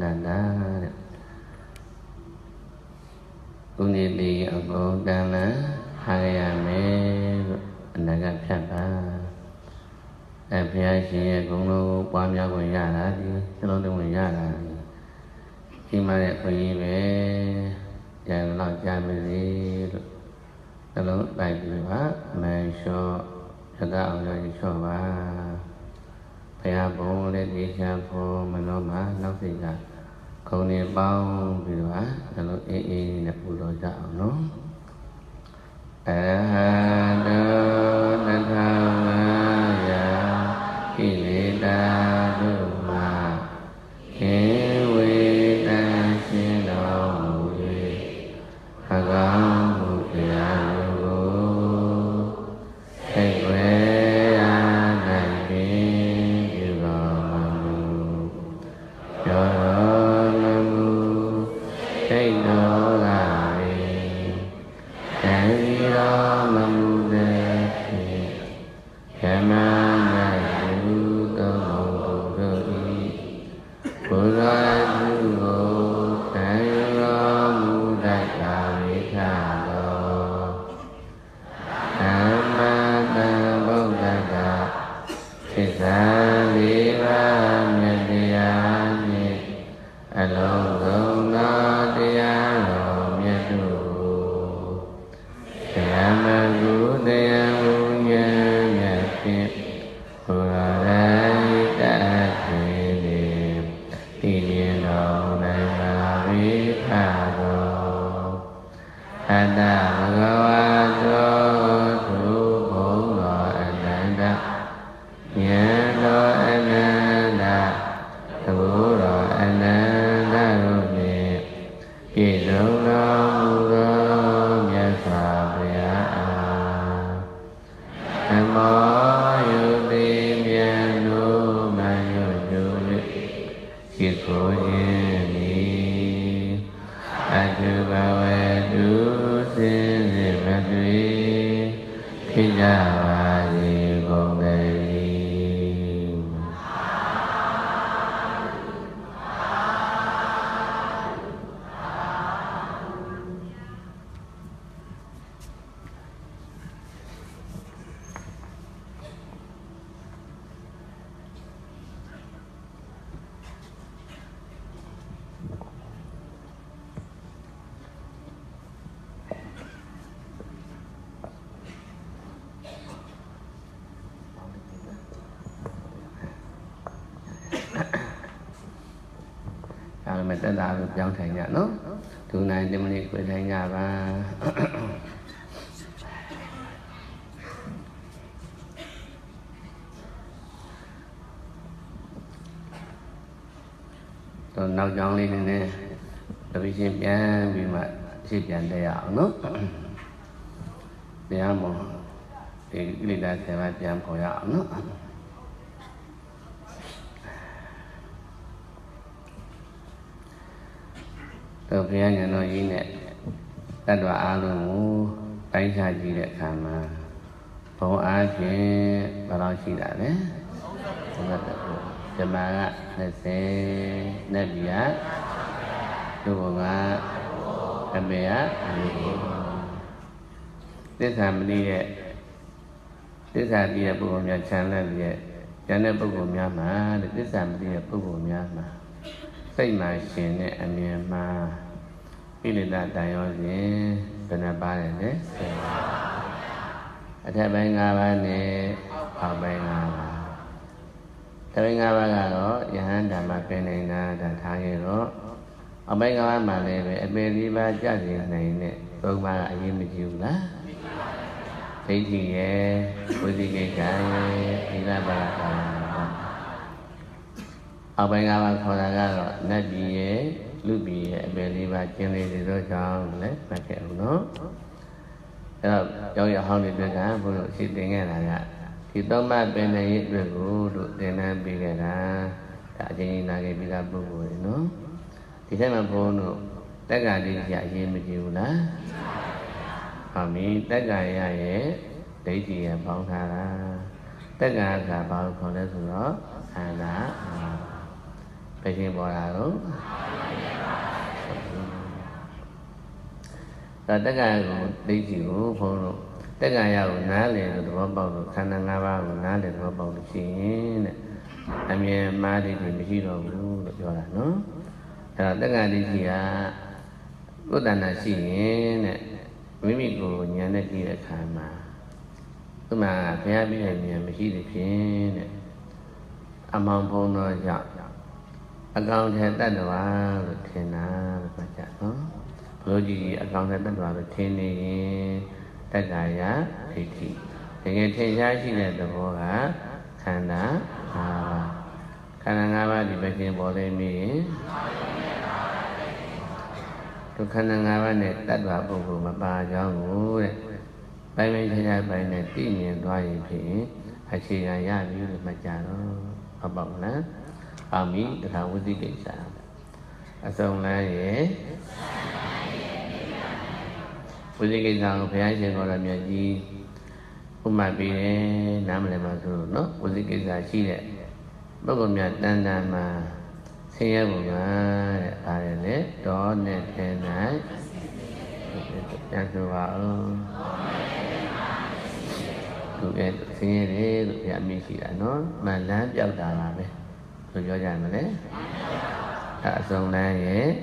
Đà cũng như đi ở cô đang là hai mẹ là gặp chặt em phía chị cũng nó qua nhà của nhà là đi cái nó đừng nhà là khi mà đẹp quỳ về nhà nó cha mình đi cái nó bài gì quá mà cho ta ở đây cho ba phải bố để đi cha cô mà nó thì cả câu này bao vì quá là nó là phụ đồ dạo nó a đô na tha ya ki le ta đô ma ke we ta xin đạo mù ye a ga mù ya lu thế quê a đại bi yêu ma mu cho mình đã đạt được dòng thành nhà nó thường này thì mình quay thành nhà và còn nào chọn đi nè tapi siapnya bima siapnya dia no dia mau di lidah saya jam koyak no từ phía nhà nói gì nè ta đoán áo luôn tay sai gì để làm mà phố áo chứ bà lo chỉ đã đấy không có được cho mà là sẽ nè bía chú còn em bé thế làm đi đấy thế làm đi là bố mẹ chán là gì chán là bố mẹ mà thế làm đi là bố mẹ màစိတ်မှာရှင်တဲ့အမြင်မှာကိလေသာတန်ရောစဉ်ဘယ်နှပါတယ်လဲအထက်ပိုင်း၅ပါးနဲ့အောက်ပိုင်း၅ပါးထက်ပိုင်း၅ပါးကတော့ယဟန်ဓမ္မပင်နေတာဒါထားခဲ့တော့အောက်ပိုင်း၅ပါးမှာလည်းပဲအပင်၄ပါးကြစေနိုင်တဲ့၃ပါးကအရေးမကြီးဘူးလားဒိဋ္ဌိရဲ့ဝိသိကိစ္စရဲ့သီလပါဒပါအောက်ပိုင်းကပါခေါ်တာကတော့နတ်ပြည်ရဲ့လူပြည်ရဲ့အပယ်လေးပါကျင်းလေးတွေတော့ကြောင်းလည်းမှတ်ခဲ့အောင်နော်အဲ့တော့ကျောင်းရဟောင်းတွေအတွက်ကဘုလို့ရှိသင်ခဲ့တာကဒီသုံးပါးပင်တဲ့ရဲ့အတွက်ကိုတို့သင်တန်းပေးခဲ့တာဒါအချင်းချင်းနာခဲ့ပြီးသားပုဂ္ဂိုလ်တွေနော်ဒီထဲမှာဘုန်းတို့တက္ကရာလေးကြီးအရေးမကြီးဘူးလားဟုတ်ပြီတက္ကရာရဲ့ဒိဋ္ဌိရဲ့ပေါင်းထားတာတက္ကရာကဘာလို့ခေါ်လဲဆိုတော့ခန္ဓာ phải xin bỏ ra đó tất cả đi chịu phong tất cả nhà của ná liền rồi đó bảo được khả năng ngã ba của ná liền đó bảo được xin anh em mà đi thì mới chỉ được cho là nó tất cả đi thì bất đàn là xin nè mấy mình của nhà này kia khai mà tức mà phải biết là nhà mới chỉ được xin nè âm phong nó chọn account thế tất cả rồi thế nào phải chọn nó rồi gì account thế tất cả rồi thế này tất cả ya thì cái thế giới chỉ là đồ cả khăn đá khăn ngã ba thì phải xin bỏ đi mi tôi khăn ngã ba này tất cả bộ phận mà ba cho ngủ đấy bây giờ thế giới bây này tự nhiên thôi thì hay chỉ là ya ví dụ mà trả nó ở bọng lá Ami thằng quý vị cảnh sát, xong là gì? Quý vị cảnh sát phải ai xem gọi là miễn gì? Hôm mà bị nam lại mà thôi, nó quý vị cảnh sát chỉ đấy, bất cứ miễn tan tan mà xem như vậy mà ai đấy đó nên thế này, yang thứ ba tụi em xem như thế tụi em mình chỉ là nó mà làm giàu đà là đấy. Tôi cho rằng mà đấy xong này vậy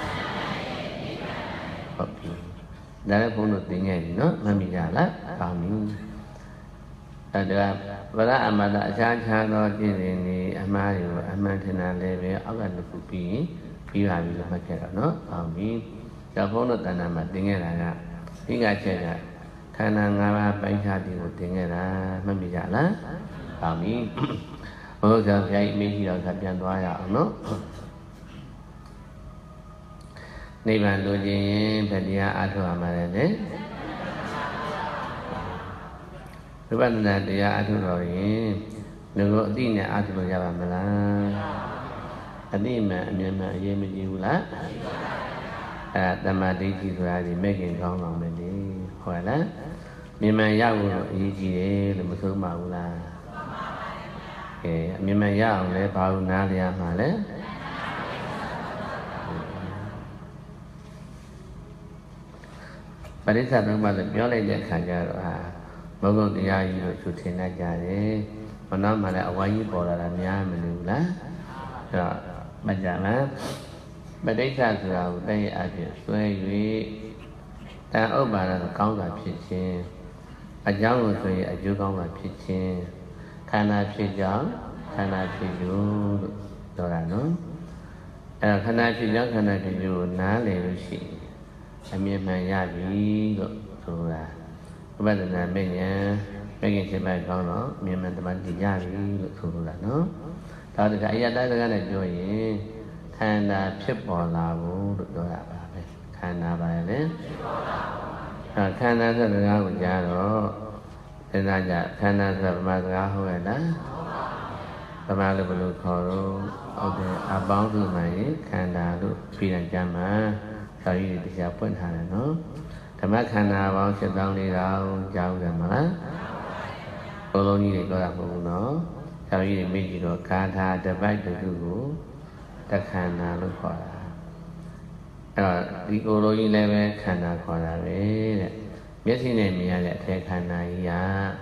đã là phong độ tiếng ngày nó mà mình giả lắm vào mình được và đã mà đã cha đó chỉ thì ama thế nào để về ở gần được phụ phí vào vì mà cái đó nó vào mình cho phong độ tận mà tiếng ngày là tiếng ngày chơi là khả năng ngã bánh cha thì một tiếng ngày là mà mình giả lắm vào mình ôi giờ vậy mình chỉ là nhận đoán là nó này bạn tôi chỉ phải đi ăn thôi mà đấy các bạn là đi ăn thôi rồi nếu có đi này ăn thôi ra mà là anh đi mà gì mà chịu lá mà đi thì rồi thì mấy cái con lòng mình đi khỏi lá nhưng mà giao gì đấy là một số màu là mình mà giao để bao na đi mà đấy bà đi sao mà được nhớ lên nhận khả ra rồi mỗi người thì ai rồi chủ thiên là cha đấy mà nó mà lại ở gì bỏ là làm nhà mình được lá rồi bà già má bà đi sao rồi đây ai việc xoay với ta ở bà là con làဖြစ်ချင်းအကြောင်းကိုဆိုရင်အကျိုးကောင်းမှဖြစ်ချင်းခန္ဓာဖြစ်ကြောင်းခန္ဓာဖြစ်ယူလို့ပြောတာနော်အဲခန္ဓာဖြစ်ကြောင်းခန္ဓာဖြစ်ယူကိုနားလည်လို့ရှိရင်အမြင်မှန်ရပြီလို့ဆိုတာဥပဒနာမေညာမဂ္ဂင်7ပါးကောင်းတော့မြင်မှန်တမန်တည်ရပြီလို့ဆိုလိုတာနော်ဒါတကအယတ္တကနဲ့ပြောရင်ခန္ဓာဖြစ်ပေါ်လာဖို့လို့ပြောတာပါပဲခန္ဓာပါလေခန္ဓာဆိုတဲ့စကားကိုကြားတော့စဉ်းစားကြခန္ဓာဆိုဗမာစကားဟုတ်ရဲ့လားဗမာလိုဘယ်လိုခေါ်တော့ဟုတ်တယ်အပေါင်းစုမှရင်ခန္ဓာလို့ပြည်တယ်ကြမှာစာရည်တရားပွင့်ထားတယ်နော်ဓမ္မခန္ဓာပေါင်း7400ကြားဦးတယ်မလားဘုလုံးကြီးတွေပြောတာမဟုတ်ဘူးနော်စာရည်တွေမေ့ကြည့်တော့ဂါထာတစ်ပိုက်တစ်ခုကိုတခန္ဓာလို့ခေါ်တာအဲ့တော့ဒီကိုယ်လုံးကြီးလည်းပဲခန္ဓာခေါ်တာပဲတဲ့မျက်စိနဲ့မြင်ရတဲ့အထေခန္ဓာကြီးက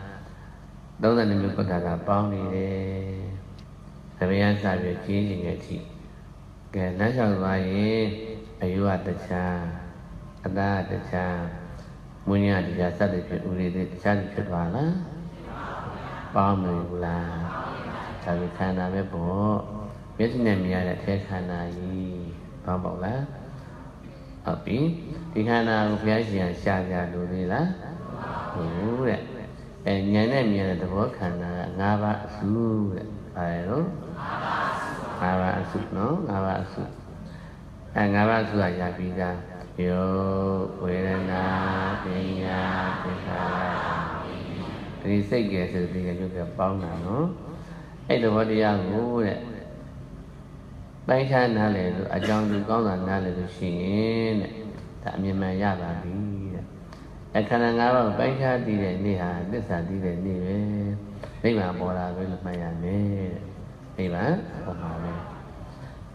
32မျိုးကုဋ္ဌာကပေါင်းနေတယ်။သမယံစာပြကြီးနေတဲ့အထိကဲလမ်းလျှောက်သွားရင်အယုဝတခြားအတတခြားမွညတရားစသဖြင့်ဥရိသေတခြားဖြစ်သွားလား။ပေါင်းမလို့ဘူးလား။ဒါပေခန္ဓာပဲပေါ့မျက်စိနဲ့မြင်ရတဲ့အထေခန္ဓာကြီးပေါင်းပေါ့လား။ဟုတ်ပြီဒီခန္ဓာကိုဘုရားရှင်ရှားကြလို့လေလားဟုတ်တဲ့ဉာဏ်နဲ့မြင်တဲ့သဘောခန္ဓာက၅ပါးအစုတဲ့ပါတယ်နော်၅ပါးအစုနော်၅ပါးအစု၅ပါးအစုကရပြီးသားယောဝေဒနာပညာသစ္စာဒီစိတ်ကဲဆိုဒီကရုပ်ကပေါင်းတာနော်အဲ့သဘောတရားကိုတဲ့ပိုင်းခြားနားလည်လို့အကြောင်းသူကောင်းတာနားလည်လို့ရှိရင်တဲ့ဒါအမြင်မှန်ရပါပြီတဲ့အခန္ဓာ၅ပါးပိုင်းခြားတည်တဲ့နေ့ဟာသစ္စာတည်တဲ့နေ့ပဲနိဗ္ဗာန်ပေါ်လာပဲလို့မှတ်ရမယ်တဲ့နိဗ္ဗာန်ပေါ်မှာပဲ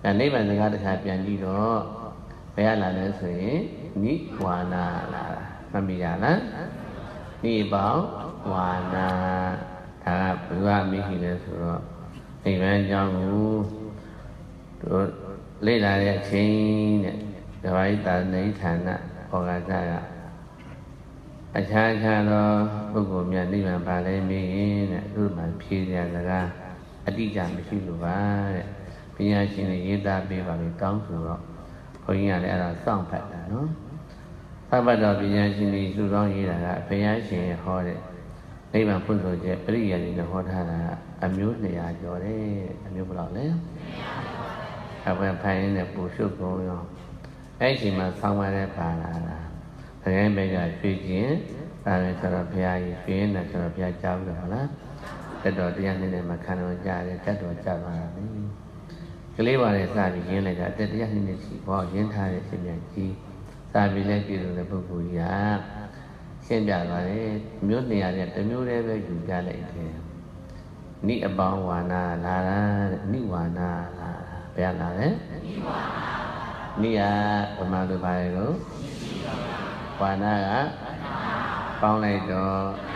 ဒါနိဗ္ဗာန်စကားတစ်ခါပြန်ကြည့်တော့ဘယ်လာလဲဆိုရင်နိဝါနာလာတာမှတ်မိရလားနိပေါင်းဝါနာဒါကဘုရားမိရှိလဲဆိုတော့နိဗ္ဗာန်အကြောင်းကိုတို့လေ့လာတဲ့အချိန်နဲ့ဓဝိတာနိဌာနဟောကစားကအခြားခြားသောပုဂ္ဂိုလ်များနိဗ္ဗာန်ပါလဲမေးရင်တဲ့သူ့မှာဖြေရစကားအတိအကျမရှိလို့ပါတဲ့ပညာရှင်တွေရေးသားပေးပါလို့တောင်းဆိုတော့ဘုန်းကြီးကလည်းအဲ့ဒါစောင့်ဖတ်တာနော်စောင့်ဖတ်တော့ပညာရှင်တွေစုဆောင်းရေးတာကဘုရားရှင်ဟောတဲ့နိဗ္ဗာန်ဖွင့်ဆိုချက်ပရိယာတွေနဲ့ဟောထားတာအမျိုး200ကျော်တယ်အမျိုးဘယ်လောက်လဲအဘယ်ဖိုင်နဲ့ပူရှုပ်ကုန်ရောအဲ့ဒီမှာဆောင်းပါတဲ့ပါလာတာဘယ်ဘက်ကရွှေခြင်းဒါလည်းဆိုတော့ဘုရားကြီးရွှေနေဆိုတော့ဘုရားကြားဘူးတော့ဟုတ်လားတက်တော်တရားနဲ့မခံတော့ကြားတယ်တက်တော်ကြားပါလားကလေးပါလေစပြီးရင်းလိုက်တာတက်တရားနဲ့ရှိပေါ့ရင်းထားတဲ့ရှင်မြတ်ကြီးစပြီးလဲပြည်လို့တဲ့ပုဂ္ဂိုလ်ကြီးကရှင်းပြသွားတယ်မျိုးနေရာတဲ့တစ်မျိုးတည်းပဲယူပြလိုက်တယ်နိအပေါင်းဝါနာလာတာနိဝါနာလာဘယ်လာလဲနိဝါနာနိယဗမာလိုပါလေလို့ဝါနာကပေါင်းလိုက်တော့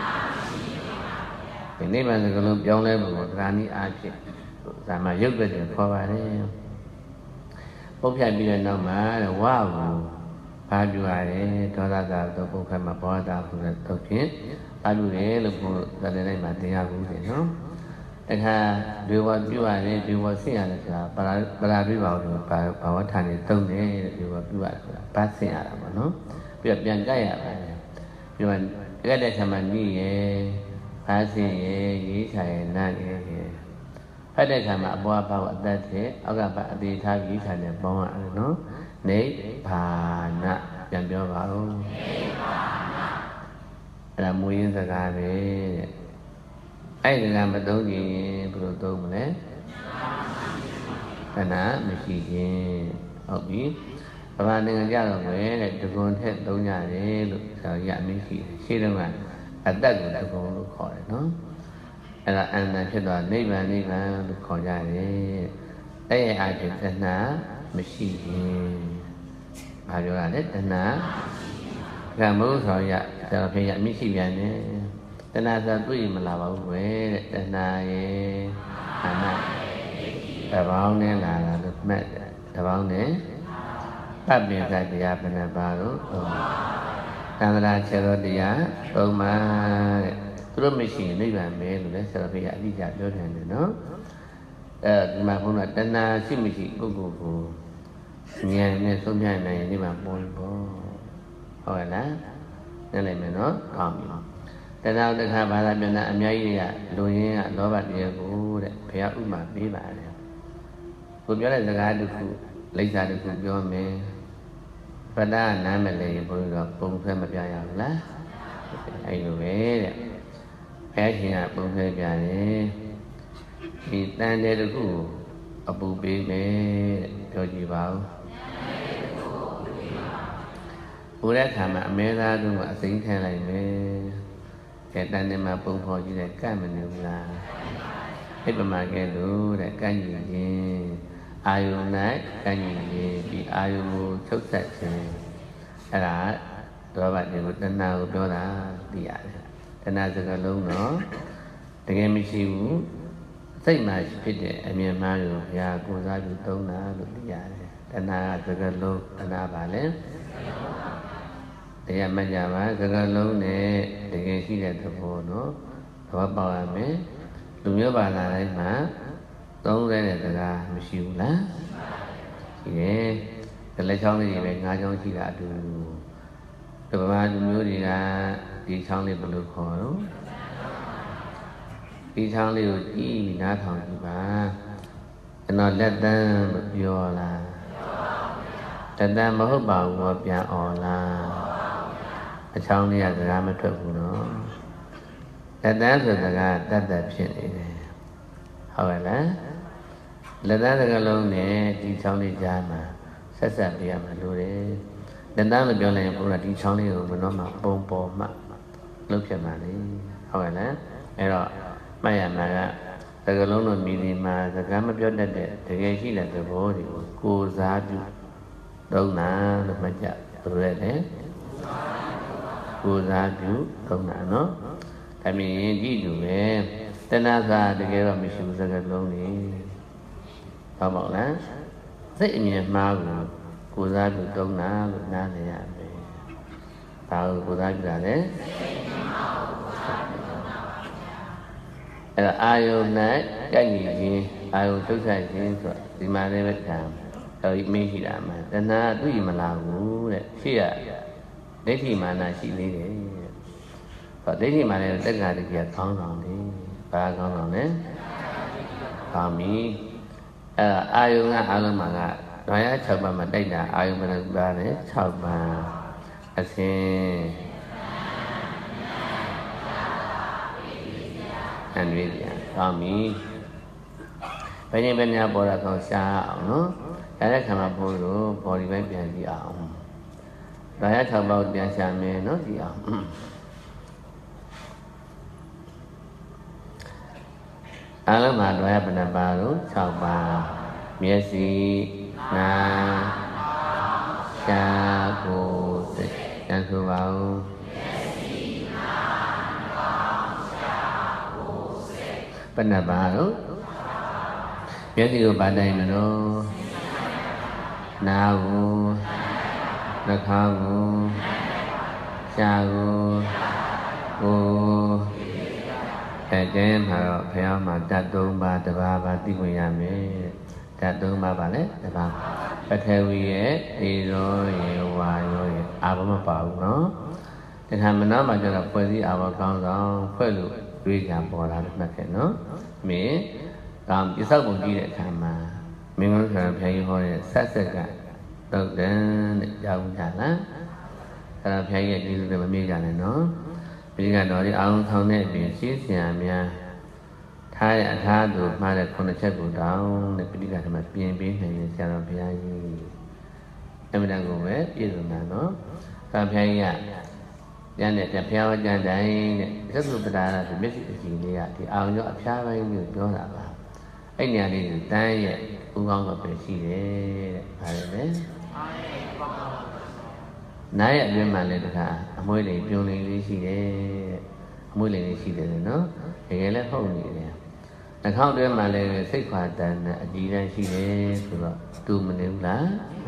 ဒီနိဗ္ဗာန်စကားလုံးပြောင်းလဲဖို့တရားနည်းအားဖြင့်ဒါမှရုပ်ပဲခေါ်ပါတယ်ပုတ်ဖြတ်ပြီးတဲ့နောက်မှာဝါဘူးဘာပြုရတယ်ဒေါသသာတော့ပုတ်ခတ်မှာဘောဓာဆိုတဲ့တော့ဖြင့်ဘာပြုတယ်လို့ဘုရားတဲ့တိုင်းမှာသင်ရဘူးတယ်နော်တခါဒီဝပြုရတယ်ဒီဝဆင့်ရတယ်ဆိုတာပရာပြပါလို့ဘာဝဌာနေတုံးတယ်ဒီဝပြုရဆိုတာဘာဆင့်ရတာပေါ့နော်ပြီးတော့ပြန်ကြက်ရပါတယ်ပြီးတော့ကြက်တဲ့ဆံမနီးရဲ့ဘာဆင့်ရဲ့ရေးချရဲ့နာရဲ့ဖတ်တဲ့ခါမှာအပေါ်ဘောက်အသက်တဲ့အောက်ကဘာအသေးထားပြီးခါနဲ့ပေါင်းရတယ်နော်နိဗ္ဗာန်ပြန်ပြောပါဦးနိဗ္ဗာန်အဲ့ဒါမူရင်းစကားပဲတဲ့အဲ့ဒီကမသုံးရင်ဘယ်လိုသုံးမလဲခဏမရှိခြင်းဟုတ်ပြီဗမာနိုင်ငံကြတော့ပဲတဲ့တကွန်ထက်သုံးရတယ်လို့ဆိုရအမိရှိရှင်းတော့ကအသက်ကိုတကွန်လို့ခေါ်တယ်နော်အဲ့ဒါအန္တဖြစ်သွားနိဗ္ဗာန်လို့ခေါ်ကြတယ်အဲ့ဒီအားဖြင့်တဏှာမရှိခြင်းဘာပြောရလဲတဏှာကံမို့ဆိုရကျွန်တော်ဖေရအမိရှိပြန်တယ်တဏှာဆိုတွေ့ရင်မလာပါဘူးပဲတဲ့တဏှာရဲ့အနတ်တပေါင်းနဲ့လာတာလို့မှတ်တယ်တပေါင်းနဲ့တပ်ပင်ကတရားဘယ်နှပါလို့သံဃာခြေတော်တရားသုံးပါတဲ့သူတို့မရှိရင်နိဗ္ဗာန်ပဲလို့လည်းဆရာဖေကအတိအကျပြောတယ်နော်အဲဒီမှာဘုန်းတော်တဏှာရှိမရှိကိုယ့်ကိုယ်ကိုဉာဏ်နဲ့ဆုံးဖြတ်နိုင်ရင်ဒီမှာပေါ်ပေါ့ဟုတ်ရဲ့လားနားလည်မယ်နော်ကောင်းပြီတဏှာတစ်ခါဘာသာပြန်တာအများကြီးတွေကလူရင်းကလောဘတရားကိုတဲ့ဘုရားဥမာပေးပါတယ်ကိုပြောတဲ့စကားတစ်ခုလိပ်စာတစ်ခုပြောမယ်ပဒနာမလဲဘုရားပုံဆွဲမပြရဘူးလားအဲ့လိုပဲတဲ့ဘုရားရှင်ကပုံဆွဲပြတယ်ဒီတန်တဲ့တစ်ခုအပူပေးမယ်တဲ့ပြောကြည့်ပါဦးဘုရားခါမှာအမဲသားတို့ကအစိမ့်ထည့်လိုက်မယ်ကဲတန်တဲ့မှာပုံဖော်ကြည့်တဲ့ကန့်မနေဘူးလားအိပမာကဲလို့တဲ့ကန့်ကြီးခြင်းအာယုန်၌ကန့်ကြီးခြင်းဒီအာယုန်ကိုချုပ်ဆက်ခြင်းအဲ့ဒါတော့ဗတ်ဒီကိုတဏှာကိုပြောတာသိရတယ်တဏှာစကားလုံးတော့တကယ်မရှိဘူးစိတ်မှာဖြစ်တဲ့အမြင်မှားကိုဘုရားကိုယ်စားပြုသုံးတာလို့သိရတယ်တဏှာစကားလုံးတဏှာပါလေတရားမှတ်ကြပါစကားလုံးနဲ့တကယ်ရှိတဲ့သဘောနော်သဘောပေါက်ရမယ်လူမျိုးဘာသာတိုင်းမှာသုံးတဲ့စကားမရှိဘူးလားရှိတယ်ကလေးချောင်းလေးတွေပဲငါးချောင်းရှိတာအတူတူဗမာလူမျိုးတွေကဒီချောင်းလေးဘယ်လိုခေါ်တော့ဒီချောင်းလေးကိုကြည့်ပြီးနားထောင်ကြည့်ပါကျွန်တော်လက်တန်းမပြောလားလက်တန်းမဟုတ်ပါဘူးတော့ပြန်អော်လားအချောင်းလေးကစကားမထွက်ဘူးနော်လက်တန်းဆိုစကားတတ်တတ်ဖြစ်နေတယ်ဟုတ်ရဲ့လားလက်တန်းစကားလုံးနဲ့ဒီချောင်းလေးကြားမှာဆက်ဆက်ပြရမှာလို့တယ်လက်တန်းလို့ပြောလိုက်ရင်ဘုရားဒီချောင်းလေးကိုမနှောမှပုံပေါ်မှလုပ်ဖြစ်မှာလေဟုတ်ရဲ့လားအဲ့တော့မှတ်ရမှာက cái lông nó mì mà cái mà biết đấy thì cái gì là cái bố thì cô giáo chú đâu nà được mà chả rồi đấy cô giáo chú đâu nà nó tại mình đi đủ về tên là ra thì cái là mình sử dụng cái lông này tao bảo là dễ nhiều mà cô giáo chú đâu nà được nà thì à tao cô giáo chú là đấy ai yêu này cái gì ai yêu tức sai gì rồi thì mà đây phải làm rồi mình chỉ làm mà tên là cái gì mà làm cũng đấy chỉ là đấy thì mà là chỉ lấy đấy và đấy thì mà là tất cả những cái con lòng đi ba con lòng đấy còn mi ai yêu nga ai yêu mà nga nói chào bà mà đây là ai yêu mà ba đấy chào bà xin anh biết gì còn mi bây giờ bên nhà bỏ ra con sao nó cái này mà bỏ rồi bỏ đi bên biển gì ảo rồi chào bà biển sao mẹ nó gì ảo anh mà rồi bên nhà bà rồi chào bà miễn gì na cha cô cha cô bảo bên nhà bà đó biết điều bà đây mà nó nào nó không cha cô cái mà phải mà ta tôn bà ta bà đi về nhà mẹ ta tôn bà đấy ta bà cái theo ấy đi rồi hoài rồi mà bảo nó thì thằng mình nói mà cho là quay đi con đó quay được vì giảm bỏ ra được mặt cái nó mẹ làm cái sau một gì để tham mà mình có thể phải hồi sát sệt cả từ đến giàu trả lá là phải vậy đi từ mà mình cả này nó bây giờ nói đi ông thằng này bị xí xả mía tha được mà là con nó chết của đau để bây giờ mà biến này sẽ làm phải gì em đang ngồi với bây giờ mà nó làm phải vậy nhà này thì theo nhà đây rất là là thì biết gì đi à thì ao nhọ phá với người đó là anh nhà đi người ta vậy cũng con gặp phải gì đấy phải đấy nãy ở bên mà lên được hả mỗi ngày buông lên cái gì đấy mỗi ngày cái gì đấy nó thì cái lấy không gì đấy là không đưa mà lên sách khoa tần gì đây gì đấy rồi tu mình đều lá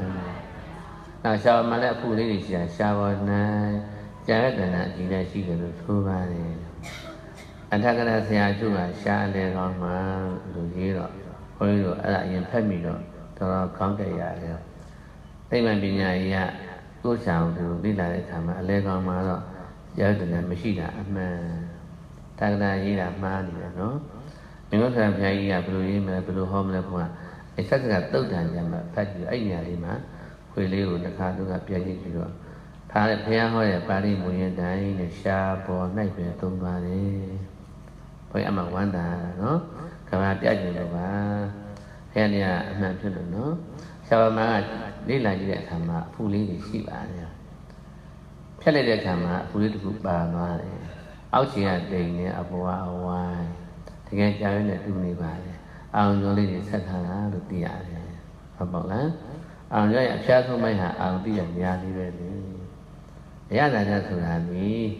là sao mà lại phụ đấy thì sao này cha cái này chỉ là chỉ là thu ba này anh ta cái này sẽ chú là xa lên con mà đồ gì đó hồi rồi ở lại yên phép mình rồi đó con cái gì vậy đây mà bị nhà gì à cô sao thì đi lại thằng mà lên con mà đó giờ từ này mới xí đã mà ta cái này gì là ma gì là nó mình có thể làm gì à bây giờ hôm nay cũng là cái sắc cái tốt thành ra mà phát triển ấy nhà đi mà quay liêu nó khá tôi gặp bây giờ rồi thà là phía hỏi là ba đi một hiện tại là xa bò này về tôn ba đi phải ăn mặc quan ta nó các bạn biết gì đâu mà thế này là làm cho nó sao mà đi lại như vậy thằng mà phụ lý thì xí bà này thế này để thằng mà phụ lý thì cũng bà mà này áo chỉ là tiền này áo hoài thì nghe cháu này tu này bà này áo nhớ lên thì sát hàng được tiền này họ bảo là áo nhớ là xa không mấy hả áo tiền nhà đi về đi giá là sự là gì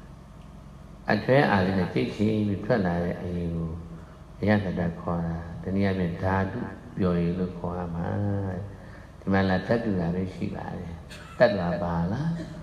anh thuê ai là chỉ bị thoát lại nhiều giá là đã khó là thế nên mình ta rồi được khó mà thì mà là tất là cái gì bà này tất là bà lá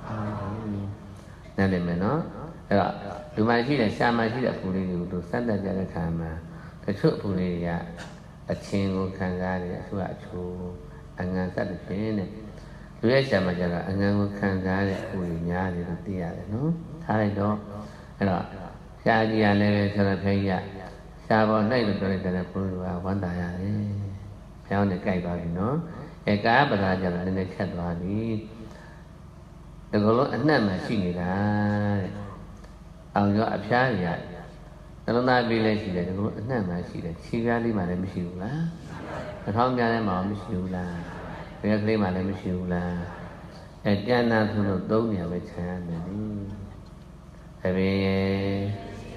nên để mình nó rồi từ mai chỉ là xa mai chỉ là phụ nữ nhiều từ sáng ra cái khả mà cái số phụ nữ là trên của khán giả này số là số anh ngang sát được thế này tôi ấy xem mà giờ là anh em khán giả này ui nhà thì được tiền này nó thay đó rồi xa đi ăn lên cho nó thấy vậy xa vào đây được rồi thì là phụ vào quán tài đấy theo này cày vào thì nó cái cá bây giờ là nên khét vào đi được có lúc anh em mà suy nghĩ là ông cho áp giá gì vậy nó nói bị lấy gì đấy được có lúc anh em mà suy đấy suy ra đi mà lại mới chịu lá không ra mà mới chịu là cái này mà lại mới chịu là cái cha na thu được tốt nhà với cha này tại vì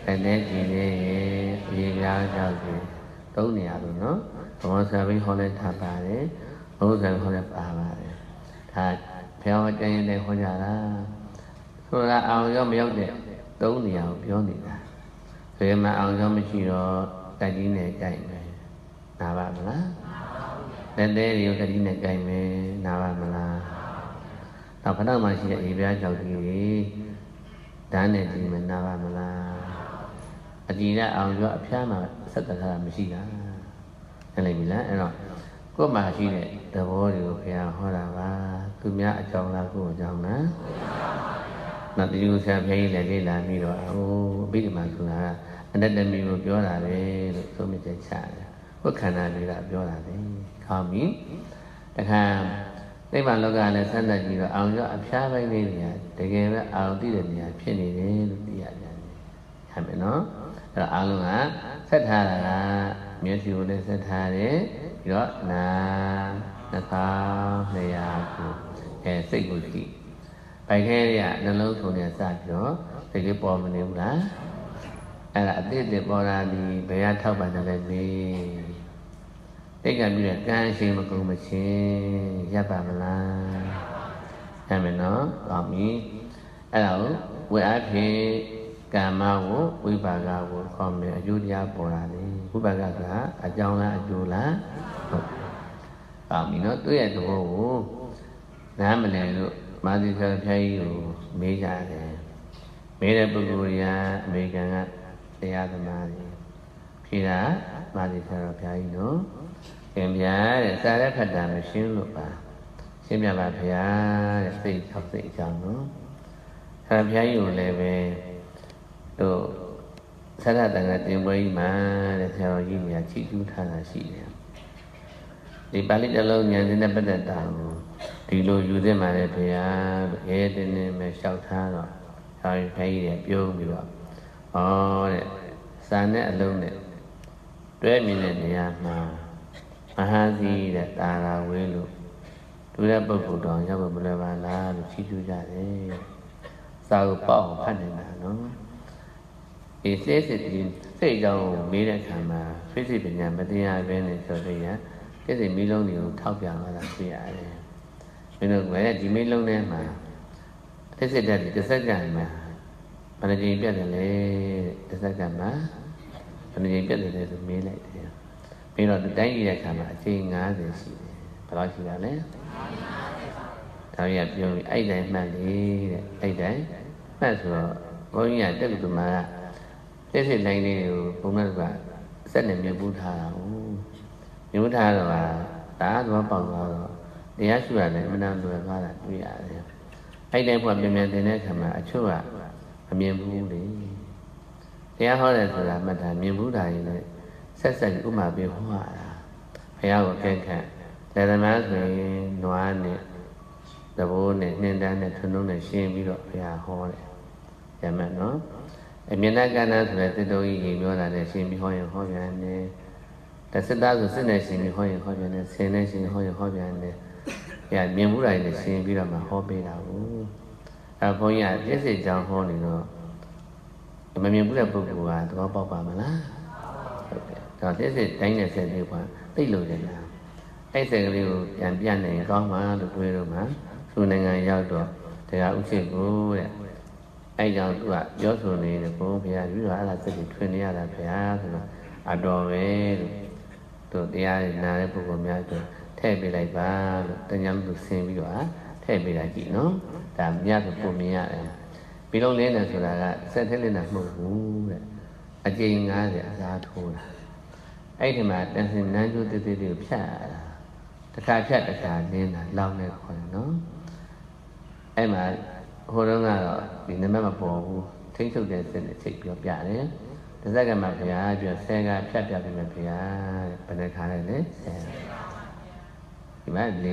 တဲ့ဒီလေးရေပြားကြောက်ကြီးသုံးနေရလို့နော်ဘောဆရာဘိဟောလဲထားပါတယ်ဘုရားဟောလဲပါပါတယ်ဒါဘုရားကျမ်းရင်လည်းဟောကြတာဆိုတာအောင်ရောမရောက်တဲ့သုံးနေရကိုပြောနေတာဆိုရင်မှအောင်ရောမရှိတော့တက်ကြီးနဲ့ကြိုက်မယ်နားပါမလားတဲ့တွေကိုတက်ကြီးနဲ့ကြိုက်မယ်နားပါမလားတော့ခဏမှရှိတဲ့ရေပြားကြောက်ကြီးကြီးဓာတ်နဲ့ကြည့်မနာပါမလားအကြည့်နဲ့အောင်ရောအဖျားမှာဆက်တထားတာမရှိတာအဲ့လိုပြီလားအဲ့တော့ကိုယ်မှာရှိတဲ့သဘောတွေကိုဘုရားဟောတာပါသူများအကြောင်းလားကိုယ်အကြောင်းလားနောက်ဒီလိုဆရာဘုရားကြီးလည်းလေ့လာပြီးတော့ဟိုအဘိဓမ္မာဆိုတာအနတ္တမီကိုပြောတာပဲလို့သုံးမြတ်ချက်ချတယ်ကိုယ်ခန္ဓာတွေကပြောတာပဲခေါင်းပြီတခါနိဗ္ဗာန်လောကလည်းဆက်လက်ကြည့်တော့အောင်ရောအဖျားပိုင်းလေးတွေကတကယ်ပဲအောင်သိတဲ့နေရာဖြစ်နေတယ်လို့သိရတယ်။ဟုတ်မယ်နော်။အဲ့တော့အားလုံးကဆက်ထားတာကမျက်စိကိုလည်းဆက်ထားတယ်ပြီးတော့နာနှာခေါင်းလျှာကိုစိတ်ကိုကြည့်။ဘိုက်ခဲတွေကနှလုံးသွင်းနေစပြီးတော့စိတ်လေးပေါ်မနေဘူးလား။အဲ့ဒါအတိတ်တွေပေါ်လာပြီးဘယ်ကထောက်ပံ့တယ်လဲမေးတိတ်ကပြီးတော့ကံရှိမကုန်မချင်းရပ်ပါမလားဟဲ့မယ်နော်ကောင်းပြီအဲ့ဒါကိုဝိအားဖြင့်ကာမကိုဝိပါကကိုခေါ်မယ်အကျိုးတရားပေါ်လာတယ်ဝိပါကကအကြောင်းလားအကျိုးလားဟုတ်ကောင်းပြီနော်သူ့ရဲ့သဘောကိုနားမလည်လို့မာသီဆရာဖျားကြီးကိုမေးကြတယ်မေးတဲ့ပုဂ္ဂိုလ်ကအမေရိကန်ကတရားသမားတွေဖြေတာမာသီဆရာဖျားကြီးနော်ခင်ဗျာတဲ့စာရဖတ်တာမရှင်းလို့ပါရှင်းပြပါဗျာတဲ့စိတ်၆စိတ်အကြောင်းနော်ဆရာဘုရားကြီးကိုလည်းပဲတို့ဆရာတန်ခါတင်ပွဲကြီးမှာတဲ့ဆရာတော်ကြီးများချီးကျူးထားတာရှိတယ်ဒီပါဠိတစ်လုံးဉာဏ်စင်းနဲ့ပတ်သက်တာကိုဒီလိုယူသင့်ပါတယ်ဗျာရဲတင်းတင်းပဲလျှောက်ထားတော့ဆရာဘုရားကြီးတွေပြုံးပြီးတော့ဩတဲ့စာနဲ့အလုံးနဲ့တွဲမြင်တဲ့နေရာမှာမဟာစီတဲ့တာရာဝေးလို့သူတဲ့ပုဂ္ဂိုလ်တော်ရောက်ဖို့မလွယ်ပါလားလို့ချီးကျူးကြတယ်။စာကိုပေါ့အောင်ဖတ်နေတာနော်။ဒီစိတ်အကြောင်းကိုမေးတဲ့အခါမှာဖိစိပညာမတရားပဲနဲ့ဆိုတဲ့ရစိတ်မီးလုံးတွေကိုထောက်ပြလာတာတွေ့ရတယ်။မင်းတို့ကဒီမီးလုံးထဲမှာဖိစိတတ်ဒီတစ်စက္ကန့်မှာဘယ်နှကြိမ်ပြတ်တယ်လဲတစ်စက္ကန့်မှာဘယ်နှကြိမ်ပြတ်တယ်လဲဆိုမေးလိုက်တယ်။ပြီးတော့တိုင်းကြည့်တဲ့အခါမှာအချိန်90ရှိတယ်။ဘယ်လောက်ရှိတာလဲ။ဒါရပြောပြီးအဲ့တိုင်းမှတ်လေတဲ့။အဲ့တိုင်းမှတ်ဆိုတော့ဘုန်းကြီးကတက္ကသိုလ်မှာတက်စစ်တိုင်းလေးကိုဘုန်းတော်ကစက်နဲ့မြုပ်ပူးထားတာ။မြုပ်ထားတော့ဒါကတော့ပေါက်သွားတော့တရားရှိရတယ်အမှန်တန်လွယ်သွားတာတွေ့ရတယ်။အဲ့တိုင်းကပြန်ပြန်တင်တဲ့အခါမှာအချို့ကအမြင်ဘူးလေ။တရားဟောတယ်ဆိုတာမှတ်တာမြင်ဘူးတာရင်လည်းဆက်ဆက်ဥမာပေးဟောရတာဘုရားကိုခက်ခက်သေသမားဆိုရင်နွားနဲ့သဘိုးနဲ့နှင်းတန်းနဲ့ထွန်းထုံးနဲ့ရှင်းပြီးတော့ဘုရားဟောတယ်ရမှတ်နော်အမြင်နဲ့ကဏ္ဍဆိုတဲ့တတုံးကြီးပြောတာနဲ့ရှင်းပြီးဟောရင်ဟောပြန်တယ်တသတ္တဆိုစစ်နဲ့ရှင်းပြီးဟောရင်ဟောပြန်တယ်ဆင်းနဲ့ရှင်းဟောရင်ဟောပြန်တယ်ဘုရားမြင်မှုတိုင်းနဲ့ရှင်းပြီးတော့မှဟောပေးတာကိုအဲဘုန်းကြီးကပြည့်စုံကြောင်းဟောနေတော့မမြင်ဘူးတဲ့ပုဂ္ဂိုလ်ကသဘောပေါက်ပါမလားဟုတ်တယ်ဒါတစ်စစ်တိုင်းနဲ့ဆက်ပြီးပါသိလို့တယ်လားအဲ့ဆက်ကလေးကိုပြန်ပြနေကောင်းမှလို့တွေးတော့မှသူနိုင်ငံရောက်တော့တရားဥရှိကိုတဲ့အဲ့ကြောင့်သူကပြောဆိုနေတယ်ဘုရားပြီးတော့အဲ့ဒါစိတ်ကိုထွင်နေရတာဘုရားဆိုတော့အတော်ပဲလို့သူတရားနာတဲ့ပုဂ္ဂိုလ်များဆိုထည့်ပေးလိုက်ပါလို့တညာလို့ဆင်းပြီးတော့ထည့်ပေးလိုက်ကြည့်နော်ဒါမြတ်ကိုပုံမြင်ရတယ်ပြီးတော့လင်းတယ်ဆိုတာကစက်ထဲလင်းတာမဟုတ်ဘူးတဲ့အကျဉ်း90အစားထိုးတာအဲ့ဒီမှာတန်စင်နန်းကျိုးတေးသေးလေးကိုဖြတ်ရတာတစ်ခါဖြတ်တစ်ခါနင်းတာလောင်းနေခေါ်တယ်နော်အဲ့မှာဟိုတုန်းကတော့ဒီနံပါတ်မပေါ်ဘူးထိတ်ထုတ်တဲ့စက်နဲ့ချိန်ပြောပြတယ်တစ်စက္ကန့်မှဘုရားပြောဆယ်ကဖြတ်ပြပြီးမှဘုရားဘယ်နှခါလဲလဲဆယ်ဒီမှာ4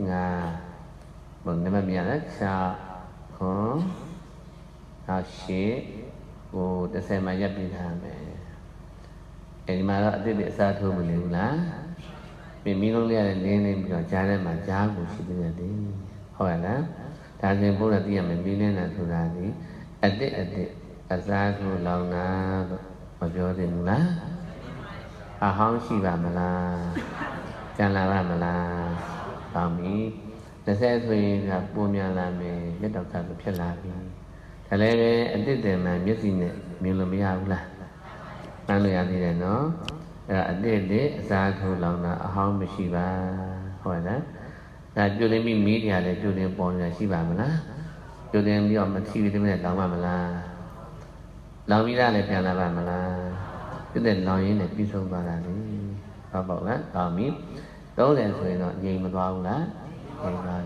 5ဘုံနံပါတ်မြတ်လား6ခွန်နောက်8ဟို30မှရပ်ပြီးထားမယ်အဲဒီမှာတော့အတိတ်အစားထိုးမနေဘူးလားမီးလုံးလေးရလင်းနေပြီးတော့ကြားထဲမှာကြားကိုရှိသေးတယ်ဟုတ်ရလားဒါဆိုဘုရားသိရမယ်မီးလင်းတာဆိုတာဒီအတိတ် giá thu lòng na mà cho thì mù lá hóng xì bà mà là chăn là bà mà là bảo mỹ là sẽ thuê là bùa miệng là mình biết đọc cả cái phép là vì thế nên anh biết để mà biết gì nè mình làm sao là mang lời ăn thì là nó anh biết giá thu lòng na hóng bị xì bà hỏi đó là cho nên mình mỹ thì là cho nên bọn là xì bà mà lá cho nên bây giờ mà xì thì mình lòng mà là lòng mỹ ra lạiပြန်là bà mà là cái đền lòng như này biết xong bà là đi bà bảo đó bảo mỹ tối lên rồi nó gì mà vào lá thì bà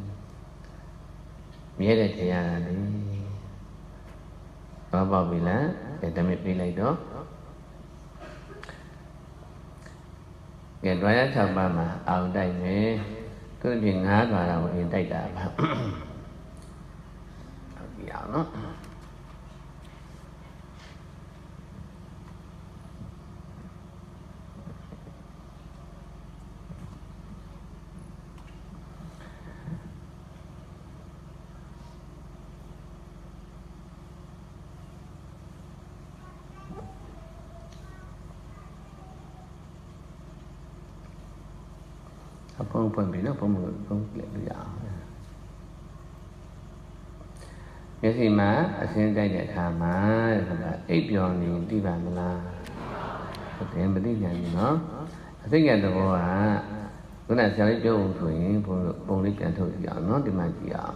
nghĩa là thì à đi bà bảo vì lá để ta biết đi lại đó cái đó cho bà mà ở đây nè cứ chuyện ngã vào đầu thì đây đã bà dạo nó phần bị nó không lệ bây giờ cái gì mà xin đây để thả má là ít giờ thì đi vào mà là có thể mình đi nhận nó thích nhận được à cái này sẽ lấy chỗ thủy bông đi cả thôi giờ nó thì mà gì ạ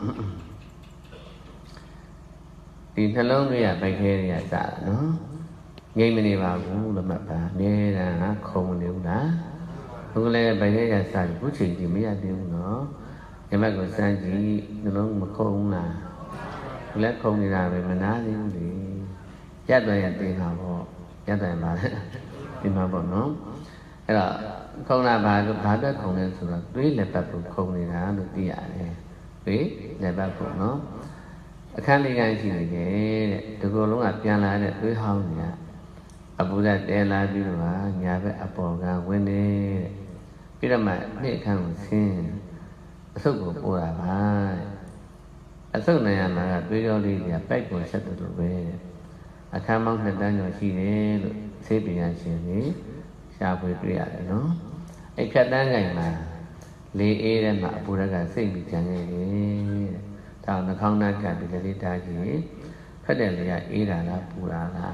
thì thật lâu bây giờ bài kia thì dạ nó ngay mình đi vào cũng là mặt bà nghe là không nếu đã không lẽ bài kia là sao cũng chỉ mới ra điều nó cái mà còn sao chỉ nó mà không là lẽ không thì là về mình ná đi thì chắc là tiền nào bỏ chắc là bà tiền nào bỏ nó thế là không là bà đó không nên sự là tuy là bà phụ không thì là được đi ạ này tuy là bà phụ nó khăn đi ngay chỉ là cái từ cô lúc nàoပြန်lại để tuy không nhỉ abu ra té lại đi rồi nhà với abu ra quên đi bây giờ mà biết khăn xin sức của cô là bà sức này mà tuy do đi thì bách của sẽ được về khăn mong thành ra nhỏ chi đấy xếp bị nhà chuyện đấy sao phải tuy ạ nó ấy khát đang ngày mà lý ê ra mà abu ra cả sinh bị chẳng ngày đấy thằng nó không nên cả bị lấy ta gì phát triển là ý là bù ra là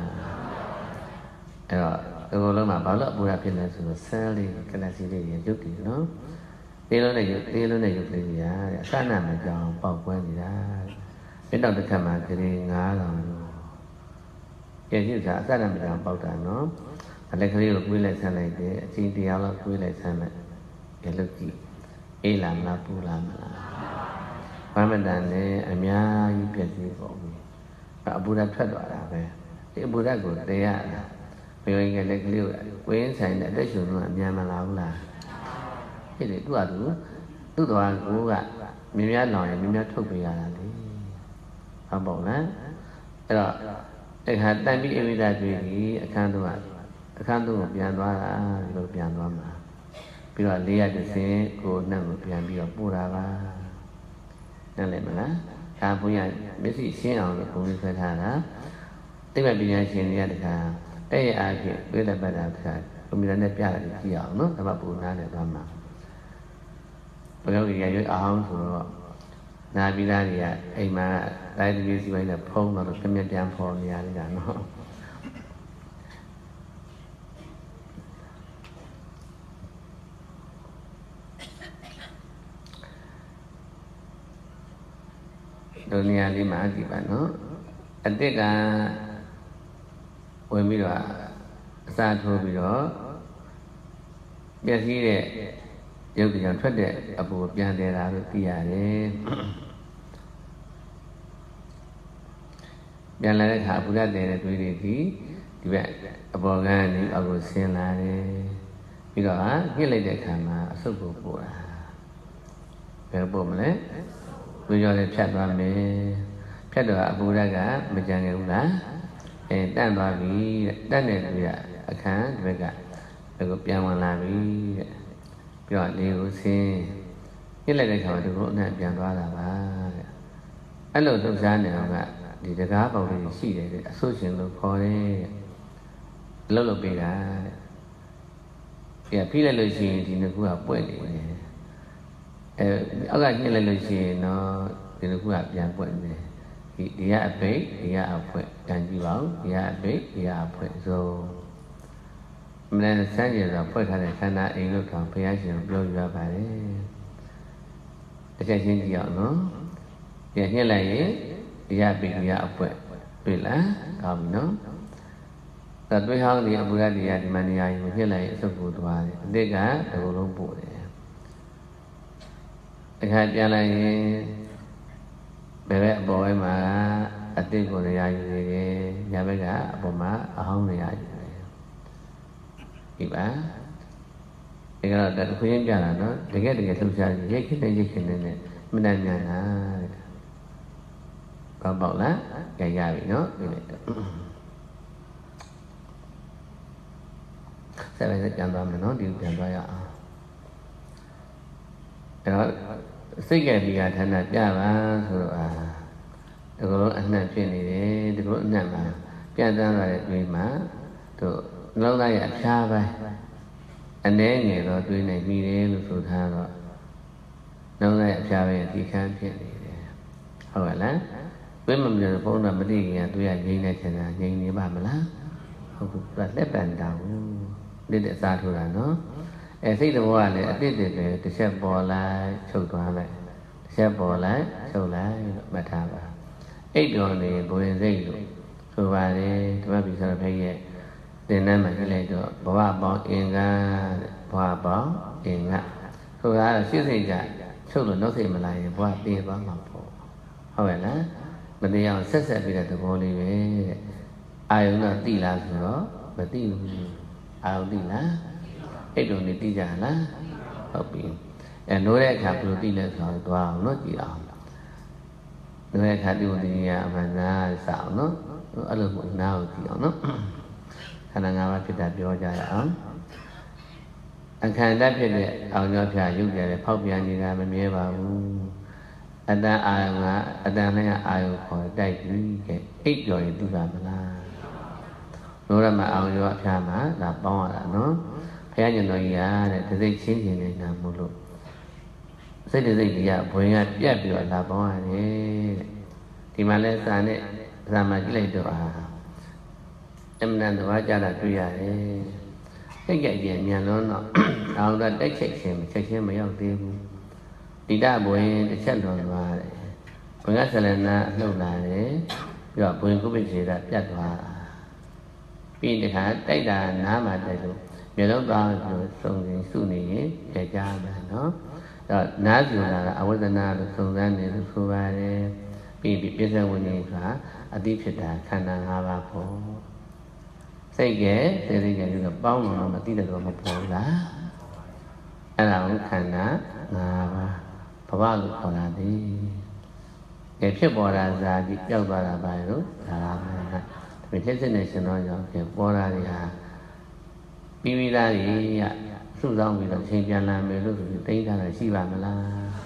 rồi tôi lúc mà bảo lớp bù ra phiền là sự xa đi cái là gì để giúp thì nó đi lúc này giúp thì gì à sao nào mà cho bảo quen gì đó đến đầu thực mà thì ngã rồi cái gì sao nào mà cho bảo trả nó lấy cái lúc quy lại sang này để chỉ đi áo quy lại sang này cái lúc gì ý làm là bù làm làဘာမှတန်နဲ့အများကြီးပြည့်စည်ပုံပြီအဘုရားထွက်သွားတာပဲဒီအဘုရားကိုတရားလားဘယ်ရင်ကလည်းကလေးကိုဝင်းဆိုင်တဲ့အသက်ရှင်တော့အများမလားဘူးလားဖြစ်တယ်သူ့တော်ကိုကမြင်းများလောင်ရင်မြင်းများထုတ်ပေးရတာလေဟုတ်ပေါ့လားအဲ့တော့အဲ့ခါတန်ပြီးအဝိဒတွေ့ပြီးအခန်းတို့ကိုပြန်သွားတာလို့ပြန်သွားမှာပြီးတော့၄ရက်တစ်စင်းကိုနှံ့ကိုပြန်ပြီးတော့ပို့တာပါนั่นแหละมั้ยล่ะถ้าဘုရားမျက်စိရှင်းအောင်လို့ဘုန်းကြီးဆွဲထားတာတိမပညာရှင်တွေကတခါတဲ့ရအားဖြင့်တွေ့တဲ့ပတ်တာတခါကွန်ပျူတာနဲ့ပြရတယ်ကြည့်အောင်နော်ဒါမှပူနာတယ်သွားမှာဘယ်လိုကြီးရွေးအောင်ဆိုတော့နာပြီးသားတွေကအိမ်မှာတိုင်းတည်းစီပိုင်းနဲ့ဖုံးတော့ပြမြပြန်ဖော်နေရတာနော်ဒုနီယာလေးမှာကြည့်ပါနော်အတိတ်ကဝင်ပြီးတော့အစာထိုးပြီးတော့ပြည့်စည်တဲ့ရုပ်တရားထွက်တဲ့အပူပြန်တယ်တာလို့သိရတယ်ပြန်လာတဲ့အခါအပူရတဲ့တွေးတွေဒီဘက်အပေါ်ကနေအကူဆင်းလာတယ်ပြီးတော့ညှစ်လိုက်တဲ့အခါမှာအဆုပ်ကိုပို့တာဘယ်ပို့မလဲဝိရောလည်းဖြတ်သွားမယ်ဖြတ်တော့အပူရကမကြံခဲ့ဘူးလားတန့်သွားပြီတန့်တဲ့သူကအခန်းဒီဘက်ကကိုပြန်ဝင်လာပြီတဲ့ပြီးတော့လေကိုဆင်းညှစ်လိုက်တဲ့ခါမှာသူကအနံ့ပြန်သွားတာပါတဲ့အဲ့လိုလှုပ်ရှားနေတော့ကဒီတကားပေါက်လေးရှိတယ်တဲ့အဆုရှင်လို့ခေါ်တယ်အလုပ်လုပ်ပေးတာတဲ့ဖိလိုက်လို့ရှိရင်ဒီနှစ်ခုကပွင့်နေတယ်အောက်ကညှစ်လိုက်လို့ရှိရင်တော့ဒီနှစ်ခုကပြန်ပွင့်နေတယ်ဒီကအပိတ်ဒီကအဖွင့်ကြံကြည့်ပါဦးဒီကအပိတ်ဒီကအဖွင့်ဆိုမနက်စမ်းကြဆိုဖွင့်ထားတဲ့ခန္ဓာအိမ်လို့တော့ဘုရားရှင်ပြောပြပါတယ်တစ်ချက်ချင်းကြည့်အောင်နော်ပြန်ညှစ်လိုက်ရင်ဒီကအပိတ်ဒီကအဖွင့်တွေ့လားကောင်းပြီနော်ဒါတွေးဟောင်းဒီအပူရဒီဒီမနေရာကြီးကိုညှစ်လိုက်ရင်အစုပ်ကိုသွားတယ်အတိတ်ကတကူလုံးပို့တယ်အခါပြန်လိုက်ရင်ဘယ်ဘက်အပေါ်ဘက်မှာအတိတ်ကိုနေရာယူနေတယ်ညာဘက်ကအပေါ်မှာအဟောင်းနေရာယူတယ်ဒီပါဒီကတော့တခုချင်းပြတာနော်တကယ်လှုပ်ရှားရိတ်ခင်းနဲ့မနှံ့ညာနာကောင်းပေါ့လားကြရပြီနော်ဒီလိုက်တော့ဆက်လိုက်ကြံသွားမယ်နော်ဒီပြန်သွားရအောင်အဲ့တော့စိတ်ကဒီကဌာနပြပါဆိုတော့ဒီလိုအနှံ့ဖြစ်နေတယ်ဒီလိုအနှံ့မှာပြတ်တန်းလာတဲ့တွင်မှာတို့လောက်သားရဲ့အဖျားပိုင်းအနည်းငယ်တော့တွင်နေပြီတယ်လို့ဆိုထားတော့လောက်သားရဲ့အဖျားပိုင်းဒီခန်းဖြစ်နေတယ်ဟုတ်ကဲ့လားတွင်မမြင်ဘုန်းတော်မသိခင်ကတွေ့ရငြိမ်းနေချင်တာငြိမ်းနေပါမလားဟုတ်ဘူးသူကလက်ပံတောင်းလက်တဲ့စားထိုးတာနော်စိတ်တော်ကလည်းအတိတ်တွေပဲတစ်ချက်ပေါ်လိုက်ချုပ်သွားလိုက်တစ်ချက်ပေါ်လိုက်ချုပ်လိုက်လို့မှတ်ထားပါအိတ်တော်နေဘဝင်စိတ်လို့ဆိုပါတယ်ဓမ္မပိဿရဘုရားရဲ့သင်္นานမှာကြည့်လိုက်တော့ဘဝပေါင်းအင်္ဂါတဲ့ဘဝပေါင်းအင်္ဂါဆိုတာရှင်းစိတ်ကချုပ်လို့နောက်စိတ်မလာရင်ဘဝတည်သွားမှာပေါ့ဟုတ်ရဲ့လားမတရားအောင်ဆက်ပြီးတဲ့သဘောလေးပဲတဲ့အာယုံကတိလားဆိုတော့မတိဘူးအာယုံတိလားအဲ့တုန်းနေသိကြလားဟုတ်ပြီနိုးတဲ့အခါဘယ်လိုသိလဲဆိုတော့သွားအောင်နော်ကြည့်အောင်နိုးတဲ့အခါဒီလိုသိရအမှန်နာစအောင်နော်အဲ့လိုမျိုးနားကိုကြည့်အောင်နော်ခန္ဓာ၅ပါးဖြစ်တာပြောကြရအောင်အခန္ဓာဖြစ်တဲ့အောင်ကြောဖြာရုပ်ကြတယ်ဖောက်ပြန်နေတာမမြဲပါဘူးအတ္တအာယုံကအတ္တနဲ့အာယုံခေါ်တိုက်ပြီးခဲ့အိပ်ကျော်ရင်သိပါမလားနိုးရမအောင်ကြောအဖြာမှာဒါပေါင်းရတာနော်ဘုရားညွန်တော်ကြီးကတဲ့တစိတ်ချင်းချင်းနေတာမို့လို့စိတ်တစိတ်ကြီးကဘဝင်ကပြတ်ပြီးတော့လာပေါင်းရတယ်တဲ့ဒီမှာလဲစာနဲ့စာမှာကြည့်လိုက်တော့အမှန်တဘာကြတာတွေ့ရတယ်စိတ်ကြိုက်ပြန်မြန်လုံးတော့အောင်တော့တိုက်ချိတ်ချင်းချက်ချင်းမရောက်သေးဘူးတိတဘဝင်တစ်ချက်လွန်သွားတယ်ဘဝင်ကဆလနာအလှုပ်လာတယ်ပြီးတော့ဘဝင်ကုပိစေတာပြတ်သွားပြီးတခါတိုက်တာနားမှာတိုက်လို့မျက်လုံးသားကိုစုံစင်စုနေရင်ကြကြမှာနော်အဲ့တော့နားကျူလာတာအဝိဇ္ဇနာလို့စုံစမ်းနေလို့ဆိုပါတယ်ပြီးပြစ္ဆေဝိညာဉ်ကအတိဖြစ်တာခန္ဓာ၅ပါးပေါ့စိတ်ကစိတ်ကလည်းပေါင်းလို့မသိတယ်တော့မပေါ်လားအဲ့ဒါကိုခန္ဓာ၅ပါးဘဝလို့ခေါ်တာဒီဖြစ်ပေါ်တာဇာတိပျောက်သွားတာပါလို့ဒါကဒီဖြစ်စစ်နေရှင်တော်ကြောင့်ပေါ်တာတွေဟာပြီးပြီးသားကြီးကစုဆောင်ပြီးတော့ချိန်ပြန်လာမယ်လို့ဆိုပြီးတိတ်ထားတာရှိပါမလား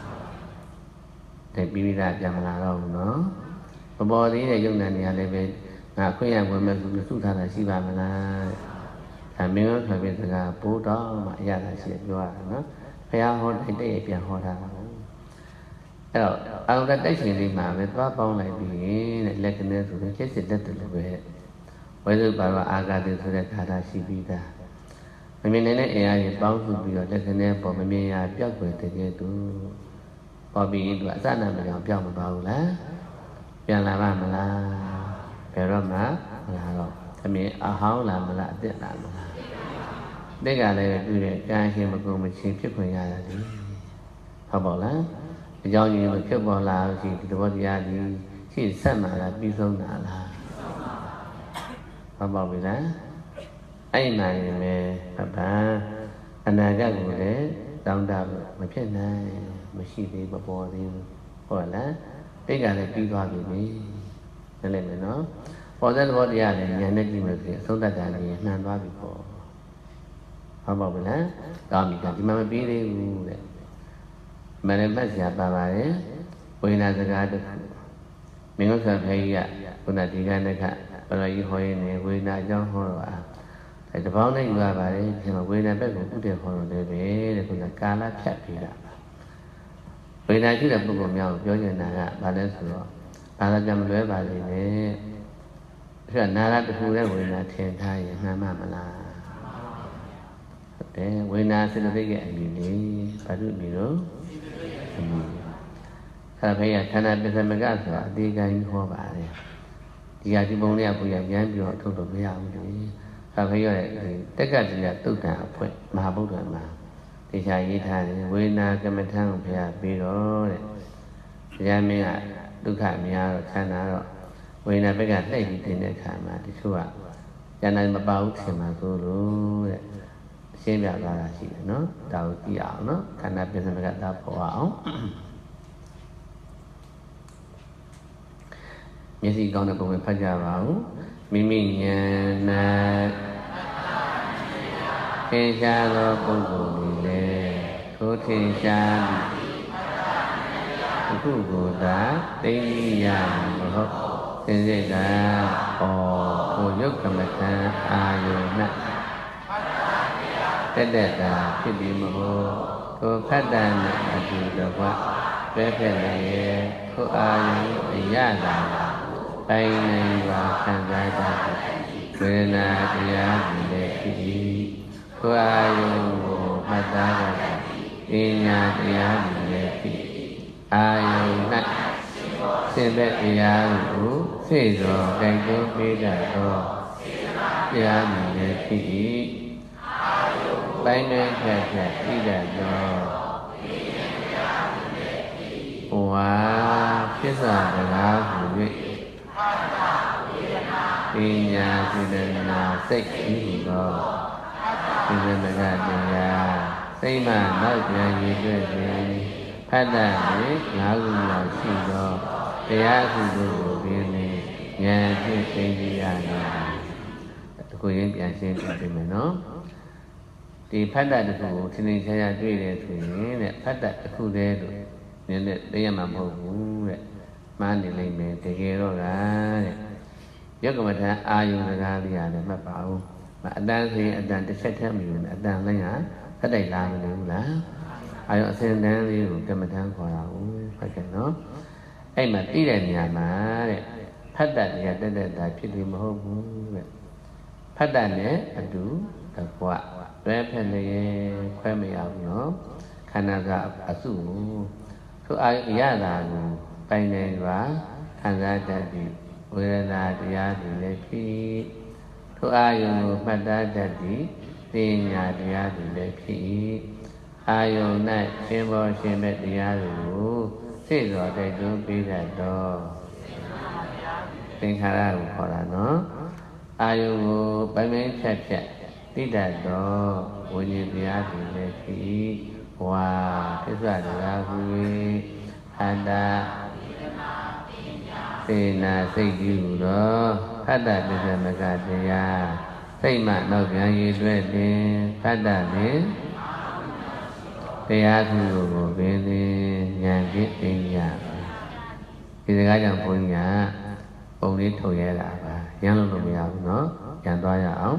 တဲ့ပြီးပြီးသားပြန်မလာတော့ဘူးနော်ပပေါ်သေးတဲ့ယုံနာနေရာလည်းပဲငါခွင့်ရဝင်မဲ့ဆိုပြီးစုထားတာရှိပါမလားဒါမင်းတို့ဆိုပြီးစကားပိုးတော့မှအရသာရှိပြောရတာနော်ဘုရားဟောတဲ့တဲ့ပြန်ဟောတာပါအဲ့တော့အောင်တဲ့တိုက်ရှင်လေးမှာပဲသွားပေါင်းလိုက်ပြီးတဲ့လက်ကနေဆိုရင်ချက်စစ်တတ်တယ်လို့ပဲဝိသုဘာဝအာဂတိဆိုတဲ့ခါတာရှိပြီးသားမမြင်နိုင်တဲ့အင်အားကြီးပေါင်းစုပြီးတော့လက်ကနေပေါ်မမြင်ရပျောက်ွယ်တကယ်သူပေါ်ပြီးသူအစနာမကြောင်ပျောက်မသွားဘူးလားပြန်လာပါမလားဘယ်တော့မှမလာတော့သမင်အဟောင်းလာမလားအသက်လာမလားတက်ကလည်းတွေ့တဲ့ကာရှင်မကုန်မချင်းဖြစ်ခွင့်ရတာလေဟုတ်ပါလားအကြောင်းရင်းလို့ဖြစ်ပေါ်လာလို့ရှိရင်ဒီသဘောတရားကြီးရှေ့ဆက်မှာလားပြီးဆုံးတာလားဟုတ်ပါပြီလားအဲ့နာရင်ပဲဗာအနာဂတ်ကိုလည်းတောင်းတမဖြစ်နိုင်မရှိသေးမပေါ်သေးဘူးဟုတ်လားတိတ်ကလည်းပြီးသွားပြီလေနားလည်မယ်နော်ပေါ်တဲ့သဘောတရားလည်းဉာဏ်နဲ့ကြည့်မယ်ဆိုရင်အဆုံးသတ်တာလည်းနှံသွားပြီပေါ့ဟုတ်ပါဘူးလားကောင်းပြီကဒီမှာမပြီးသေးဘူးတဲ့မရမတ်ဆရာပါပါတယ်ဝိညာဉ်စကားတစ်ခုမင်းတို့ဆရာဖေးကြီးကခုနဒီကနေ့ကပရိဟောရင်ဝေဒနာအကြောင်းဟောတော့အဲတပေါင်းနဲ့ယူရပါတယ်ဒီမှာဝေဒနာဘက်ကိုဥတည်ဟောတော့လည်းပဲတဲ့ခုနကာလဖြတ်ပြီးတာဝေဒနာရှိတဲ့ပုဂ္ဂိုလ်များကိုပြောချင်တာကဘာလဲဆိုတော့ဘာသာပြန်မလွဲပါလိမ့်နဲ့အဲ့ဒါနာရတခုရဲ့ဝေဒနာထင်ထားရင်မှန်မှမလားဟုတ်တယ်ဝေဒနာစေတသိက်ရဲ့အမည်လေးဘာလို့အမည်တော့အမည်အဲ့ဒါဖေးကခန္ဓာပစ္စမကဆိုတာအသေးကိုင်းဟောပါတယ်ဒီဟာဒီပုံလေးကဘုရားဉာဏ်ပြီးတော့ထုတ်လို့မရဘူးလေအဲ့ဒါဖေးရတဲ့တက္ကတိယသုတ်တံအဖွဲ့မဟာဗုဒ္ဓမှာတရားရေးထားတယ်ဝေဒနာကမ္မထံကိုဘုရားပြီးတော့တဲ့ဘုရားမင်းကဒုက္ခများတော့ခန္ဓာတော့ဝေဒနာဘက်ကလှည့်ပြီးတင်တဲ့အခါမှာတချို့ကဉာဏ်မပါဘူးထင်မှာဆိုလို့တဲ့ရှင်းပြသွားတာရှိတယ်နော်ဒါကိုကြည့်အောင်နော်ခန္ဓာပစ္စမကသာပေါ်အောင်မျက်စိကောင်းတဲ့ပုံပဲဖတ်ကြပါဦးမိမိဉာဏ်နဲ့ထင်ရှားသောပုဂ္ဂိုလ်တွေလည်းထိုထင်ရှားအခုကိုသာသိရမဟုတ်သင်္စိတ်ကကိုယုတ်ကမထံအာယုဏတက်တာဖြစ်ပြီးမဟုတ်ထိုဖတ်တာနဲ့အတူတကွပဲဖက်လည်းထိုအာယုအရတာပိုင်နိုင်ပါခံစားတတ်ဝေဒနာတရားတွေလည်းဖြစ်၏ထိုအာယုကိုမှတ်သားတတ်ပညာတရားတွေလည်းဖြစ်အာယု၌စင်တဲ့တရားကိုစိတ်တော်ကြိုက်သွင်းပေးတတ်သောတရားတွေလည်းဖြစ်၏ပိုင်းတွင်ဖြတ်ဖြတ်ပြီးတတ်သောဝါဖြစ်စာတရားဟူ၍ပညာစေတနာစိတ်ဤသောဒီဇမကတရားစိတ်မှနောက်ပြန်ရည်တွေ့ခြင်းဖတ်တတ်၍၅ခုလောက်ရှိသောတရားစုတို့ကိုပြင်းနေဉာဏ်ဖြင့်သိသိရသည်တခုရင်းပြန်ရှင်းပြပေးမယ်နော်ဒီဖတ်တတ်တစ်ခုကိုသင်္ချာရတွေ့တယ်ဆိုရင်တဲ့ဖတ်တတ်တစ်ခုတည်းလို့နည်းနည်းသိရမှာမဟုတ်ဘူးတဲ့မှားနေလိမ့်မယ်တကယ်တော့ကတဲ့ယုတ်ကမထံအာယုစကားလေးရတယ်မှတ်ပါဦးအတန်းဆိုရင်အတန်းတစ်ချက်တည်းမယူနဲ့အတန်းလိုက်ရဖတ်တိုက်လာမလို့ဘူးလားအာယုအစဉ်တန်းလေးကိုကမထံခေါ်တာဟုတ်ဖတ်ကြနော်အဲ့မှာသိတဲ့နေရာမှာတဲ့ဖတ်တတ်တရားတက်တက်တာဖြစ်လို့မဟုတ်ဘူးတဲ့ဖတ်တတ်နဲ့အတူတကွတွဲဖက်လျက်ခွဲမရဘူးနော်ခန္ဓာကအစုကိုထိုအာယုရတာကိုပိုင်နေပါခံစားတတ်ပြီးဝေဒနာတရားတွေလည်းဖြစ်ထိုအာယုကိုမှတ်သားတတ်ပြီးပညာတရားတွေလည်းဖြစ်အာယု၌ရှင်ဘောရှင်မဲ့တရားတွေကိုစိတ်တော်တိုက်တွန်းပေးတတ်တော့သင်္ခါရကိုခေါ်တာနော်အာယုကိုပိုင်ပိုင်ဖြတ်ဖြတ်သိတတ်တော့ဝိညာဉ်တရားတွေလည်းဖြစ်ဝါသစ္စာတရားဟူ၍ခန္ဓာစေနာစိတ်ကြီးဟူသောဖတ္တပစ္စမကတရားစိတ်မှနောက်ပြန်ရည်တွဲတင်ဖတ္တပင်တရားသူကိုပင်ဉာဏ်ဖြင့်သိရဒီစကားကြောင့်ဘုန်းကြီးကပုံလေးထုတ်ရတာပါရမ်းလို့မရဘူးနော်ရမ်းသွားရအောင်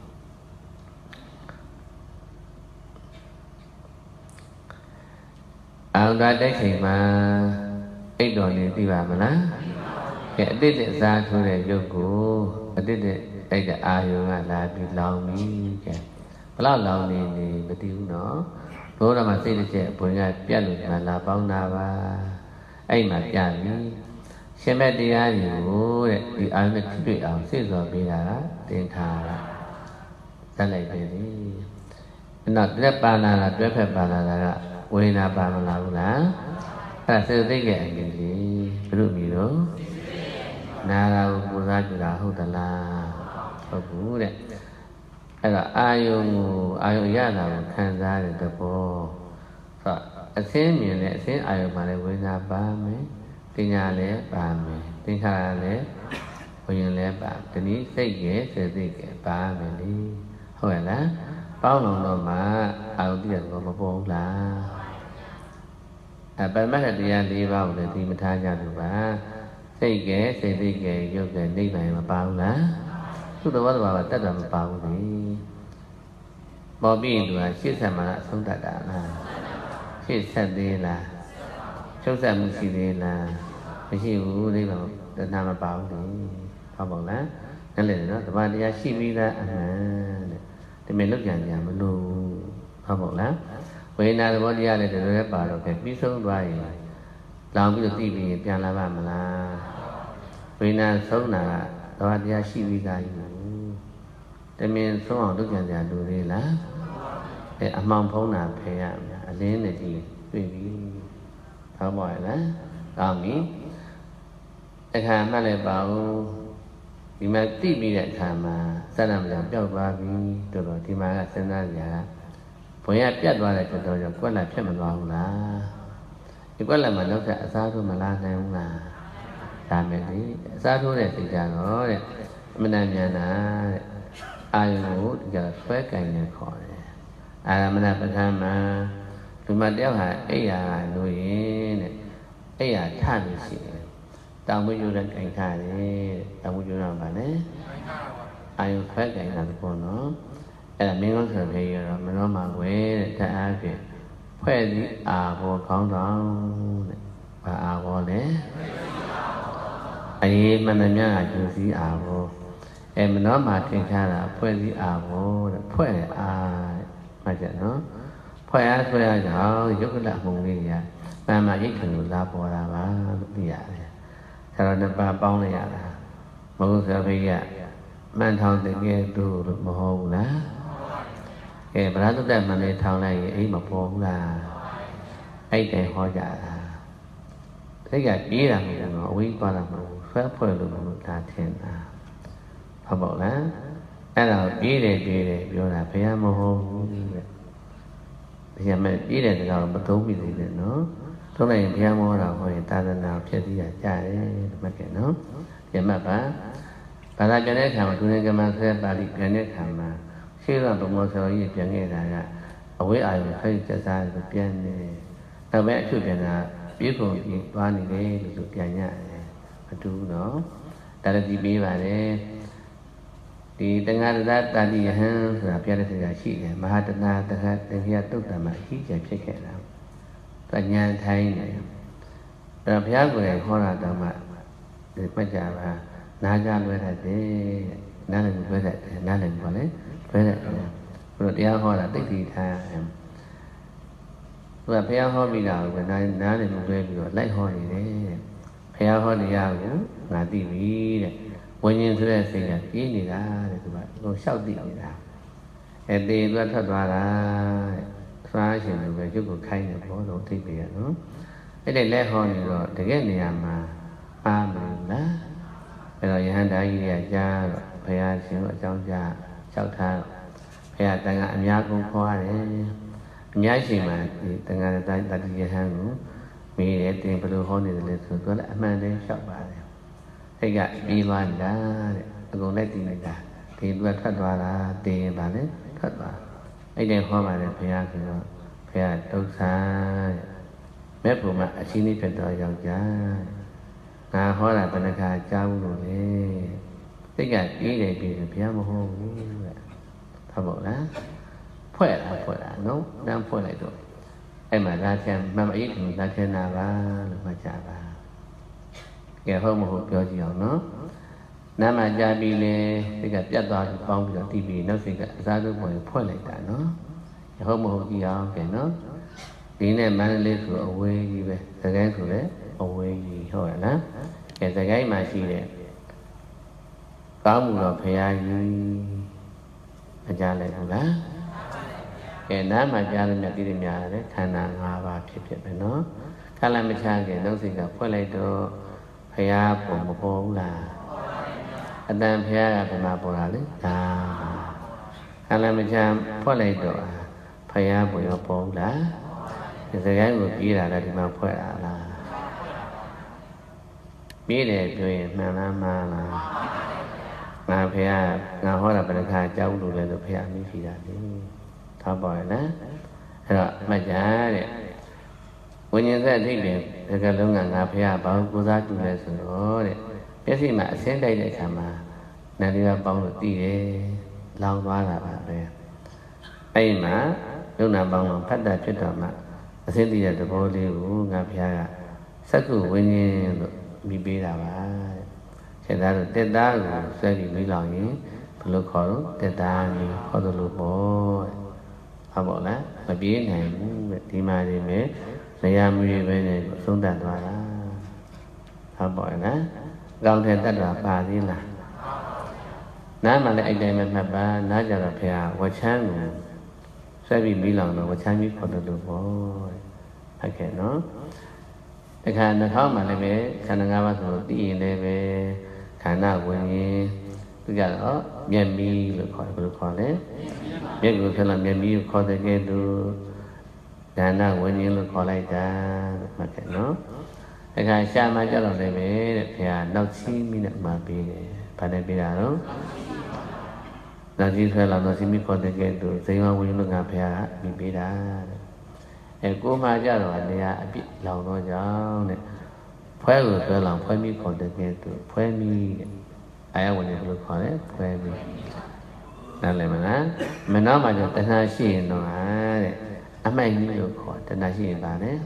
အောင်တာတိုက်ချိန်မှာအိတ်တော်လေးသိပါမလားကဲအတိတ်အစားထိုးတဲ့ရုပ်ကိုအတိတ်အဲ့ကအာယုံကလာပြီးလောင်ပြီကဲဘလောက်လောင်နေမသိဘူးနော်ဘုရားမှာစိတ်တစ်ချက်ဘုံကပြတ်လို့မှလာပေါင်းတာပါအဲ့မှာပြပြီရှင်မဲ့တရားတွေကိုတဲ့ဒီအာယုံနဲ့ထိတွေ့အောင်စိတ်စော်ပေးတာကတင်ထားတာဇက်လိုက်ပဲလေနောက်တက်ပါလာတာတွဲဖက်ပါလာတာကဝေဒနာပါမလာဘူးလားအဲ့ဒါစေတသိက်ရဲ့အရင်ကြီးဘုရုမီတော့နာတာကိုပူဇော်ကြတာဟုတ်သလားဟုတ်ဘူးတဲ့အဲ့တော့အာယုံရတာကိုခံစားတဲ့သဘောဆိုအစင်းမြင်တဲ့အစင်းအာယုံမှာလည်းဝေဒနာပါမယ်တင်ညာလည်းပါမယ်သင်္ခါရလည်းဝိညာဉ်လည်းပါဒီနည်းစိတ်ရဲ့စေစိတ်ရဲ့ပါမယ်လေဟုတ်ရဲ့လားပေါင်းလုံးတော့မှအာယုံတည်းကတော့မပေါ်ဘူးလားပရမတ်တရား၄ပါးကိုလည်းသိမထားကြလို့ပါစိတ်ကစိတ်သိကရုပ်ကနိဗ္ဗာန်မပါဘူးလားသူ့တော်ဘာတတ်တာမပါဘူးလေပေါ်ပြီးသူကရှေ့ဆက်မှာအဆုံးတတ်တာလားရှေ့ဆက်သေးလားချုပ်ဆက်မှုရှိသေးလားမရှိဘူးနိဗ္ဗာန်တဏှာမပါဘူးလေဟုတ်ပါလားนั่นเลยเนาะတပါးတရားရှိပြီးသားအမှန်တဲ့ဒီမဲ့လောက်ကြံကြမလို့ဟုတ်ပါလားဝိညာဉ်သဘောတရားလည်းတော်တော်ပါတော့ပဲပြီးဆုံးသွားရင်လောင်ပြီးတော့သိပြီးပြန်လာပါမလားဝိညာဉ်ဆုံးတာကတပါးတရားရှိပြီးသားကြီးဘူးတမင်ဆုံးအောင်လောက်ကြံကြလူသေးလားအမှောင်ဖုံးတာဖယ်ရမယ်အလင်းနဲ့ကြည့်တွေ့ပြီဟုတ်ပါရဲ့လားကောင်းပြီအခါမှလည်းပါဦးဒီမှာသိပြီးတဲ့အခါမှာစရမကြောင့်ပျောက်သွားပြီတော်တော်ဒီမှာကစဉ်းစားကြတာဘွင်ရပြတ်သွားတဲ့တော်တော်ကြောင့်ကွက်လက်ဖြစ်မသွားဘူးလားဒီကွက်လက်မှာလောက်တဲ့အစားထိုးမလာနိုင်ဘူးလားဒါမဲ့လေအစားထိုးတဲ့စိတ်ကြတော့တဲ့အမှန်တန်မြန်တာတဲ့အာယုကိုဒီကဆွဲကင်နေခေါ်တယ်အာရမဏပဋ္ဌာန်းမှာဒီမှာတယောက်ဟာအိယာလို့ရင်တဲ့အိယာထလို့ရှိတယ်တောင်မယူတဲ့ကြိုင်ထားတယ်တောင်မယူတော့ဗာလဲအာယုဖက်ကြိုင်တာပေါ့နော်အဲ့ဒါမင်းကောင်းဆိုခေရတော့မနောမှာဝဲတဲ့တအားဖြင့်ဖွဲ့စည်းအာဘောခေါင်းဆောင်တဲ့ဘာအာဘောလဲအေးမနမြကကျူစည်းအာဘောမနောမှာထင်ရှားတာဖွဲ့စည်းအာဘောတဲ့ဖွဲ့အာမှတ်ချက်နော်ဖွဲ့အားဆွဲရကြောင်းယုတ်ကလမှုံလေးကြီးကမှန်မှရိတ်ခံလို့လာပေါ်တာပါလို့သိရတယ်ဆရာတော်နှစ်ပါးပေါင်းလိုက်ရတာမဟုတ်ဆရာဖေးကမှန်ထောင်တကယ်သူလို့မဟုတ်ဘူးလားဗရာသုတ္တမှန်လေးထောင်လိုက်ရင်အိမ်မပေါ်ဘူးလားအဲ့တိုင်ဟောကြတာစိတ်ကပြေးတာမဟုတ်ဘူးအဝေးသွားတာမဟုတ်ဘူးဆွဲဖွဲ့လို့မလို့ဒါထင်တာဟုတ်ပါလားအဲ့ဒါပြေးတယ်ပြောတာဘုရားမဟုတ်ဘူးတဲ့ဘုရားမဲ့ပြေးတဲ့စကားကိုမသုံးမိသေးတယ်နော်သုံးလိုက်ရင်ဘုရားမောတာဟောရင်သာသနာဖြစ်စီရကြတယ်မှတ်ခဲ့နော်ပြန်မှတ်ပါဘာသာပြန်တဲ့အခါမှာသူနေကမဆဲပါဠိပြန်တဲ့အခါမှာရှေးကဘုမောဆောကြီးပြန်ခဲ့တာကအဝိအာယုဖိတ်ကျစားကိုပြန်နေနောက်ပဲအချုပ်ပြန်တာပြေကုန်ပြီးသွားနေတယ်လို့ဆိုပြန်ရတယ်မတူဘူးနော်ဒါလည်းဒီပေးပါတယ်ဒီတန်ဃာရတတာတိယဟံဆိုတာပြတဲ့စကားရှိတယ်မဟာတနာတခါတခါတုတ်တံမှာအကြီးကျယ်ဖြစ်ခဲ့တာပညာထိုင်းတယ်အဲ့ဘုရားကိုယ်တိုင်ခေါ်တာတော့မှဒီပတ်ကြပါနာကြလွဲတတ်တယ်နားလည်းလွဲတတ်တယ်နားလည်းပေါ့လေလွဲတတ်တယ်ဘုရားတရားဟောတာသိသိထားတယ်သူကဘုရားဟောပြီးတာကိုနားလည်းလွဲပြီးတော့လိုက်ဟောနေတယ်ဘုရားဟောတရားကိုငါသိပြီတဲ့ဝိညာဉ်ဆိုတဲ့စိတ်ကပြေးနေတာတဲ့သူကဟိုလျှောက်သိနေတာတေသူကထွက်သွားတာတဲ့စားရှင်လိုပဲရုပ်ကိုခိုင်းနေဘောတော့သိပြီရနော်အဲ့ဒီလက်ဟောနေတော့တကယ်နေရာမှာအားမလို့လားအဲ့တော့ယဟန်တာကြီးတွေကကြားတော့ဘုရားရှင်ကိုအကြောင်းကြားလျှောက်ထားတော့ဘုရားတန်ခါအများကုန်ခေါ်ရတယ်အများရှိမှဒီတန်ခါတိုင်းတတိယဟန်ကိုမေးတယ်တင်ဘယ်လိုဟောနေတယ်လဲဆိုတော့လည်းအမှန်တည်းလျှောက်ပါတယ်စိတ်ကပြီးသွားတာတဲ့အကုန်လိုက်တည်လိုက်တာဒီသူကထွက်သွားတာတင်ရင်ပါလေထွက်သွားအဲ့ဒီဟောပါတယ်ဘုရားဆိုတော့ဘုရားဒုက္ခမဲ့ပုံမှာအချင်းလေးဖြစ်တော့ယောက်ျားငါဟောတာဘယ်နှခါကြားဘူးလို့လေစိတ်ကပြေးတယ်ဘုရားမဟုတ်ဘူးတဲ့ဟုတ်ပါလားဖွဲ့တာနော်တန်းဖွဲ့လိုက်တော့အဲ့မှာလာချမ်းမမအေးခင်လာချမ်းတာပါလို့မှတ်ကြပါကဲဟုတ်မဟုတ်ပြောကြည့်အောင်နော်နာမကြပြီလေစိတ်ကပြတ်သွားပြီးပေါင်းပြီးတော့တီးပြီးနောက်စိတ်ကအစားဆုံးပေါ်ဖွဲ့လိုက်တာနော်ဟုတ်မဟုတ်ကြည့်အောင်ကဲနော်ဒီနဲ့မန္တလေးဆိုအဝေးကြီးပဲစကိုင်းဆိုလည်းအဝေးကြီးဟုတ်ရလားကဲစကိုင်းမှာရှိတဲ့ကောင်းမှုတော်ဘုရားကြီးအကြလိုက်ဘူးလားကဲနားမှာကြားလို့မြတ်တိရများတယ်ခန္ဓာ၅ပါးဖြစ်ပဲနော်ခန္ဓာမချခင်နောက်စိတ်ကဖွဲ့လိုက်တော့ဘုရားပုံမပေါ်ဘူးလားအတန်ဘုရားကဘယ်မှာပေါ်တာလဲဒါခန္ဓာမချဖွဲ့လိုက်တော့ဘုရားပုံရောပေါ်ဘူးလားဒီစကားကိုပြေးတာလည်းဒီမှာဖွဲ့တာလားပြေးတယ်ပြောရင်မှန်လားမှားလားငါဘုရားငါဟောတာဘယ်နှခါကြောက်လို့လဲဆိုဘုရားမိရှိတာလေထားပါရဲ့နော်အဲ့တော့မှတ်ကြတဲ့ဝိညာဉ်သက်အထိပ္ပယ် cái lúc ngà phải bảo cô giáo tu lệ rồi đấy biết gì mà xem đây để làm mà này đi bao được tí đấy lao qua là bà về ai mà lúc nào bao mà phát đạt chuyện đó mà xem đi là được bao nhiêu ngà phải sắc cụ với nhau bị bế ra bà hiện tại là tết đá rồi sẽ bị mấy lần nhỉ lúc khó tết đá thì khó được lúc bố họ bảo là mà biết này thì mà thì mấy này am đi về này xuống đàn hòa đó họ bảo là gạo thêm tất cả bà đi là nãy mà lại anh đây mà bà nãy giờ là phải qua chăng sẽ bị mấy lần rồi qua chăng biết khó được lúc bố hay cái nó cái khả năng khó mà lại về khả năng ngã vào rồi đi này về khả năng của như tức là đó miền mi được khỏi đấy biết được phải làm miền mi khỏi được cái đồ khả năng của như được khỏi lại ra mà cái nó cái khả xa mà cho nó lại về phải đau chi mi nè mà bị phải này bị là đó đau chi phải làm đau chi mi khỏi được cái đồ xây mà của như được ngã phải bị ra cô mà cho rồi này bị lâu rồi cháu này phải rồi phải làm phải mi khỏi được cái đồ phải mi ai quan niệm được khỏi đấy phải miนั่นแหละมันnói mà cho tận ha xin nó đấy âm anh đi được khỏi tận ha xin bà đấy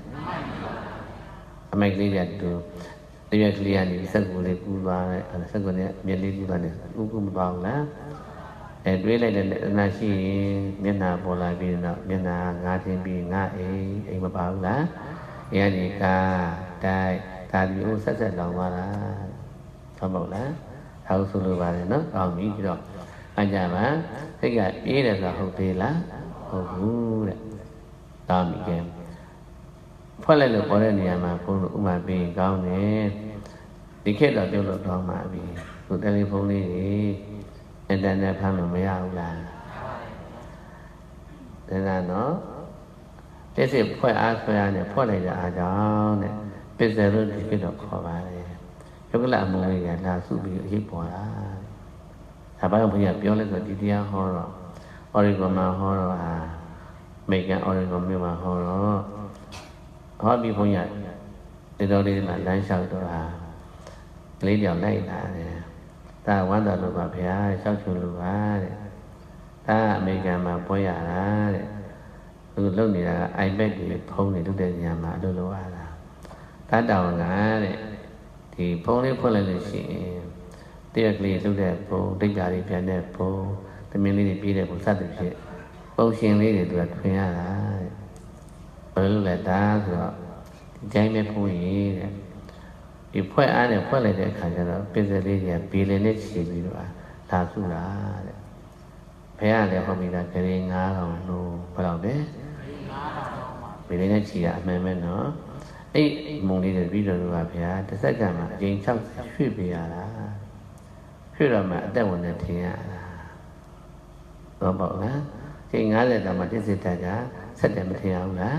âm anh đi được đi về kia đi sắc của lấy cú vào sắc của này miền lấy cú vào này cú vào lá đuôi lại là tận ha xin miền nào bỏ lại miền nào ngã thiên bị ngã ấy mà bảo lá vậy thì cả đại ta đi u sắc lòng vào lá sao bảo lá thâu số lừa vào này nó còn nghĩ rồi anh già mà thế cả ý là hậu tì lá hậu cú đấy tao bị kèm phải lại được có đây nhà mà phụ nữ mà bị cao nè đi kết là tiêu được đó mà bị tụi telephone đi internet tham là mấy ao là thế là nó cái gì phải này phải lại là đó này bây giờ rồi thì cái đó khó bà này cho cái là một người là sự bị hiếp bỏ ra thà bác bây giờပြောlên rồi đi theo họ rồi Oregon mà họ rồi mấy cái Oregon mà họ rồi họ bị phong nhật thì đâu đi mà đánh sao đó lấy điều này là ta quan tâm được bà phải sao chịu được ta mấy cái mà bây giờ là lúc này là iPad thì phong này lúc đấy nhà mà đôi lúc là ta đầu ngã đấy thì phong đấy phong lại là gì tiếc lì lúc đấy phong đánh giá đi phải đấy phong thì mình đi bị đấy phong sát được gì phong xin đi để được khuyên là ở lúc này ta rồi trái mấy phong gì đấy thì phải ăn này phải lại để khai ra đó bây giờ đi thì bị lên đấy chỉ bị rồi ta su ra đấy phải ăn này không bị là cái gì ngã rồi nó phải làm đấy bị lên đấy chỉ là mấy nó ấy mong đi được biết rồi và phải tất cả mà chính xác suy bị là suy rồi mà tại vấn đề thì nó bảo là cái ngã này là mà cái gì ta cả sẽ để mà theo là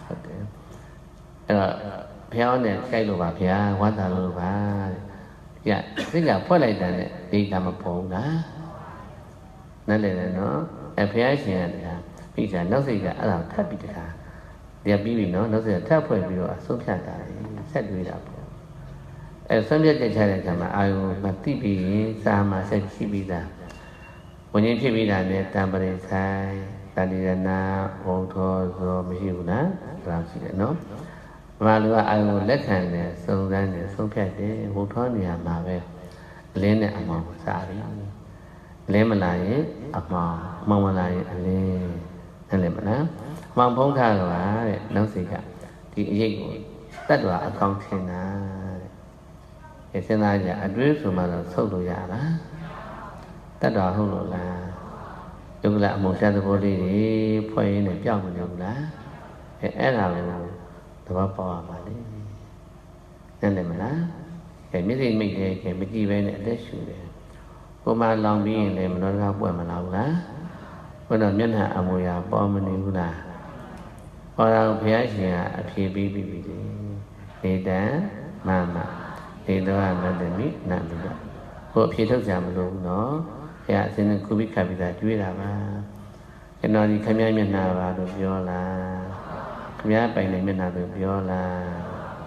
theo này cái đồ bà phải quan tâm đồ bà dạ tức là phải lại là đi làm một bộ đó nên là nó phải xem là bây giờ nó gì cả là thấp bị cả để bị nó sẽ thấp phải bị rồi số phận ta sẽ đuổi ra xong rồi cái này là mà ai mà tí bị sao mà sẽ chỉ bị raวันนี้ဖြစ်ပြီးတာနဲ့တံပရိဆိုင်တဏိရဏဝုထောဇောမရှိဘူးလားဒါရှိတယ်နော်ဘာလို့အာယုလက်ခံတယ်စုံစမ်းတယ်ဆုံးဖြတ်တယ်ဝုထောနေရာမှာပဲအလင်းနဲ့အမောင်စားပြီအလင်းမလာရင်အမောင်မလာရင်အလင်းนั่นแหละမလားမောင်ဖုံးထားတာတဲ့နောက်စိတ်ကဒီအရေးကိုတတ်တော်အကောင်းထင်တာတဲ့စဉ်းစားကြအတွေးဆိုမှတော့ဆုတ်လို့ရလားတတ်တော်ဟုတ်လို့လားယုတ်ကလအမှုဆက်သဘောလေးတွေဖွဲ့ရင်းနဲ့ပြောင်းမနေဘူးလားအဲ့ဒါလည်းသဘောပေါက်ရပါလေนั่นแหละမလားမျက်စိမိတ်တယ်မကြည့်ပဲနဲ့အသက်ရှူတယ်ကိုမလောင်ပြီးရင်လည်းမနှောကားပွက်မလာဘူးလားဘုရားမျက်နှာအမူအရာပေါ်မနေဘူးလားဟောတော်ဘုရားရှင်ကအဖြေပေးပြီးပြီနေတံမမနေတော်မတမိနတ်လို့ကိုအဖြေထုတ်ကြမလို့နော်ဘုရားအစဉ်ကုပိခပိတာတွေ့တာပါကျွန်တော်ဒီခမည်းမျက်နှာပါလို့ပြောလားခမည်းပိုင်တဲ့မျက်နှာလို့ပြောလား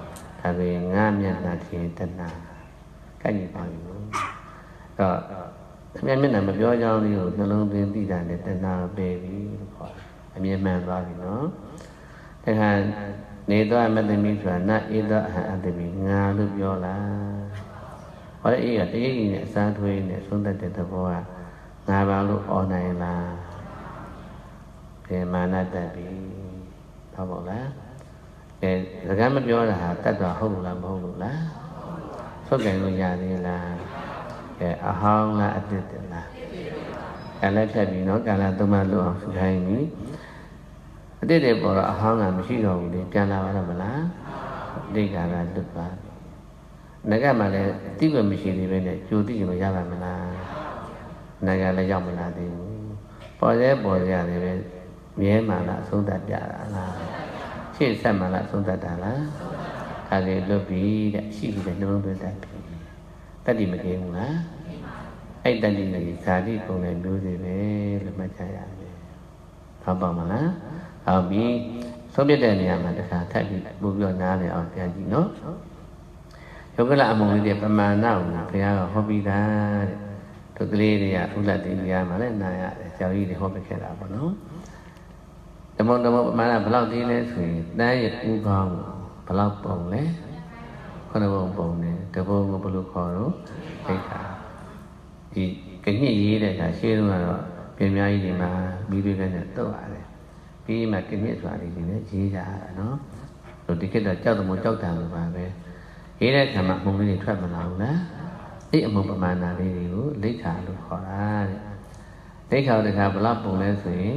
ဒါပေငါမျက်နှာထင်တဏကိုက်ညီပါပြီတော့အမြဲမျက်နှာမပြောကြောင်းလေးကိုနှလုံးသွင်းသိတာနဲ့တဏပဲပြီလို့ခေါ်တယ်အမြဲမှန်သွားပြီနော်တခါနေသောမတ္တမိဆိုတာနဧသောအဟံအတ္တမိငါလို့ပြောလားဟောတဲ့အေးကတရိပ်ကြီးနဲ့အစားထွေးနဲ့သုံးတတ်တဲ့သဘောကငါပါလို့អော်နိုင်လားပြေမာနတတ်ပြီဟုတ်ပါလားစကားမပြောတာဟာတတ်တော်ဟုတ်လို့လားမဟုတ်လို့လားဆုတ်ကြင်လို့ရသေးလားအဟောင်းလားအတစ်တလားကံလည်းဖြတ်ပြီနော်ကံလည်းသုံးမလို့အောင်ခိုင်းပြီအတစ်တဲ့ပေါ်တော့အဟောင်းကမရှိတော့ဘူးလေပြန်လာပါတော့မလားအတိတ်ကလည်းလွတ်သွားပြီငကမှလည်းတိကျမရှိသေးပဲနဲ့ကြိုသိကြလို့ရပါမလားငကလည်းရောက်မလာသေးဘူးပေါ်ရတယ်ပဲမြဲမှလားအဆုံးသတ်ကြတာလားရှေ့ဆက်မှလားအဆုံးသတ်တာလားခါလေလွတ်ပြီတဲ့ရှိပြီတဲ့နှလုံးသွင်းတတ်ပြီတတ္တိမကင်းဘူးလားအဲ့တတ္တိနဲ့ဇာတိပုံနဲ့မျိုးစေပဲလို့မှတ်ကြရမယ်ဟုတ်ပါမလားဟုတ်ပြီဆုံးဖြတ်တဲ့နေရာမှာတခါထပ်ပြီးပို့ပြီးနားလည်အောင်ပြန်ကြည့်နော်ယောဂလအမုံလေးတွေပမာဏကိုဘုရားကဟောပြီးသားတဲ့သူကလေးတွေကဥလတ်တင်ပြမှာလည်းနာရတယ်ကျောင်းကြီးတွေဟောပြခဲ့တာပေါ့နော်ဓမ္မပမာဏဘယ်လောက်သေးလဲဆိုရင်တန်းရဲ့ဥကောင်းဘယ်လောက်ပုံလဲခုနဘုံပုံတယ်တဘုံကိုဘယ်လိုခေါ်တော့ဒိဋ္ဌာဒီကညစ်ရေးတဲ့အခါရှင်းတော့ပြင်များကြီးတွေမှာမိတွေကနဲ့တုတ်ရတယ်ပြီးမှကညစ်ဆိုတာလေးတွေနဲ့ရေးကြရတာနော်ဒီခေတ်တော့ကြောက်တယ်မို့ကြောက်တယ်လို့ပါပဲရေးတဲ့အခါမှာအမုံလေးတွေထွက်မလာဘူးလားအဲ့အမုံပမာဏလေးတွေကိုလိဋ္ဌာလို့ခေါ်တာတဲ့လိဋ္ဌာတခါဘယ်လောက်ပုံလဲဆိုရင်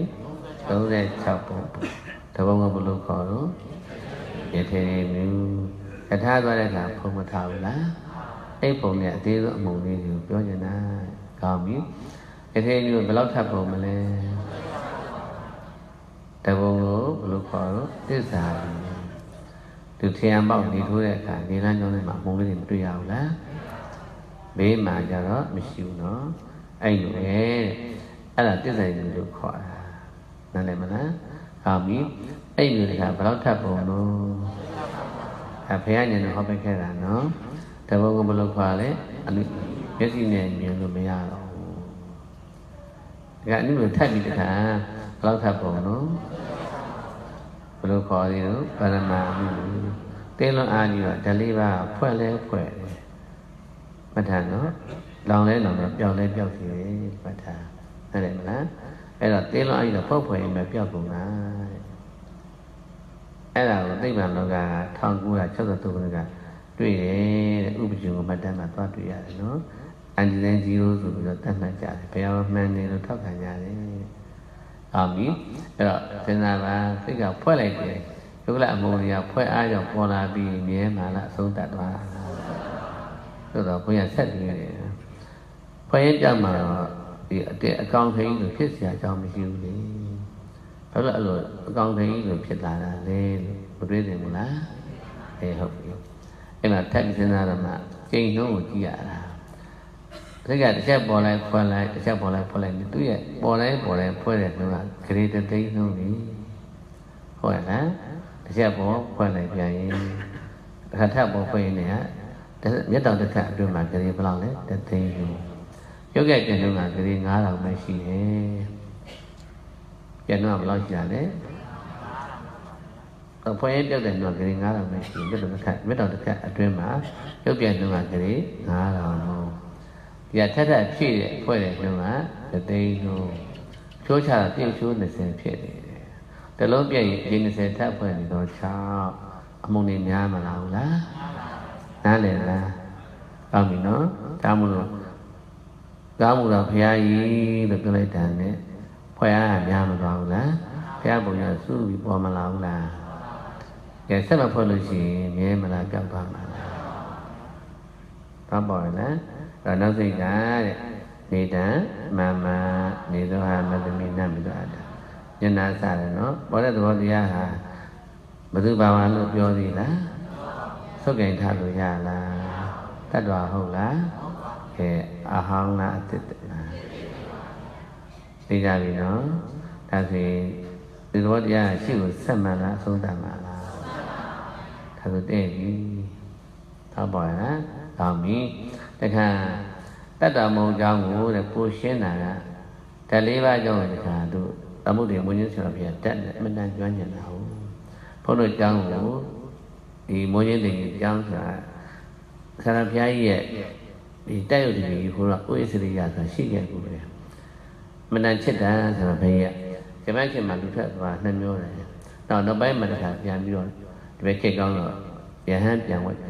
36ပုံတဘုံကဘယ်လိုခေါ်တော့ရထေမျိုးကထားသွားတဲ့အခါဖုံမထားဘူးလားအဲ့ပုံနဲ့အသေးဆုံးအမုံလေးတွေကိုပြောနေတာကောင်းပြီရထေမျိုးဘယ်လောက်ထပ်ပုံမလဲတဘုံကိုဘယ်လိုခေါ်တော့သစ္စာသူထင်ပေါက်နေထိုးတဲ့အခါနေလမ်းကြောင်းထဲမှာအမုံလေးတွေမတွေ့ရဘူးလားဘေးမှာကြတော့မရှိဘူးနော်အဲ့လိုပဲအဲ့ဒါသစ္စာမျိုးလို့ခေါ်တာနားလည်မလားဟုတ်ပြီအဲ့မျိုးတွေကဘယ်တော့ထပ်ပုံလို့ဘုရားညံတော့ဟောပေးခဲ့တာနော်တဘုံကဘယ်လိုခေါ်လဲအနုမျက်စိနဲ့မြင်လို့မရတော့ဘူးဒါကအနုလိုထပ်ပြီးတခါဘယ်တော့ထပ်ပုံလို့ဘယ်လိုခေါ်ရလဲပရမအနုတင်းလွန်အားကြီးတော့ဓလေးပါဖွဲ့လဲဖွဲ့တယ်မှတ်ထားနော်လောင်လဲလောင်တော့ပျောက်လဲပျောက်စီတယ်မှတ်ထားနားလည်မလားအဲ့တော့တင်းလွန်အားကြီးတော့ဖောက်ဖွဲ့ရင်ပဲပျောက်ကုန်တာအဲ့ဒါကိုသိပ္ပံလောက1963ခုနှစ်ကတွေ့တယ်တဲ့ဥပဒေကိုမှတ်တမ်းမှာသွားတွေ့ရတယ်နော်အန်ဒီဇန်0ဆိုပြီးတော့တတ်မှတ်ကြတယ်ဘယ်အောင်မှန်တယ်လို့ထောက်ခံကြတယ်ဟုတ်ပြီအဲ့တော့စဉ်းစားပါစိတ်ကဖွဲ့လိုက်တယ်ယုတ်လအမုံတွေကဖွဲ့အားကြောင့်ပေါ်လာပြီးမြဲမှလားအဆုံးသတ်သွားတာဆိုတော့ဘုရားဆက်ပြီးတယ်ဖွဲ့ရင်ကြောက်မှာတော့ဒီအကောင်ခင်းလို့ဖြစ်เสียအကြောင်းမရှိဘူးလေဘာလို့အဲ့လိုအကောင်ခင်းလို့ဖြစ်လာတာလဲလို့မတွေးသင့်ဘူးလားဟုတ်ပြီအဲ့မှာထပ်စဉ်းစားတော့မှကျိန်နှုံးကိုကြည့်ရတာဒါကတစ်ချက်ပေါ်လိုက်ဖွက်လိုက်တစ်ချက်ပေါ်လိုက်ဖွက်လိုက်သူရဲ့ပေါ်လိုက်ဖွက်တဲ့နှုံးကဂရေတသိန်းနှုံးလေဟုတ်ရဲ့လားတစ်ချက်ပေါ်ဖွက်လိုက်ပြန်ရင်တစ်ခါထပ်ပေါ်ဖွက်ရင်လည်းမြတ်တော်တစ်ခါအတွင်းမှာဂရေဘယ်လောက်လဲတသိန်းနှုံးရုပ်ကကျန်နှုံးကဂရေ9000ပဲရှိတယ်ကျန်နှုံးကဘယ်လောက်ရှိတာလဲဖွင့်ရပြုတ်တဲ့နှုံးကဂရေ9000ပဲရှိတယ်မြတ်တော်တစ်ခါအတွင်းမှာရုပ်ပြန်နှုံးကဂရေ9000နှုံးဒီကထက်ဖြည့်တဲ့ဖွဲ့တဲ့နှုံးကတသိန်းနှုံးချိုးချတာပြုတ်ချိုး20ဖြစ်နေတယ်တလုံးပြည့်ရင်ဒီ20ထပ်ဖွဲ့နေတော့6အမုံနေများမလားဘူးလားနားလည်လားကောင်းပြီနော်ဒါမှမဟုတ်ကောင်းမှုတော့ဘုရားကြီးလို့ပြောလိုက်တာနဲ့ဖွဲ့အားများမသွားဘူးလားဘုရားပုံရစုပြီးပေါ်မလာဘူးလားကဲဆက်မဖွဲ့လို့ရှိရင်မြဲမလားကြောက်သွားမှာလားဘာပေါ်လဲတော့နောက်စိတ်ကတဲ့နေတံမမနေသောဟာမသမိနမိသောအတ္တညနာစတယ်နော်ပေါ်တဲ့သဘောတရားဟာဘုသူဘာဝလို့ပြောသေးလားသုတ်ကင်ထားလို့ရလားတတ္တဝါဟုတ်လားအဟောင်းလားအတ္တလားသိကြပြီနော်ဒါဆိုရင်ဒီသဘောတရားရှိကိုဆက်မှန်လားအဆုံးသတ်မှန်လားဒါဆိုတဲ့ပြီ Thảo bòi là Thảo mi Tất cả tất cả mong cháu ngủ là cô xuyên là Tại lý ba cho người ta tu Tâm mục thì muốn những sự là việc tất là mình đang cho nhận hậu Phong độ cháu ngủ Thì muốn những tình cháu là Sao là phía ấy Thì tay ở thì phụ là ôi sự là sĩ kẻ của mình Mình đang chết ra sao là phía Cái bác khi mà lúc thật và nên nhô này nó bấy mà nó khác giảm vô Thì phải kê con rồi Và hát chẳng quay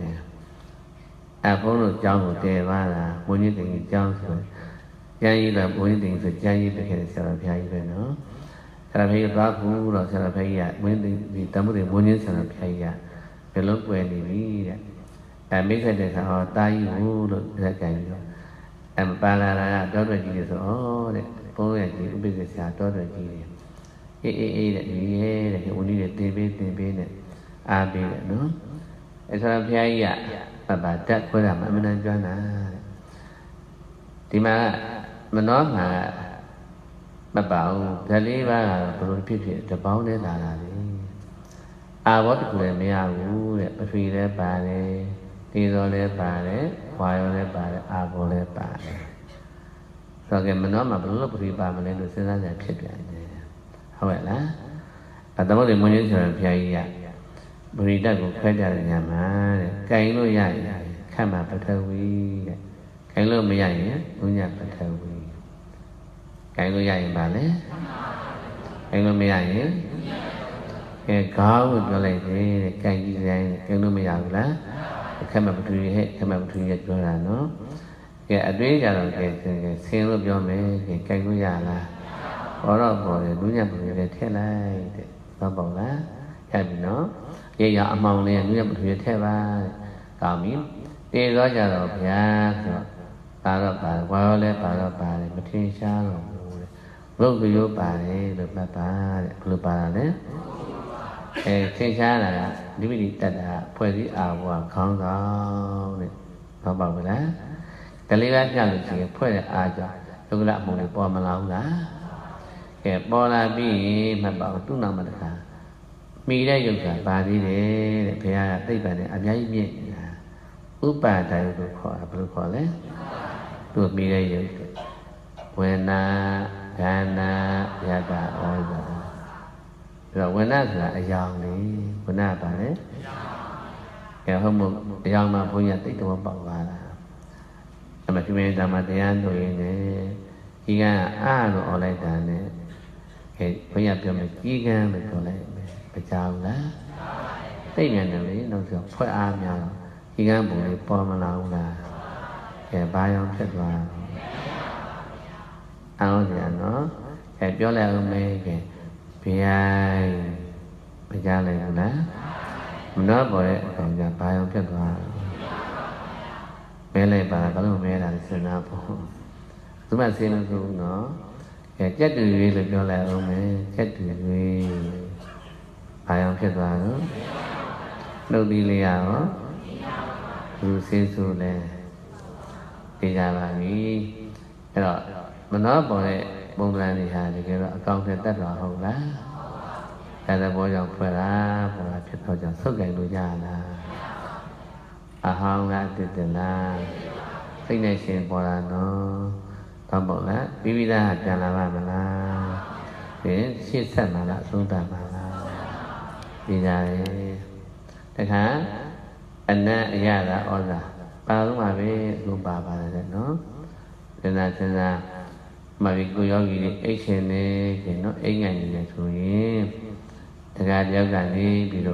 à phong độ cháu của tề ba là muốn những tình cháu rồi Gia yi là muốn những tình rồi gia yi phải kể sao là phía ấy rồi nó Sao là phía đó cũng rồi sao là phía ấy muốn những tình thì tâm thì muốn những sao là phía ấy Cái lúc quen thì biết mấy cái này họ tay vũ được ra cảnh rồi ba la đó rồi gì rồi đấy bố là gì cũng biết cái sao đó rồi gì đấy đấy cái uni đấy tb này ab đấy nó sao là phía ấy à bà chắc có làm mà mình đang cho nó thì mà mình nói mà bảo cái lý ba là tôi biết cho báo đấy là đi à vót của mấy à vũ đấy bởi vì đấy bà đấy đi rồi đấy bà đấy hoài rồi đấy bà đấy à vô đấy bà đấy rồi cái mình nói mà lúc bởi vì bà mình lên được sinh ra giảiဖြစ်vậy không phải là tâm thì muốn nhớ rằng phía ấy bởi vì đã có khỏe ra là nhà má cái nó dạy khai mà phải theo quý cái nó mới dạy nó nhạc phải theo quý cái nó dạy bà đấy cái nó mới dạy cái có một cái này thế cái gì vậy cái nó mới dạy là khai mà phải theo hết khai mà phải theo hết rồi là nó cái ở đấy ra rồi cái xem nó cho mấy cái nó dạy là có đó rồi đúng nhạc phải thế này nó bảo là cái gì nó vậy giờ mong liền như một chuyện thế ba cảm mến đi đó giờ rồi bia rồi bà qua lên bà này mà thiên xa rồi lúc cái vô bà này được bà đấy thiên xa là đi đi tận phải đi vào không đó này nó bảo vậy đó cái lý do là chỉ phải là cho tôi đã muốn được bỏ mà lâu đó cái bỏ là vì mà bảo tôi nào mà được cả mi đây dùng cả bà đi để phải tây bà này ăn nhái miệng úp bà tại được khỏi đấy được mi đây dùng when gana yada oza rồi when là dòng đi when bà đấy cái hôm một dòng mà phụ nhật tích tụ bảo bà là mà khi mình làm thì ăn rồi này khi ga rồi ở lại ta này cái phụ nhật cho mình chỉ ga mình có lại phải chào lá tây miền này đấy nó sẽ phải ăn nhau khi ga bụng này po mà nào là cái ba ông chết vào ăn thì nó cáiပြောlà ông mê cái vì ai bây giờ này là mình nói rồi còn giờ ba ông chết vào mẹ này bà có lúc mẹ là sinh nào cũng chúng ta xem nó cái chết từ vì là cho là ông mẹ chết từ vì phải ông chết vào đó đâu đi liền đó tu sinh su này thì ra là nghĩ rồi mình nói bởi bông ra thì hà thì cái đó con thì tất là không lá cái là bố dòng phải là chết thôi chẳng suốt ngày nuôi già là không ra từ từ là cái này xem bỏ là nó toàn bộ là vì ra hạt trà là mà là để chia sẻ mà là xuống tà mà là vì ra thế hả anh ra là ôn là ba lúc mà với luôn bà là nó thế là mà vì cô giáo gì ấy xem này thì nó ấy ngày như vậy thôi thế ra giáo cả đi bị độ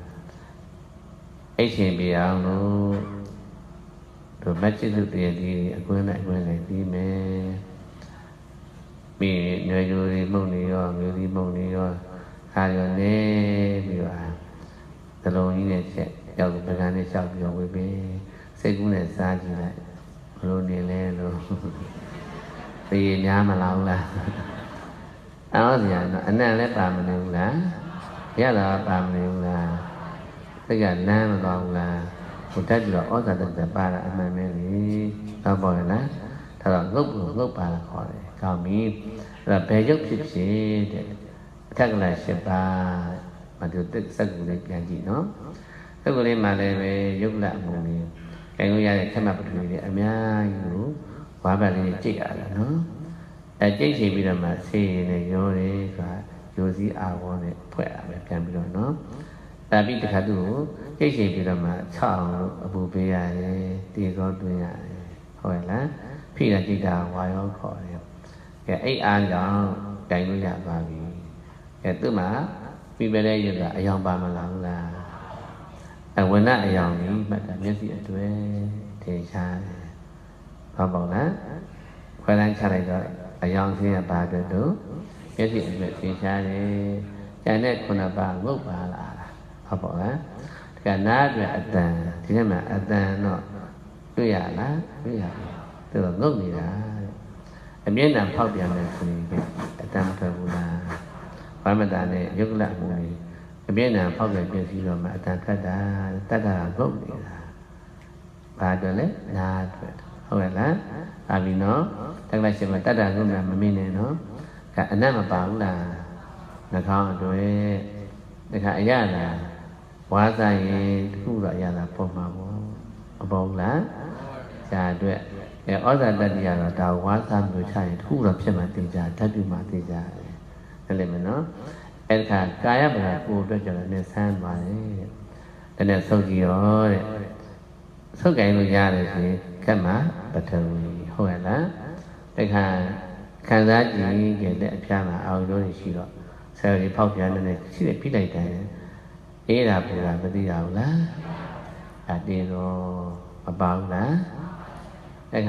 ấy xem bị ông nó rồi bắt chước được tiền thì quên lại đi mẹ bị người đi mong đi rồi người đi mong đi rồi hai rồi nè bị từ lâu như này sẽ giàu cái cái này sao giàu với bé sẽ cũng là xa gì lại luôn đi lên rồi vì nhà mà lâu là áo thì anh đang lấy bà mình đều là giá là bà mình đều là cái gần nam mà còn là một trái dừa ớt là tình ba là anh mày đi tao bồi lá thật là lúc bà là khỏi cao mi là bé giúp xí để chắc là sẽ ba mà được tức sắc của cái gì nó cái của đây mà đây về giúp lại một niệm cái ngôi nhà này xem mà bật người em nhá hiểu quá bà này chết à là nó chết thì bây giờ mà xe này vô đi và vô gì áo này phải là cái bây giờ nó tại vì tất cả đủ chết thì bây giờ mà chọn bù bê à thì có đôi à hỏi là phi là chỉ là hoài ở khỏi cái ấy ăn cho cái ngôi nhà bà vì cái thứ mà vì bên đây là ai ông bà mà làm là quên á ai ông đi mà đã biết gì ở tuổi thì xa họ bảo là khoai lang xa này rồi ai ông thì là bà được đó biết gì ở tuổi thì xa đi cha này còn là bà ngốc bà là họ bảo là cái nát về atan thì mà atan nó tôi là tức là ngốc gì đó em biết làm phao tiền này thì atan phải là phải mà ta này giúp lại một người em biết là phao tiền tiền thì rồi mà atan khát đã tất cả ngốc gì là bà được đấy là không phải là vì nó thằng này sẽ phải tất cả ngốc là mà mình này nó cả anh em mà bảo là không rồi để khai ra là hóa ra thu rồi ra là phong màu bông lá trà tuyệt để ở ra đây là đào hóa ra người trai thu rồi xem mà tiền trả thắt đi mà tiền trả nên là mình nó em cả cái mà cô cho là nên san mà đấy nên sâu gì rồi số cái người già này thì cái má bật thường hồi là để khai giá chỉ cái để cha mà ao đó thì chỉ đó sau thì phao tiền này chỉ để biết lại cái ý là bây giờ đi đâu lá đi rồi mà bảo lá cái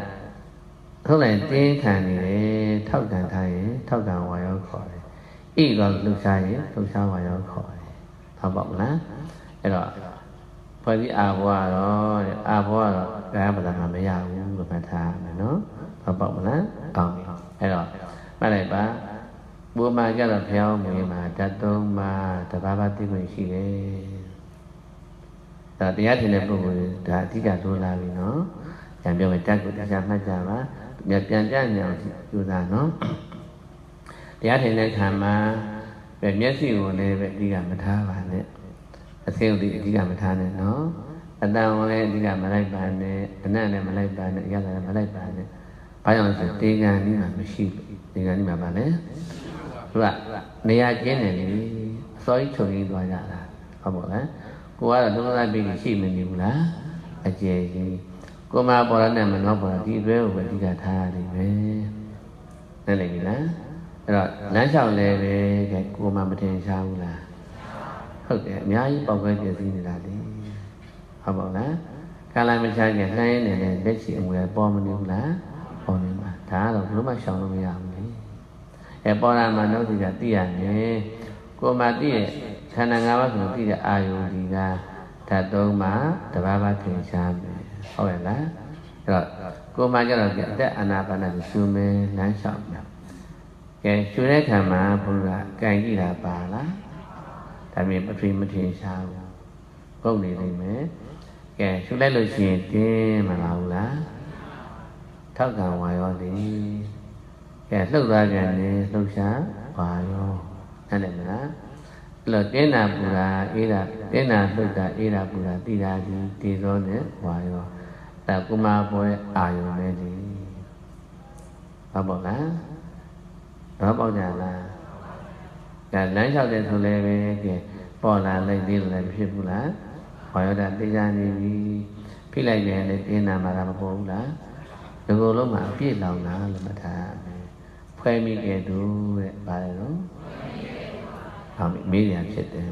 hôm nay tiếng thằng này thâu càng thầy thâu càng hoài ở khỏi ý là lúc sau hoài ở khỏi thâu bọng lá cái đó phải đi à qua rồi cái mà làm mấy giờ cũng được phải thà mà nó thâu bọng lá còn cái đó mà này ba bố mà cho là theo người mà cha tôn mà ta ba tiếng người gì đấy ta tiếng thì này bố đã chỉ cả tôi là vì nó làm cho người cha của cha mà cha má nhật cha nhau chú là nó tiếng thì này tham mà về nhất sĩ của này về đi làm tha và này xem đi làm tha này nó anh ta này đi làm lại bàn này anh này mà lại bàn này ra là mà lại bàn này phải là sự tiếng anh đi mà mới xí tiếng anh đi mà bàn đấy rồi này ai chế này thì soi chồng đi đòi ra là không bảo là cô ấy là lúc đó bị cái gì mình nhiều lá à chế gì cô mà bảo là này mình nói bảo là đi về về đi cả tha đi về nên là gì lá rồi nói sao lại về cái cô mà mình thấy sao là thật nhái bao cái điều gì là đi không bảo là cái này mình sai cái này để chị người bỏ mình nhiều lá bỏ mình mà thả rồi lúc mà xong rồi bây giờ em bỏ ra mà nó thì là tiền này cô mà tiền khả năng ngã bắt thì là ai rồi thì là thật tôn má tập ba thì sao hỏi là rồi cô mà cho là cái đấy anh bạn là suy mê nán sợ cái suy đấy thà mà phụ là cái gì là bà lá tại vì bất phim thì sao không đi thì mấy cái suy đấy lời chuyện thế mà lâu lá tháo cả ngoài rồi đi cái lúc ra cái này lúc sáng hoài vô nên là mình là cái nào bù ra ý là cái nào lúc ra ý là bù ra đi ra đi rồi nữa hoài vô là cũng mà bồi ai vô này đi và bảo là đó bao giờ là cái nãy sau đây thôi lên cái bỏ là lấy đi là phải bù lá hoài ra đi ra đi phi lại về để cái nào mà làm bù lá rồi lúc mà biết lòng nào là mà thà khoe mi cái đủ bà đó mấy nhà chết đấy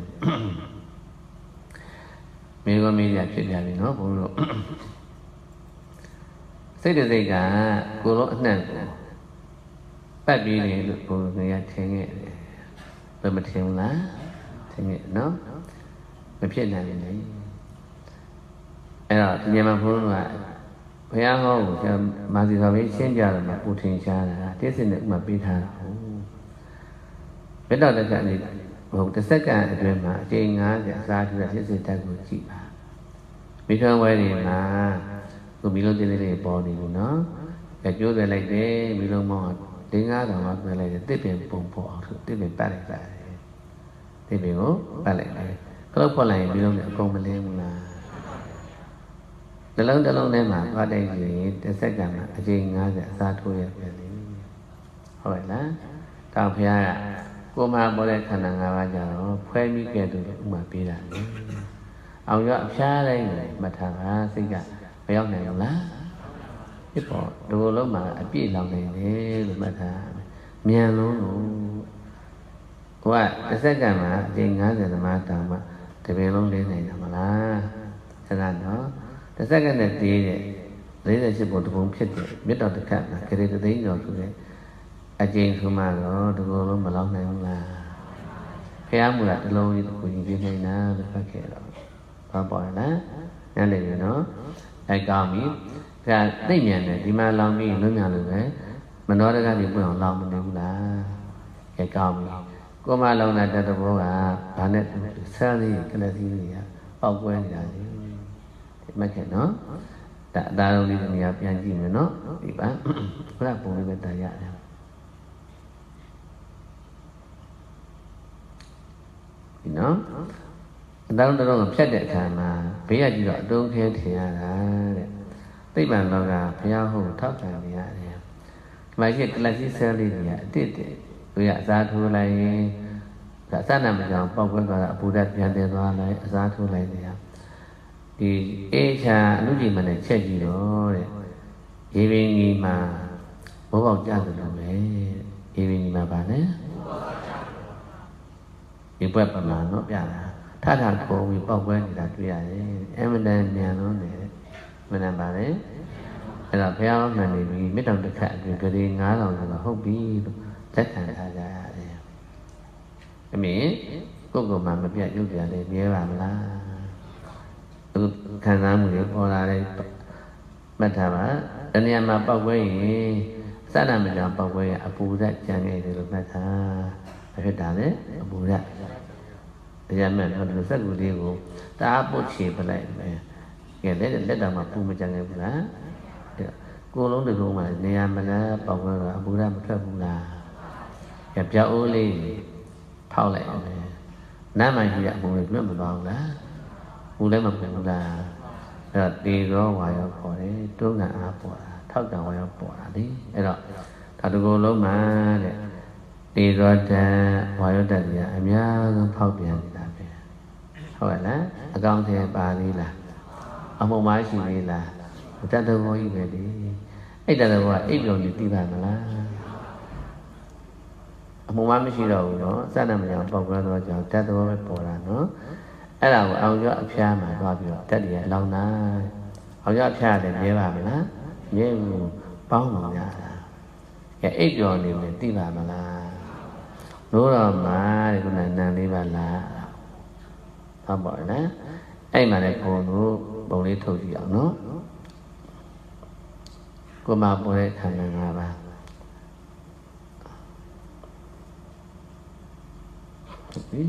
mấy con mấy nhà chết nhà vì nó cũng rồi thế được gì cả cô nó nè bắt đi này được cô người ta thấy nghe rồi mà thấy lá thấy nghe nó mà chết nhà này đấy rồi thì nhà mà cô là phải không cho mà gì sao biết xem giờ là mà cô thiên cha là tiếp xin được mà bị thà biết đâu là cái này một cái tất cả đều mà trên ngã giả ra thì là sẽ xảy ra của chị bà bị thương quay thì mà cô bị lâu tiền này bỏ đi của nó cái chỗ về lại để bị lâu mò đến ngã rồi mà về lại tiếp biển bùng bỏ tiếp biển ba lại tiếp biển ố ba lại có lúc qua lại bị lâu nữa con mình lên là Đợt lâu này mà qua đây thì để xét cả mà trên ngã sẽ xa thôi vậy đi hỏi là tao phải à cô mà bỏ lại khả năng ngã vào giờ phê mi kia tụi mà bị là ông nhớ xa đây mà thằng ha xin cả phải ông này ông lá cái bỏ đồ lúc mà bị lòng này nè rồi mà thằng miên luôn qua để xét cả mà trên ngã sẽ mà tao mà thì bên lúc đến này mà là thế là nó để xét cái này thì lấy ra chỉ một vùngဖြစ်biết đâu được cả cái đấy tôi thấy rồi tôi thấy trên không mà nó tôi có mà lâu này không là cái áo mùa lại lâu như tôi nhìn thấy này na được phát hiện rồi và bỏ lá nên để nó ai cao mi ra đây miền này đi mà lâu mi nó nhà được đấy mà nói ra thì bữa lâu mình đều là cái cao mi có mà lâu này ta đâu có bà này sao đi cái này gì vậy bao quên gì thì mà cái nó đã đâu đi được nhà tiền gì mà nó thì bán có là bố người ta dạy thì nó đâu gặp xét đẹp thà mà bây giờ chỉ gọi đúng thế thì là tức là nó là phải hồ thấp là gì ạ mà cái là chỉ sơ đi gì ạ tiết bây giờ ra thu lại đã sát nằm trong bao quát gọi là bù đắp tiền tiền đó lại ra thu lại gì ạ thì ê cha lúc gì mà này chết gì đó vậy vì mà bố bảo cha được rồi đấy vì mà bà đấy thì bữa mà nó bia là thà thà cô vì bao quên thì là tuy là em mình đang nhà nó để mình làm bà đấy là theo mình thì biết đâu được cả thì cái đi ngã rồi là không biết chắc chắn là ra cái mỹ cô mà mình biết chút gì để biết làm là khả năng mình có là đây mà thà mà anh em mà bao quên sát là mình làm bao quên abu ra chẳng nghe được mà thà phải đá đấy abu ra bây giờ mình còn được rất nhiều điều ta bố trí vào lại cái đấy là đất đầm mà phu mà chẳng nghe là cô lớn được không mà nhà mình đã bảo là abu ra một cái abu là gặp cháu đi phao lại nãy mà hiện một người nữa mà bảo là u lấy một người là đi đó ngoài ở khỏi đấy tôi ngã bỏ tháo cả ngoài ở bỏ điအဲ့တော့ဒါတကူလုံးမှာတဲ့ဒီတော့တဲ့ဝါရုဒ္ဓကြီးအများဆုံးဖောက်ပြန်နေတာပဲဟုတ်ကဲ့လားအကောင်းထဲပါသေးလားအမှုမရှိသေးလားတတ်တော်ကြီးပဲလေအဲ့တတော်ကအိပ်ပြုံနေသိပါမလားအမှုမရှိတော့ဘူးနော်စတဲ့မကြောင်ပေါက်ကွဲတော့ကြောင်တတ်တော်ပဲပေါ်တာနော်အဲ့ဒါကိုအောင်ရအဖျားမှာသွားပြီးတော့တက်တည်းလောင်နာအောင်ရအဖျားတယ်မြဲပါမလားမြဲဘူးပေါင်းလို့ရတာကဲအိပ်ပျော်နေတယ်သိပါမလားလို့တော့မှာတဲ့ခုနနန်လေးပါလားဟုတ်ပါရဲ့နော်အဲ့မှာလည်းကိုတို့ပုံလေးထုတ်ကြည့်အောင်နော်ကိုမပေါ်တဲ့ခန္ဓာ၅ပါးဟုတ်ပြီ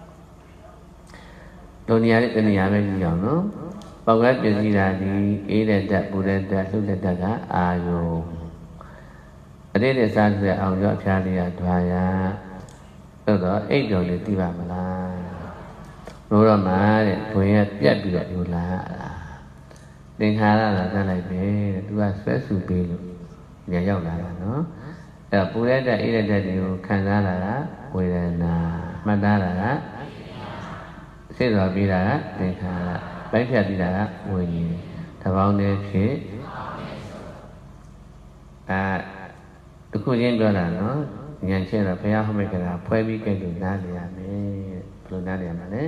တို့နေရာနဲ့တနေရာပဲကြည့်အောင်နော်ပေါက်ကပြည့်စည်တာဒီအေးတဲ့ဓာတ်ပူတဲ့ဓာတ်လှုပ်တဲ့ဓာတ်ကအာယုံအတိတ်နဲ့စားတဲ့အောင်ရောအဖျားလေးကဓာယာသို့တော့အိပ်တော်လေးသိပါမလားလို့တော့မှာတဲ့ဘွင်ရပြက်ပြီးတော့ယူလာသင်္ခါရလာတတ်လိုက်ပဲတဲ့သူကဆွဲဆူပေးလို့ညရောက်လာတာနော်အဲ့ပူတဲ့ဓာတ်အေးတဲ့ဓာတ်တွေကိုခံစားလာတာဝေဒနာမှတ်သားတာကစိတ်တော်ပြီးတာကသင်္ခါရပိုင်းဖြတ်ပြီးတာကဝိညာဉ်တပေါင်းတည်းဖြစ်တခုချင်းပြောတာနော်ဉာဏ်ချက်တော့ဘုရားဟောမိတ်ကရာဖွဲပြီးကြိတ်လို့နားလည်ရမယ်ဘယ်လိုနားလည်ရမှာလဲ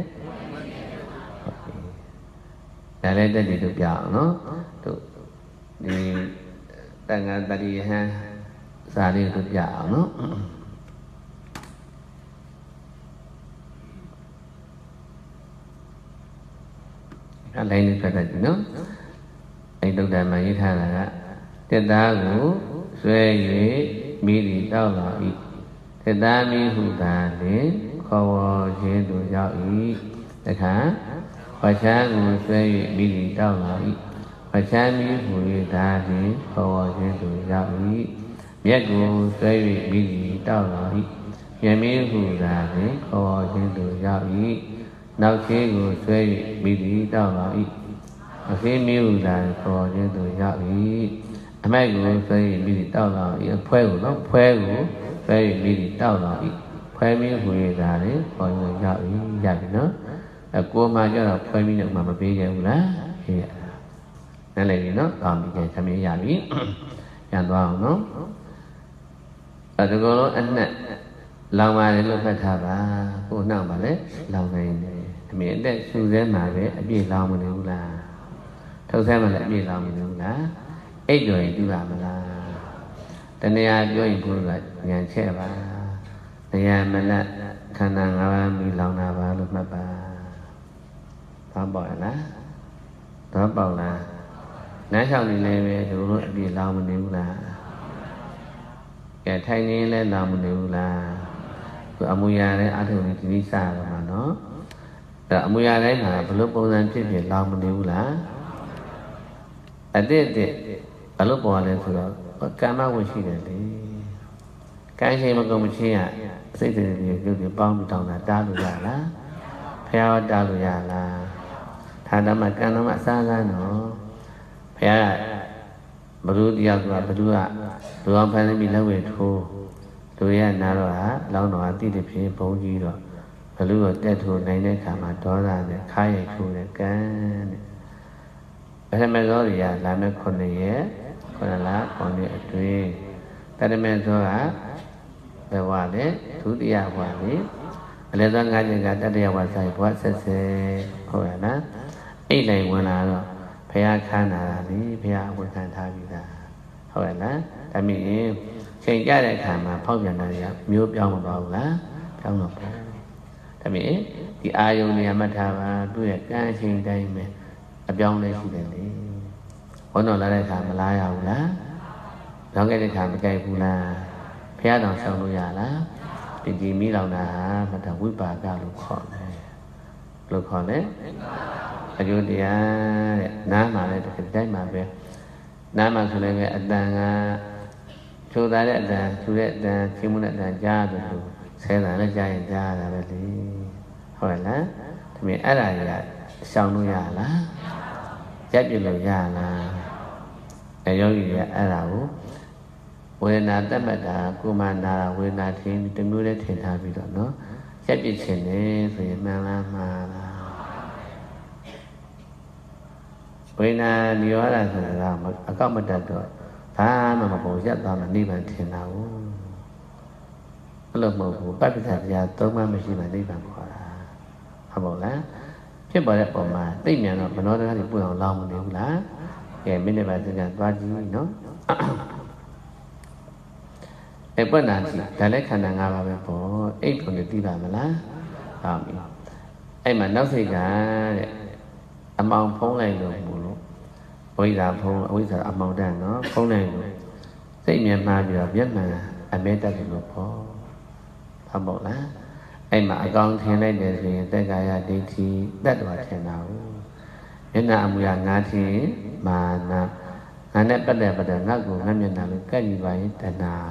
ဒါလည်းတက်တည်တို့ပြအောင်နော်တို့ဒီတန်ခါတတိယဟန်စာလေးတို့ပြအောင်နော်အဲ့လိုလေးထွက်တတ်ပြီနော်အဲ့တုတ်တံမှာရေးထားတာကတက်သားကိုဆွဲ၍မိသည်တောက်လာ၏တက်သားမိဟုသာလင်ခေါ်ဝေါ်ခြင်းသို့ရောက်၏တခါဝချမ်းကိုဆွဲ၍မိသည်တောက်လာ၏ဝချမ်းမိဟု၍သာလင်ခေါ်ဝေါ်ခြင်းသို့ရောက်၏မြက်ကိုဆွဲ၍မိသည်တောက်လာ၏မြက်မိဟုသာလင်ခေါ်ဝေါ်ခြင်းသို့ရောက်၏နောက်ချေကိုဆွဲ၍မိသည်တောက်လာ၏ khi miêu là có những tôi dạo ý mấy người phải bị đau lòng ý phê của nó phê của phải bị đau lòng ý phê miêu người già đấy có người dạo ý dạo ý nó cô mà cho là phê miêu mà bị dạo lá thì nên là nó còn bị dạy tham gia dạo ý dàn vào nó ở đây có anh nè lòng mà đến lúc phải thả ba cô nào mà đấy lòng này miễn đấy su dễ mà đấy bị lòng mà nếu là thâu xem mà lại bị lòng mà nếu là ít rồi đi vào mà là tên nàyပြောgì cũng là nhà xe ba này mà là khả năng là bị lòng nào ba lúc mà ba đó bỏ lá đó bảo là nãy sau này về đủ bị lòng mà nếu là cái thay này lên lòng mà nếu là cái amuya đấy ăn thường thì đi xa rồi mà nó amuya đấy mà lúc bao giờ chết về lòng mà nếu là ở đây ở lúc bỏ lên thì có cảm giác vui đấy cái gì mà không chi à xây dựng thì bao nhiêu đồng là đa đủ giả lá theo đa đủ giả là thà đó mà cái nó mà xa ra nó phải bự đi à bự à tôi không phải bị lâu về thôi tôi là nào đó lâu nó ăn thì phải bổ gì rồi bự rồi để thôi này cả mà đó là để khai thôi để cái thế mà rồi à làm mấy con này là con này tuy tại mà rồi à về qua đấy thứ đi à qua đấy lấy ra ngay những cái đây qua sai quá sẽ hồi là ấy này ngoài là rồi phải khăn là đi phải quên khăn thay vì là hồi là tại vì khi ra đây khăn mà phong nhận này miêu béo một bao lá béo một bao tại vì thì ai dùng này mà thà mà tôi cái chuyện đây mà béo này thì đấy hồi nó là đây khăn mà lai ao lá đó cái đây khăn mà cây phù la phải đào sâu nuôi già lá thì chỉ mỹ lòng là mà thằng quý bà cao lục khó đấy ở chỗ thì ná mà đây thì cái mà về ná mà số này về anh đang chỗ đấy là chỗ đấy khi muốn là cha rồi xe là nó cha hiện cha là vậy đi hỏi là thì mình ấy là sâu nuôi già lá chết như lời già là cái gì ấy làဝေဒနာတတ်မှတ်တာကိုယ်မှနာဝေဒနာထင်တမျိုးလေးထင်ထားပြီးတော့เนาะရက်ပြစ်ခြင်းနေဆိုရင်မှန်လားမှားလားဝေဒနာနိရောဓဆိုတာကအကောက်မတတ်တော့ဘာမှမပေါ်ရက်သွားမှနိဗ္ဗာန်ထင်တာကိုအဲ့လိုမဟုတ်ဘူးပဋိပဒါတရားသုံးမှမရှိမှနိဗ္ဗာန်ခေါ်တာဟုတ်ပါလားဖြစ်ပေါ်တဲ့ပုံမှာသိမြန်တော့မနောတရားတွေပွင့်အောင်လောင်းမနေဘူးလားကဲမိနစ်ပါးစကားသွားကြည့်เนาะအဲ့ပွင့်တာကြည့်ဒါလည်းခန္ဓာ၅ပါးပဲပေါ့အိတ်ပုံနဲ့သိပါမလားဟုတ်ပြီအဲ့မှာနောက်စိတ်ကတဲ့အမောင်ဖုံးလိုက်လို့ဘူးလို့ဝိဇ္ဇာဖုံးအဝိဇ္ဇာအမောင်တန်နော်ဖုံးလိုက်လို့စိတ်မြင်မှပြီးတော့မျက်မှန်အမဲတက်တယ်လို့ပေါ့ဟုတ်ပေါ့လားအဲ့မှာအကောင်ထင်လိုက်တယ်ဆိုရင်တက်ကာယဒိဋ္ဌိတက်တော်ထင်တာကိုမျက်နှာအမူအရာ၅ထင်မာနငါနဲ့ပတ်သက်ငါ့ကိုငါမျက်နှာလို့ကဲ့ယူပါရင်တဏှာ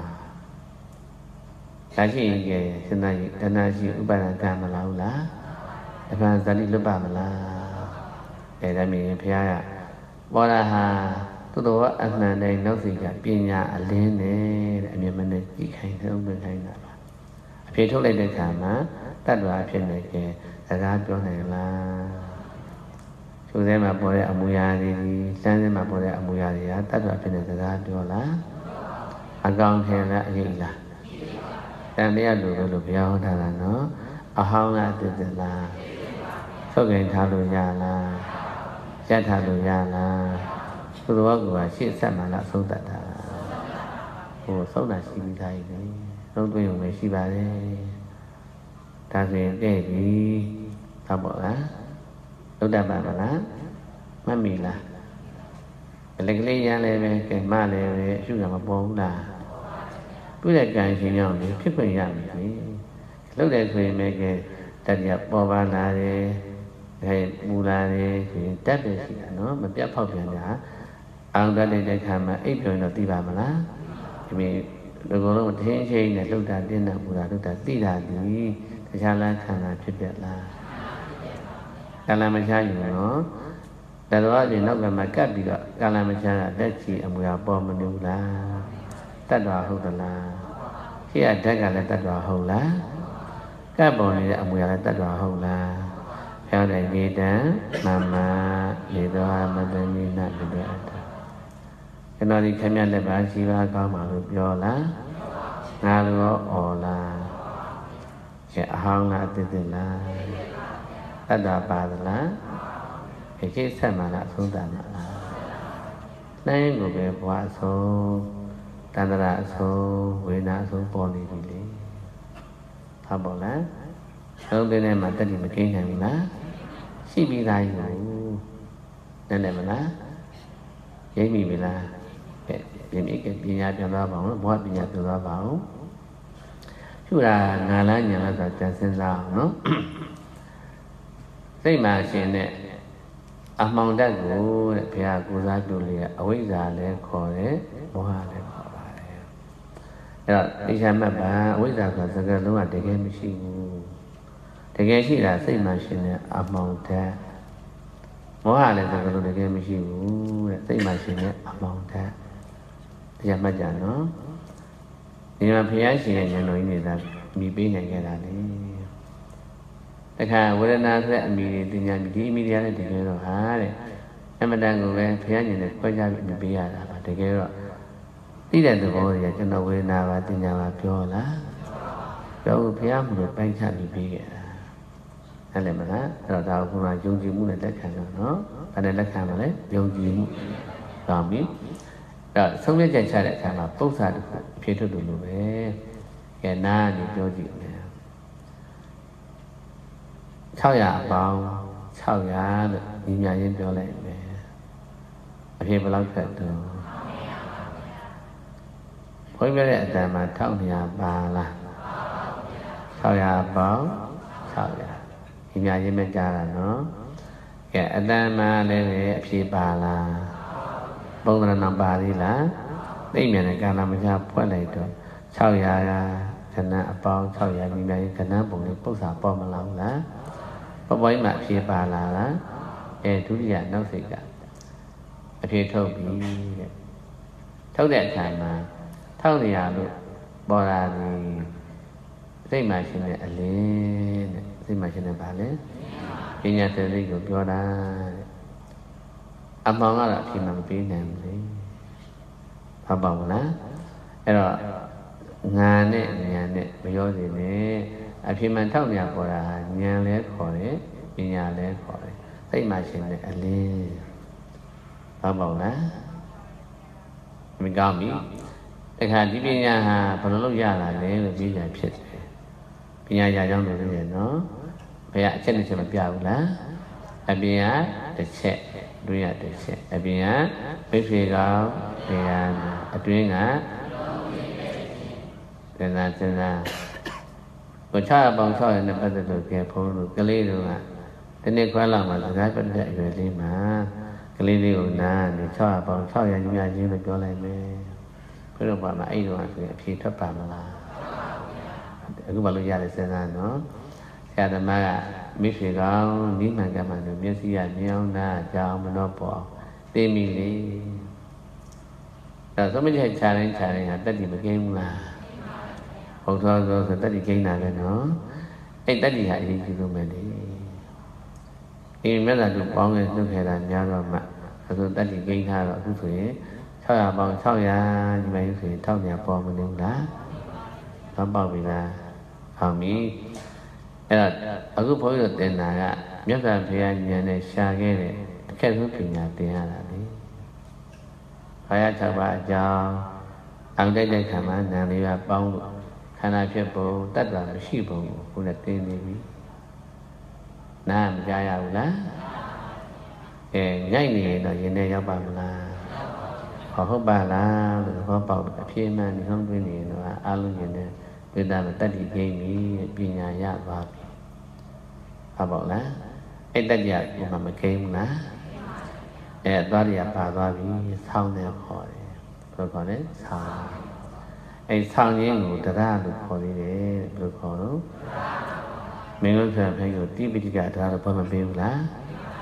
ဒါရှိရင်ကဲစဉ်းစားကြည့်တဏှာရှိဥပါဒကံမလားဟုတ်လားအမှန်ဇာတိလွတ်ပါမလားအဲဒါမြင်ဘုရားကဘောရဟာသူတော်အမှန်တိုင်းနောက်စိတ်ကပညာအလင်းနဲ့တဲ့အမြင်မနဲ့ကြည့်ခိုင်းတဲ့ဥပ္ပခိုင်းတာပါအဖြေထုတ်လိုက်တဲ့အခါမှာတတ္တဝါဖြစ်နေကဲစကားပြောနိုင်လားကျိုးစဲမှာပေါ်တဲ့အမူအရာတွေစမ်းစဲမှာပေါ်တဲ့အမူအရာတွေကတတ္တဝါဖြစ်နေစကားပြောလားအကောင်ထင်လားအရေးလားတန်တရားလိုပဲလို့ဘုရားဟောထားတာနော်အဟောင်းလားအတ္တလားသုတ်ကင်ထားလို့ရလားရက်ထားလို့ရလားသူတော်ကရှေ့ဆက်မှလားသုံးတတ်တာဟိုသုံးတာရှိပြီးသားကြီးလေသုံးသွင်းရုံပဲရှိပါတယ်ဒါဆိုရင်တဲ့ပြီဟုတ်ပါလားသုတ်တတ်ပါမလားမှတ်မိလားလက်ကလေးရမ်းလည်းပဲကဲမလည်းပဲအရှုကမပေါ်ဘူးလားတွေ့တဲ့ကံရှင်ကြောင့်လေဖြစ်ခွင့်ရပြီလေလှုပ်တယ်ဆိုရင်လည်းကဲတတရားပေါ်ပါလာတယ်ခဲမူလာတယ်ဆိုရင်တက်တယ်ရှိတာနော်မပြတ်ဖောက်ပြန်တာအောင်တတ်တဲ့ခါမှာအိပ်ပြုံတော့သိပါမလားဒီမိဒီကုလုံးထင်းချင်းနဲ့လှုပ်တာတင်းတာမူတာလှုပ်တာသိတာဒီတခြားလားခန္ဓာဖြစ်ပြလားခန္ဓာမချယူနော်แต่ว่าဒီနောက်ကမှကပ်ပြီးတော့ကာလမချမ်းအသက်ကြီးအမွေအပေါ်မနေဘူးလားတတ်တော်ဟုတ်သလားရှိရဓာတ်ကလည်းတတ်တော်ဟုတ်လားကပ်ပေါ်နေတဲ့အမွေကလည်းတတ်တော်ဟုတ်လားဖျောက်တဲ့ရေတံမမနေတော်မတမီနာပြတဲ့အတ္တကျွန်တော်ဒီခမရလက်ပါရှိပါကောင်းပါလို့ပြောလားငါလိုရောဩလားကျအဟောင်းလားအစ်စ်လားတတ်တာပါသလားအကျိတ်ဆက်မှလားအဆုံးတတ်မှလားနိုင်ကိုပဲဘဝအဆုံးတန္တရာအဆုံးဝေဒနာအဆုံးပေါ်နေပြီလေဟုတ်ပါလားသုံးတဲ့နဲ့မှတက်တိမကိန်းနိုင်ဘူးလားရှိပြီးသားယူနဲ့နဲ့မလားရိပ်မိပြီလားပြင်မိကပညာပြန်သွားပါအောင်ဘဝပညာပြန်သွားပါအောင်ရှုတာငါလားညာလားဆိုကြံစင်းစားအောင်နော်စိတ်မှာရှင်တဲ့အမှောင်တက်ကိုတဲ့ဘုရားကိုစားပြုလေးအဝိဇ္ဇာလည်းခေါ်တယ်မောဟလည်းခေါ်ပါတယ်အဲ့တော့သိချင်မှတ်ပါအဝိဇ္ဇာဆိုစကားလုံးကတကယ်မရှိဘူးတကယ်ရှိတာစိတ်မှာရှင်တဲ့အမှောင်တက်မောဟလည်းစကားလုံးတကယ်မရှိဘူးတဲ့စိတ်မှာရှင်တဲ့အမှောင်တက်တရားမှတ်ကြနော်ဒီမှာဘုရားရှင်ရဲ့ဉာဏ်တော်ကြီးနေတာမိပေးနိုင်ခဲ့တာလေတခါဝေဒနာဆိုတဲ့အမိတွေတင်ညာဒီအမိတွေကလည်းတကယ်တော့ဟာတဲ့အမတန်ကိုပဲဘုရားရှင်နဲ့ခွဲခြားပြီးမိပေးရတာပါတကယ်တော့သိတဲ့သဘောတွေကကျွန်တော်ဝေဒနာပါတင်ညာပါပြောလားပြောဘုရားမှုလို့ပိုင်းခြားပြီးပေးခဲ့တာအဲ့လည်းမလားအဲ့တော့ဒါကဘုရားယုံကြည်မှုနဲ့လက်ခံတော့နော်ဘာနဲ့လက်ခံမလဲယုံကြည်မှုကောင်းပြီအဲ့ဆုံးဖြတ်ချက်ချတဲ့အခါမှာပု္ပ္ပာတစ်ခုအဖြစ်ထုတ်လို့ပဲကဲနားနေပြောကြည့်မယ်600ပေါင်း600လို့ညီမရင်းပြောလိုက်မယ်အဖြစ်ဘယ်လောက်ခက်တော့ဘုန်းကြီးပြောတဲ့အတန်မှာ1200ပါလား600ပေါင်း600ညီမရင်းမကြားတာနော်ကဲအတန်မှာလည်းအဖြစ်ပါလားပုံသဏ္ဍာန်ပါသေးလားသိမြန်တဲ့ကာလမချဖွဲ့လိုက်တော့600ခဏအပေါင်း600ညီမရင်းခဏပုံလေးပု္ပ္ပာပေါ်မလားလားပပွိုင်းမှာအဖြစ်ပါလာလားဒုတိယနောက်စိတ်ကအဖြစ်ထုတ်ပြီတဲ့ထုတ်တဲ့အခါမှာ1200လို့ပေါ်လာပြီစိတ်မှရှင်တဲ့အလင်းတဲ့စိတ်မှရှင်တဲ့ဘာလဲပညာသတိကိုပြောတာတဲ့အမှောင်ကတော့အဖြစ်မှမပေးနိုင်ဘူးလေဟုတ်ပါဘူးလားအဲ့တော့ငါနဲ့ဉာဏ်နဲ့မရောစေနဲ့အဖြစ်မှန်ထောက်ညာပေါ်တာဉာဏ်လည်းခေါ်တယ်ပညာလည်းခေါ်တယ်စိတ်မှရှင်တဲ့အလင်းဟုတ်ပါ့လားမကောင်းပြီတခါဒီပညာဟာဘယ်လိုလုပ်ရလာလဲလို့ပြောကြဖြစ်တယ်ပညာရကြောင်းလို့ပြောရနော်ဘယ်ကအချက်တစ်ချက်မပြဘူးလားအပြင်ကတစ်ချက်တွင်းကတစ်ချက်အပြင်ကဘိဖေကောင်တရားအတွင်းကစဉ်းစားကို6ပေါင်း6နဲ့ပတ်သက်လို့ကြဖုံးလို့ကလေးတို့ကဒီနေ့ခွဲလောက်မှစကားပြတဲ့အရွယ်လေးမှာကလေးလေးကိုနားနေ6ပေါင်း600ညီမချင်းလို့ပြောလိုက်မယ်ဘယ်လိုပါမအဲ့တော့ဆိုအဖြေထွက်ပါမလားအခုဘာလို့ရလဲစဉ်းစားနော်ဆရာသမားကမိဖေကောင်နိမှန်ကမှန်လို့မျက်စိကမြင်အောင်နားကြောင်မတော့ပေါ်သိမိလေအဲသမီးချက်ခြားတိုင်းဟာတက်တိမကင်းဘူးလားဟုတ်သောဆိုတတ္တိကိန်းတာပဲနော်အဲ့တတ္တိဟာအရေးကြီးဆုံးပဲလေဒီမြတ်စွာဘုရားပေါင်းခဲ့လုပ်ခဲ့တာများတော့မှအခုတတ္တိကိန်းထားတော့အခုဆိုရင်600ပေါင်း600ဒီမှာဆိုရင်1200ပေါ်မနေဘူးလားဘာပေါက်ပြီလားဟောင်းပြီအဲ့တော့အခုဘုန်းကြီးတို့သင်တာကမြတ်စွာဘုရားဉာဏ်နဲ့ရှာခဲ့တဲ့အခက်ဆုံးပညာသင်ရတာလေဘာရ6ပါးအကြောင်းအောင်တိုက်တဲ့ခံမှာဉာဏ်လေးပါပေါင်းလို့ခန္ဓာဖြစ်ပုံတတ္တမရှိပုံကိုခုနဲ့သိနေပြီနားမကြားရဘူးလားညိုက်နေရင်တော့ရင်ထဲရောက်ပါမလားဟုတ်ပါလားလို့ဟောပေါက်အပြင်းမှန်ဒီဟောင်းတွင်းနေရင်တော့အာလုံးရင်နဲ့ဝိသမတတ္တိကိန်းပြီပညာရသွားပြီဟုတ်ပါလားအဲ့တတ္တိကဘုမမကိန်းဘူးလားသွားရပါသွားပြီဆောင်းနေခေါ်တယ်ဘယ်လိုခေါ်လဲဆောင်းအဲ့ဆောင်းရင်းကိုတရားလို့ခေါ်သေးတယ်ဘယ်လိုခေါ်လို့မင်းတို့ဆရာဖေကိုတိပိဋကတရားလို့ဘာမပေးဘူးလား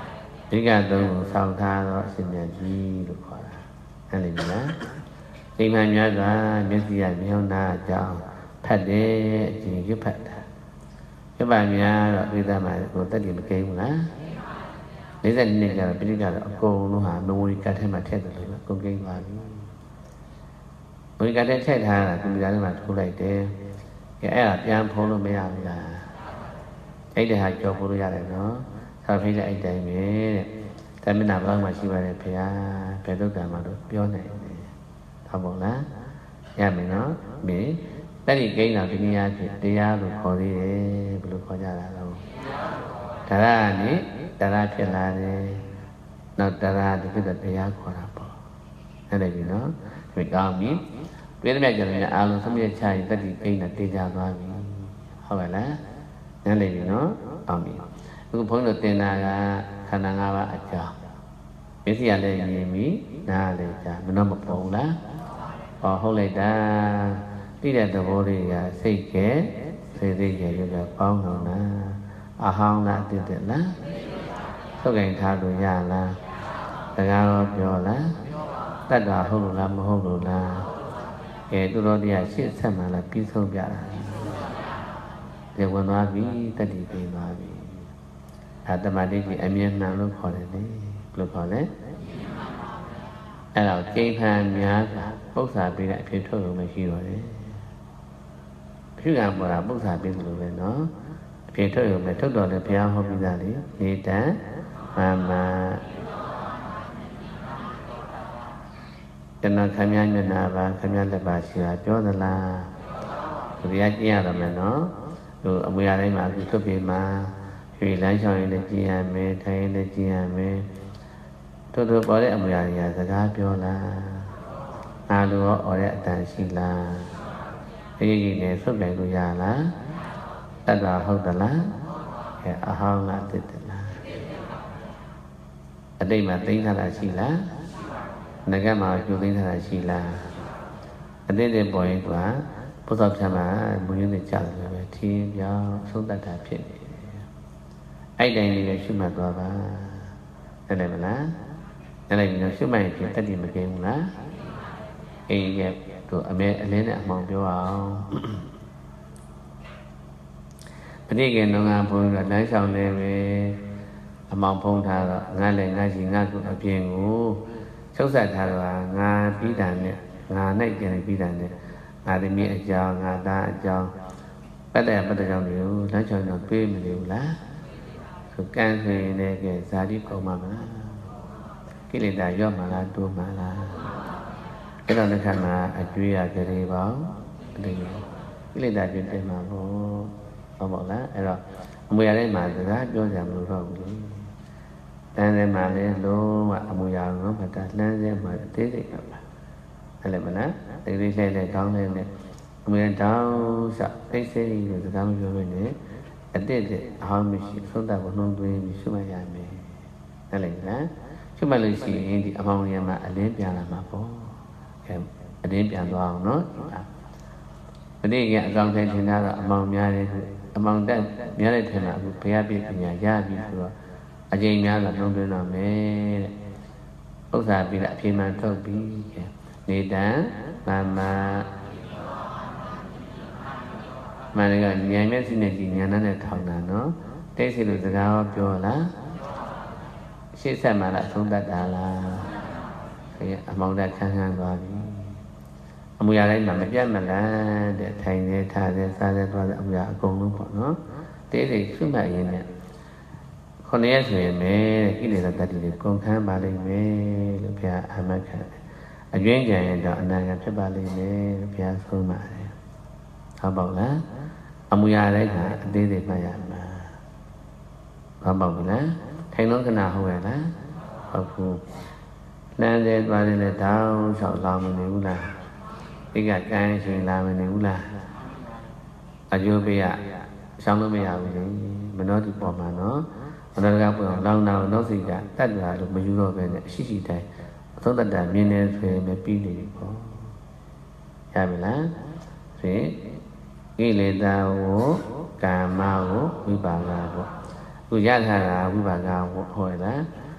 ဒီကတော့ဆောက်ထားတော့အရှင်မြတ်ကြီးလို့ခေါ်တာအဲ့ဒီလားအိမ်မှာများစွာမျက်စိရမြောင်းတာအကြောင်းဖတ်တယ်အကျင့်ရွတ်ဖတ်တာရွတ်ပါများတော့ပြိဿမှာကိုတက်တယ်မကိန်းဘူးလား40နှစ်ကျတော့ပြိဿကတော့အကုန်လုံးဟာမဝီကတ်ထဲမှာထည့်တယ်လို့ကုန်ကိန်းသွားပြီမဝီကတ်ထဲထည့်ထားတာကွန်ပျူတာထဲမှာထိုးလိုက်တယ်ကဲအဲ့ဒါပြန်ဖုံးလို့မရဘူးလားအဲ့ဒါဟာကြော်ဖို့လို့ရတယ်နော်ဆောက်ဖိတဲ့အဲ့တိုင်းပဲတဲ့တမနာဘောင်းမှာရှိပါတယ်ဖေဟာဘယ်ဒုက္ခမှာလို့ပြောနိုင်တယ်ဟုတ်ပါလားရမယ်နော်မေတက်ဒီကိန်းတော်ဒီနေရာဖြစ်တရားလို့ခေါ်သေးတယ်ဘယ်လိုခေါ်ကြတာလဲတရားကနေတရားဖြစ်လာတယ်နောက်တရားဒီဖြစ်တဲ့တရားခေါ်တာပေါ့အဲ့ဒါပြီနော်ဒီကောင်းပြီပြည့်တဲ့မြတ်ကျတဲ့အာလုံးသမီးချရင်တက်ဒီကိန်းနဲ့တေးကြသွားပြီဟုတ်ပါလားနားလည်ပြီနော်အောင်ပြီအခုဘုန်းကြီးတို့သင်တာကခန္ဓာ၅ပါးအကြောင်းမျက်စိရလည်းမြင်ပြီနားလည်းကြားမနှောမပေါ်ဘူးလားဟောဟုတ်လိုက်တာပြည့်တဲ့သဘောလေးကစိတ်ကဲစိတ်သေးကဲရုပ်ကပေါင်းတော့လားအဟောင်းလားတည်တယ်လားသုတ်ကင်ထားလို့ရလားစကားရောပြောလားတတ်တာဟုတ်လို့လားမဟုတ်လို့လားကဲသူတော်တရားရှေ့ဆက်မှလားပြီးဆုံးပြတာဒီဝင်သွားပြီတတိပြီးသွားပြီဒါတမတိကြီးအမြဲမှန်လို့ခေါ်တယ်လေဘယ်လိုခေါ်လဲအဲ့တော့ကိဋ္ဌာများကပု္ပ္ပာပေးတဲ့အဖြစ်ထုတ်လို့မရှိတော့တယ်အဖြစ်ကပေါ်တာပု္ပ္ပာပေးလို့ပဲနော်အဖြစ်ထုတ်ရုံနဲ့ထုတ်တော်လည်းဘုရားဟောပြီးသားလေနေတံမကျွန်တော်ခမည်းမျက်နာပါခမည်းလက်ပါရှိတာပြောသလားဘုရားကြည့်ရတော့မယ်နော်ဟိုအမွေအတိုင်းမှာအခုသွတ်ပြေမှာရွှေလမ်းချောင်းရင်လည်းကြည့်ရမယ်ထိုင်ရင်လည်းကြည့်ရမယ်တို့ပေါ်တဲ့အမွေအရာစကားပြောလားအားလို့ရောအော်တဲ့အတန်ရှိလားအေးကြီးနဲ့ဆုတ်နိုင်လို့ရလားတတ်တာဟုတ်သလားအဲအဟောင်းလားတည်တယ်လားအတိတ်မှာသိမ်းထားတာရှိလားငကမှာကျူသိမ်းထားတာရှိလားအတိတ်တွေပေါ်ရင်ကဘုရားဖြတ်မှာမူရင်းတွေကြားတယ်ပဲထင်းပြောင်းဆုံးတတ်တာဖြစ်နေတယ်အဲ့တိုင်းလေးရှုမှတ်သွားပါတယ်တယ်မလားအဲ့လိုက်ပြီးတော့ရှုမှတ်ရင်ဖြစ်တတ်တယ်မကင်းဘူးလားအေးရဲ့တို့အမဲအလင်းနဲ့အမှောင်ပြောအောင်ပဋိကေနုံကဘုန်းကြီးကလမ်းလျှောက်နေပဲအမှောင်ဖုံးထားတော့ငါလည်းငါရှိငါကုအပြင်ကိုချုပ်ဆက်ထားတော့ငါပြီးတာနဲ့ငါနိုင်ကြတယ်ပြီးတာနဲ့ငါသမီးအကြောင်းငါသားအကြောင်းပတ်တဲ့ကြောင့်တွေကိုလမ်းလျှောက်တော့ပေးမလို့လားဆိုကံဆိုရင်လည်းကဲဇာတိကုန်မှာမလားကိလေသာရော့မှာလားတိုးမှာလားအဲ့တော့တစ်ခါမှာအကျွေးရကြရေပေါင်းအဲ့ဒီကိလေသာပြည့်တယ်မှာပေါ့ဟုတ်ပါလားအဲ့တော့အမွေရတဲ့မှာစကားပြောကြမလို့တော့ဘူးလေတန်းထဲမှာလည်းလုံးဝအမွေရအောင်မတတ်လှမ်းထဲမှာအသေးစိတ်ပါအဲ့လည်းမလားတိတ်တိတ်လေးလေးကောင်းလေးနဲ့အမွေတောင်းစအိတ်စိတ်ကိုစကားမပြောဘဲနဲ့အတိတ်အဟောင်းမရှိသုံးတာကိုနှုံးသွင်းပြီးရှုမှတ်ရမယ်အဲ့လည်းလားရှုမှတ်လို့ရှိရင်ဒီအမောင်ရမှာအလင်းပြန်လာမှာပေါ့အဲအလင်းပြန်သွားအောင်နော်မနေ့ကအကောင်ထဲထင်တာကအမောင်များတယ်အမောင်တက်များတဲ့ထင်တာအခုဘုရားပြည့်ပညာရပြီဆိုတော့အကျဉ်းများလာနှုံးသွင်းတော့မယ်တဲ့ဥစ္စာပြီးတော့အပြေမှန်ထုတ်ပြီးနေတံမမန္တကဉာဏ်မျက်စိနဲ့ကြည့်ဉာဏ်နဲ့ထောင်တာနော်တိတ်စီလို့စကားရောပြောလားရှေ့ဆက်မှလားသုံးတတ်တာလားအမောင်တက်ခန်းသွားပြီအမူအရာတိုင်းမှာမပြတ်မလန်းတဲ့ထိုင်နေထားနေစားနေသွားတဲ့အမူအရာအကုန်လုံးပေါ့နော်တိတ်စီရှုမှတ်ရင်းနဲ့ခုနှစ်ရက်ဆိုရင်မယ်တဲ့ကိလေသာတတ္တိတွေကုန်ခန်းပါလိမ့်မယ်လို့ဘုရားအာမခံတယ်အကျွင်းကြံရင်တော့အနာဂတ်ဖြစ်ပါလိမ့်မယ်လို့ဘုရားဆုံးပါတယ်ဟုတ်ပါ့လားအမူအရာတိုင်းကအသေးသေးမှတ်ရမှာဟုတ်ပါ့ဘူးလားထိုင်လုံးခဏဟုတ်ရဲ့လားဟုတ်ဘူးလမ်းသေးသွားတယ်လည်းတောင်းလျှောက်လာမနေဘူးလားဒီကကန်းရှင်လာမနေဘူးလားအကျိုးပေးရရှောင်းလို့မရဘူးလေမနှောတူပေါ်မှာနော်မနှောကပေါ်လောင်တော်နှောစီကတတ်တာလို့မယူတော့ပဲနဲ့အရှိရှိတိုင်းအသုံးတတ်တာမြင်နေဆိုရင်ပဲပြီးနေပြီပေါ့ရပြီလားဆိုရင်ကိလေသာကိုကာမကိုဝိပါကပေါ့ခုရထားတာဝိပါကဟောရလား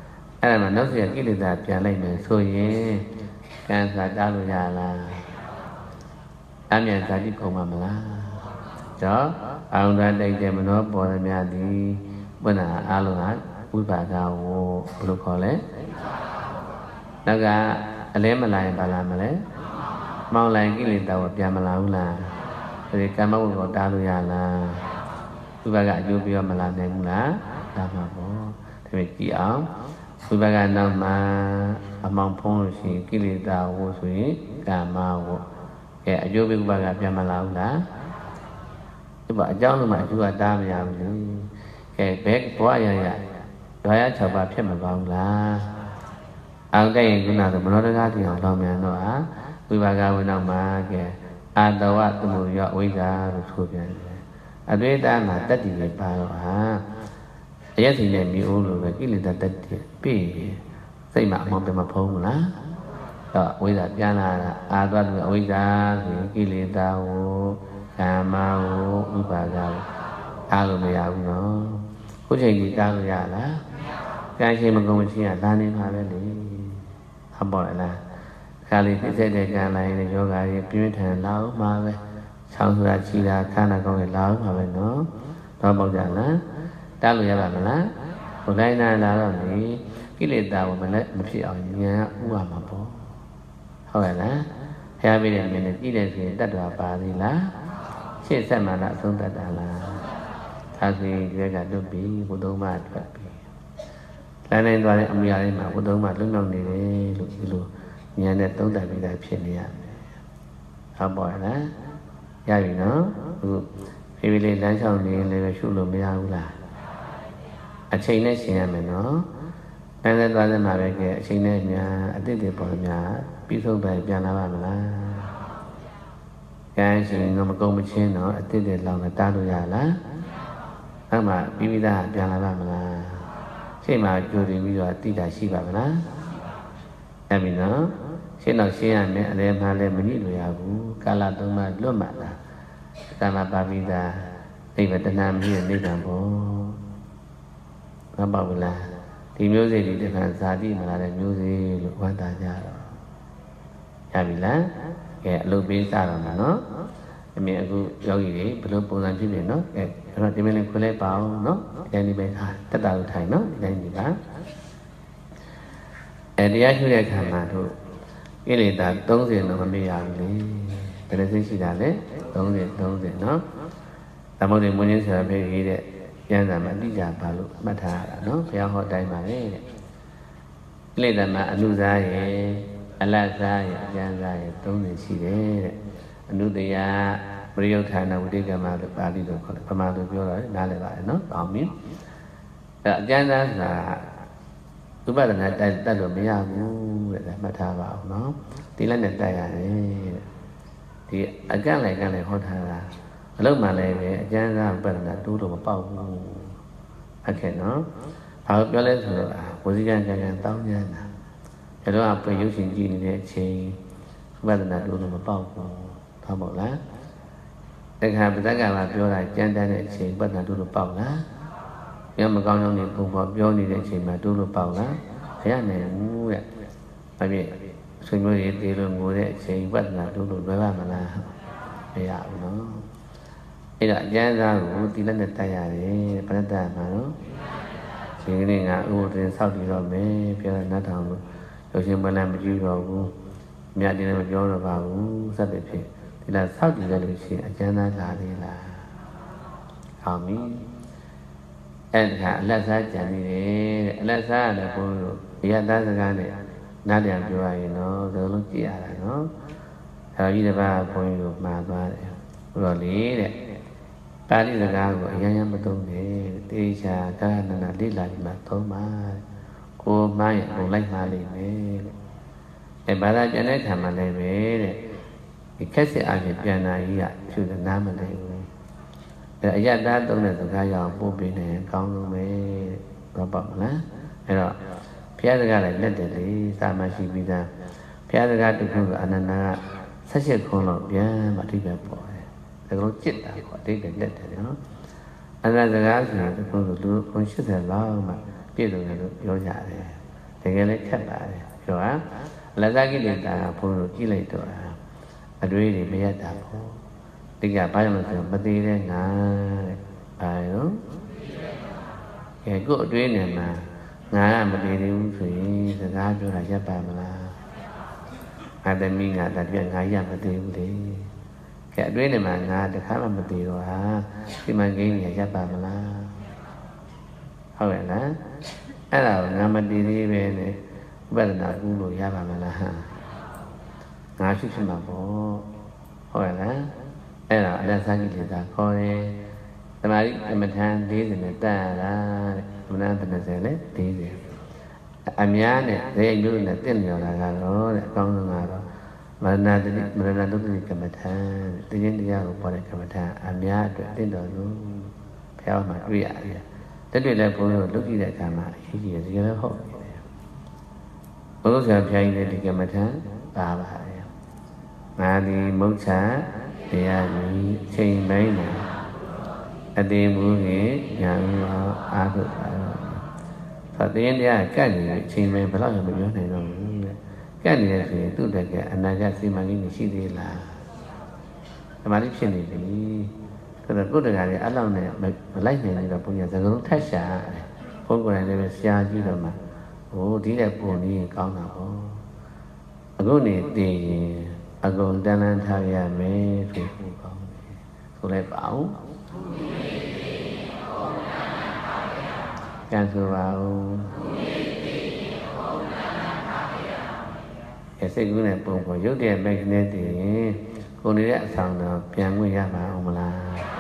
အဲ့ဒါမှနောက်ဆက်ကိလေသာပြန်လိုက်မယ်ဆိုရင်ကံစားတားလို့ရလားအမြန်ဇာတိကုန်မှာမလားတော့အောင်တာတိုက်တဲ့မနောပေါ်သမျှသည်ဘုရားအားလုံးကဝိပါကကိုဘယ်လိုခေါ်လဲနောက်ကအလဲမလာရင်ဘာလာမလဲမောင်လိုက်ကိလေသာကိုပြန်မလာဘူးလားဒီကမ္မဝိကိုတားလို့ရလားဝိပါကအကျိုးပြောမလာနိုင်ဘူးလားဒါမှပေါ့ဒါပေမဲ့ကြည့်အောင်ဝိပါကနောက်မှာအမောင်ဖုံးလို့ရှိရင်ကိလေသာဝဆိုရင်ကာမဝကဲအကျိုးဝိပါကပြန်မလာဘူးလားဒီပါအကြောင်းလုံးမှာအကျိုးကတားမရဘူးလေကဲဘယ်ဘဝရရဓာရ6ပါးဖြစ်မပါဘူးလားအောင်တဲ့ရင်ခုနကမနောတကားတင်အောင်လောင်းမြန်တော့ဝိပါကဝိနောက်မှာကဲအာတဝသမုဒယဝိဇ္ဇာလို့ဆိုပြန်တယ်အတွေ့အကြုံမှာတတ္တိတွေပါတော့အရက်စီနဲ့မျိုးလိုပဲကိလေသာတတ္တိပြီးစိတ်မှာအမှောင်တမဖုံးဘူးလားတော့ဝိဇ္ဇာပြန်လာတာအာတဝသမုဒယဝိဇ္ဇာဆိုရင်ကိလေသာဝကာမဝဝိပါကဝအားလို့မရဘူးနော်ခုချိန်ကြီးတားလို့ရလားကံရှိမကုန်မချင်းကလာနေမှာပဲလေဟုတ်ပါလားခါလေးနှိမ့်ဆက်တဲ့ကံလိုက်တဲ့ယောဂါကြီးပြင်းထန်လာအောင်မှာပဲဆောင်းဆိုတာချီတာခန္ဓာကောင်းရဲ့လာအောင်မှာပဲနော်တော့ပေါ့ကြလားတားလို့ရပါမလားဘုတိုင်းနာလာတော့လေကိလေသာကိုမဖြစ်အောင်ဉာဏ်ဥရမှာပေါ့ဟုတ်ရဲ့လားဖျားပြီးတဲ့မြင်နဲ့ကြည့်တဲ့ဆိုရင်တတ္တဝါပါသေးလားရှေ့ဆက်မှလားအဆုံးတတ်တာလားသာစီဒီကလွတ်ပြီးဘုဒ္ဓမထွက်ပြီးလမ်းတိုင်းသွားတဲ့အမြာလေးမှာဘုဒ္ဓမလွတ်မြောက်နေတယ်လို့ဒီလိုဉာဏ်နဲ့သုံးသပ်ပြီးသားဖြစ်နေရမယ်ဟုတ်ပါလားရပြီနော်အခုဖေဖေလေးလမ်းလျှောက်နေလည်းပဲရှုလို့မရဘူးလားအချိန်နဲ့ရှင်ရမယ်နော်လမ်းတိုင်းသွားတဲ့မှာပဲကဲအချိန်နဲ့များအတိတ်တွေပေါ်များပြီးဆုံးပဲပြန်လာပါမလားကဲရှင်တော့မကုန်မချင်းတော့အတိတ်တွေလောင်တားလို့ရလားအဲ့မှာပြီးပြီးသားပြန်လာပါမလားချိန်မှာကြိုတင်ပြီးတော့တိတာရှိပါမလားအဲ့ပြီနော်ရှင်းတော့ရှင်းရမယ်အလဲမှလည်းမညှိလို့ရဘူးကာလသုံးပါလွတ်မှလားကာမပါပိတာနိဗ္ဗာန်တဏှာမြည့်နိဗ္ဗာန်ပေါ့မပေါ့ဘူးလားဒီမျိုးစေ့ဒီတခါဇာတိမလာတဲ့မျိုးစေ့လို့ဝတ်တာကြတော့ရပြီလားကဲအလုပ်ပေးစတော့မှာနော်အမေအခုယောဂီတွေဘယ်လိုပုံစံဖြစ်နေနော်ကဲအဲ့တော့ဒီမင်းလေးခွေးလိုက်ပါအောင်နော်ဒီနေ့ပဲတက်တာလို့ထိုင်နော်ဒီတိုင်းဒီပါတရားရှိတဲ့ခါမှာတို့ကိလေသာ30တော့မမေ့ရဘူးလေဘယ်လိုသိရှိတာလဲ30နော်သမုဒ္ဒေမွန်းကြီးဆရာဖေးရေးတဲ့ကျမ်းစာမှာအတိအကျပါလို့မှတ်ထားရတာနော်ဘုရားဟောတိုင်းပါလေတဲ့ကိလေသာမှာအနုစားရဲ့အလတ်စားရဲ့အကျမ်းစားရဲ့30ရှိတယ်တဲ့အနုတရားပရိယုဌာဏဝိတိကမလို့ပါဠိလိုခေါ်တယ်ပမာလိုပြောတော့နားလည်ပါတယ်နော်ကောင်းပြီအဲ့အကျမ်းစားဆိုတာဥပဒနာတက်လို့မရဘူးတဲ့မှတ်ထားပါအောင်နော်ဒီလက်နဲ့တက်ရတယ်တဲ့ဒီအကန့်လိုက်ဟောထားတာအလုံးမှလည်းပဲအကျမ်းစာဥပဒနာတိုးတော့မပေါက်ဘူးဟုတ်ကဲ့နော်ဘာလို့ပြောလဲဆိုတော့ဝစီကံတောင်းကြတာဒါတော့ပြေရုပ်ရှင်ကြည့်နေတဲ့အချိန်ဥပဒနာတိုးတော့မပေါက်ဘူးဟုတ်ပါ့လားတခါပဇက်ကလာပြောတာကြမ်းတမ်းတဲ့အချိန်ဥပဒနာတိုးတော့ပေါက်လားပြောမကောင်းကြောင်းနေပုံပေါ်ပြောနေတဲ့အချိန်မှာတိုးလို့ပေါက်လားမရနိုင်ဘူးတဲ့။ဘာဖြစ်ဆွေမျိုးရေးတေးလို့ငိုတဲ့အချိန်ဝတ်နာတိုးလို့လွယ်ပါမလားမရဘူးနော်။အဲ့တော့အကျဉ်းစားကိုတိလက်နဲ့တိုက်ရတယ်ဘယ်နဲ့တိုက်မှာနော်။ဒီကနေ့ကဥပဒေဆောက်တည်တော့မယ်ပြောတဲ့နတ်တော်လို့ရုပ်ရှင်မလန်မကြည့်တော့ဘူး။မြတ်တင်လည်းမပြောတော့ပါဘူးစသဖြင့်ဒီလားဆောက်တည်ရလို့ရှိရင်အကျဉ်းစားလာသေးလား။ဟောင်းပြီ။အဲ့ဒါအလက်စားကြံနေတယ်တဲ့အလက်စားရတယ်ဘုန်းတို့ရတ္တစကားနဲ့နားပြန်ပြောရရင်တော့ဒီလိုကြည့်ရတာနော်အဲ့တော့ဒီတစ်ပါးဘုန်းကြီးတို့မှာသွားတယ်ဘုရားလေးတဲ့ပါဠိစကားကိုအရင်မသုံးနဲ့တေချာကာဏနာလိလာဒီမှာသုံးပါကိုမိုင်းအုံလိုက်မှာလိမ့်မယ်တဲ့အဲ့ဘာသာပြန်တဲ့ခါမှလည်းပဲတဲ့ဒီခက်စစ်အပြင်ပြန်လာကြီးကဖြူနားမလဲဘူးအရတသုံးတဲ့စကားရအောင်ပို့ပေးနေကောင်းဆုံးပဲတော့ပေါ့မလားအဲ့တော့ဘုရားစကားလည်းလက်တယ်လေစာမရှိပြီးသားဘုရားစကားတစ်ခုကအနန္နာက18ခုလောက်ပြန်မအဓိပ္ပာယ်ပေါ်တယ်ဒါကလုံးจิตတာပေါ့အဓိပ္ပာယ်လက်တယ်နော်အနန္နာစကားဆိုရင်တစ်ခုဆိုလူ80လောက်မှပြည့်စုံတယ်လို့ပြောကြတယ် thì cái lấy khép lại rồi là ra cái điện ta phun rồi chỉ lấy rồi ở đây thì bây giờ ta phun thì cả bao nhiêu người mất đi đấy ngã phải không cái cỗ đuôi này mà ngã mất đi thì cũng phải sẽ ra cho là chấp bà mà là ai ta mi ngã ta biết ngã ra mất đi cũng thế cái đuôi này mà ngã được khá là mất đi rồi khi mà cái ngã chấp bà mà là không phải làအဲ့ဒါငါမတည်သေးပဲနဲ့ဥပဒနာကူလို့ရပါမလားငါရှိရှိမှာပေါ့ဟုတ်ရဲ့လားအဲ့ဒါအလတ်စားကိလေသာခေါ်တယ်သမာဓိကမ္မထံ40နဲ့တတ်ရတာတဲ့မန30နဲ့40အများနဲ့ဇေယျမျိုးနဲ့တင့်လျော်တာကတော့တဲ့အကောင်းဆုံးကတော့မရဏတုတ္တိကမ္မထံတဲ့တင်းတရားကိုပေါ်တဲ့ကမ္မထံအများအတွက်တင့်တော်လို့ဘုရားမှာတွေ့ရတယ်တက်တွေ့လည်းဘုန်းကြီးတို့လုပ်ကြည့်တဲ့အခါမှာအရေးကြီးတယ်ဒီကလည်းဟုတ်တယ်ဘုရားဆရာဖျားကြီးလည်းဒီကမ္မထံပါပါတယ်ငါဒီမုတ်ချတရားကြီးချိန်ပိုင်းနဲ့အတေမူကြီးညာလို့အားထုတ်ပါတော့ဆိုတဲ့တရားကတ်နေတဲ့အချိန်ပိုင်းဘယ်တော့မှမပြောနိုင်တော့ဘူးတဲ့ကတ်နေတဲ့ဆိုရင်သူ့တကအနာဂတ်စီမံကိန်းရှိသေးလားသမာဓိဖြစ်နေပြီဆိုတော့ကိုယ်တရားတွေအလောက်နဲ့မလိုက်နိုင်နေတော့ဘုရားစကားလုံးထက်ရှာတယ်ဘုန်းကိုယ်တိုင်လည်းဆရာကြီးတော့မှဟိုဒီတဲ့ပုံကြီးကောင်းတာပေါ့အခုနေတည်ရင်အကုန်တန်းတန်းထားရမယ်ဆိုပြီးကောင်းတယ်ဆိုလိုက်ပါဦးကျန်ဆိုပါဦးစိတ်ကူးနဲ့ပုံပေါ်ရုပ်တဲ့မိုက်နဲ့တည်ရင်ကိုယ်နေတဲ့အဆောင်တော့ပြန်ခွင့်ရပါအောင်မလား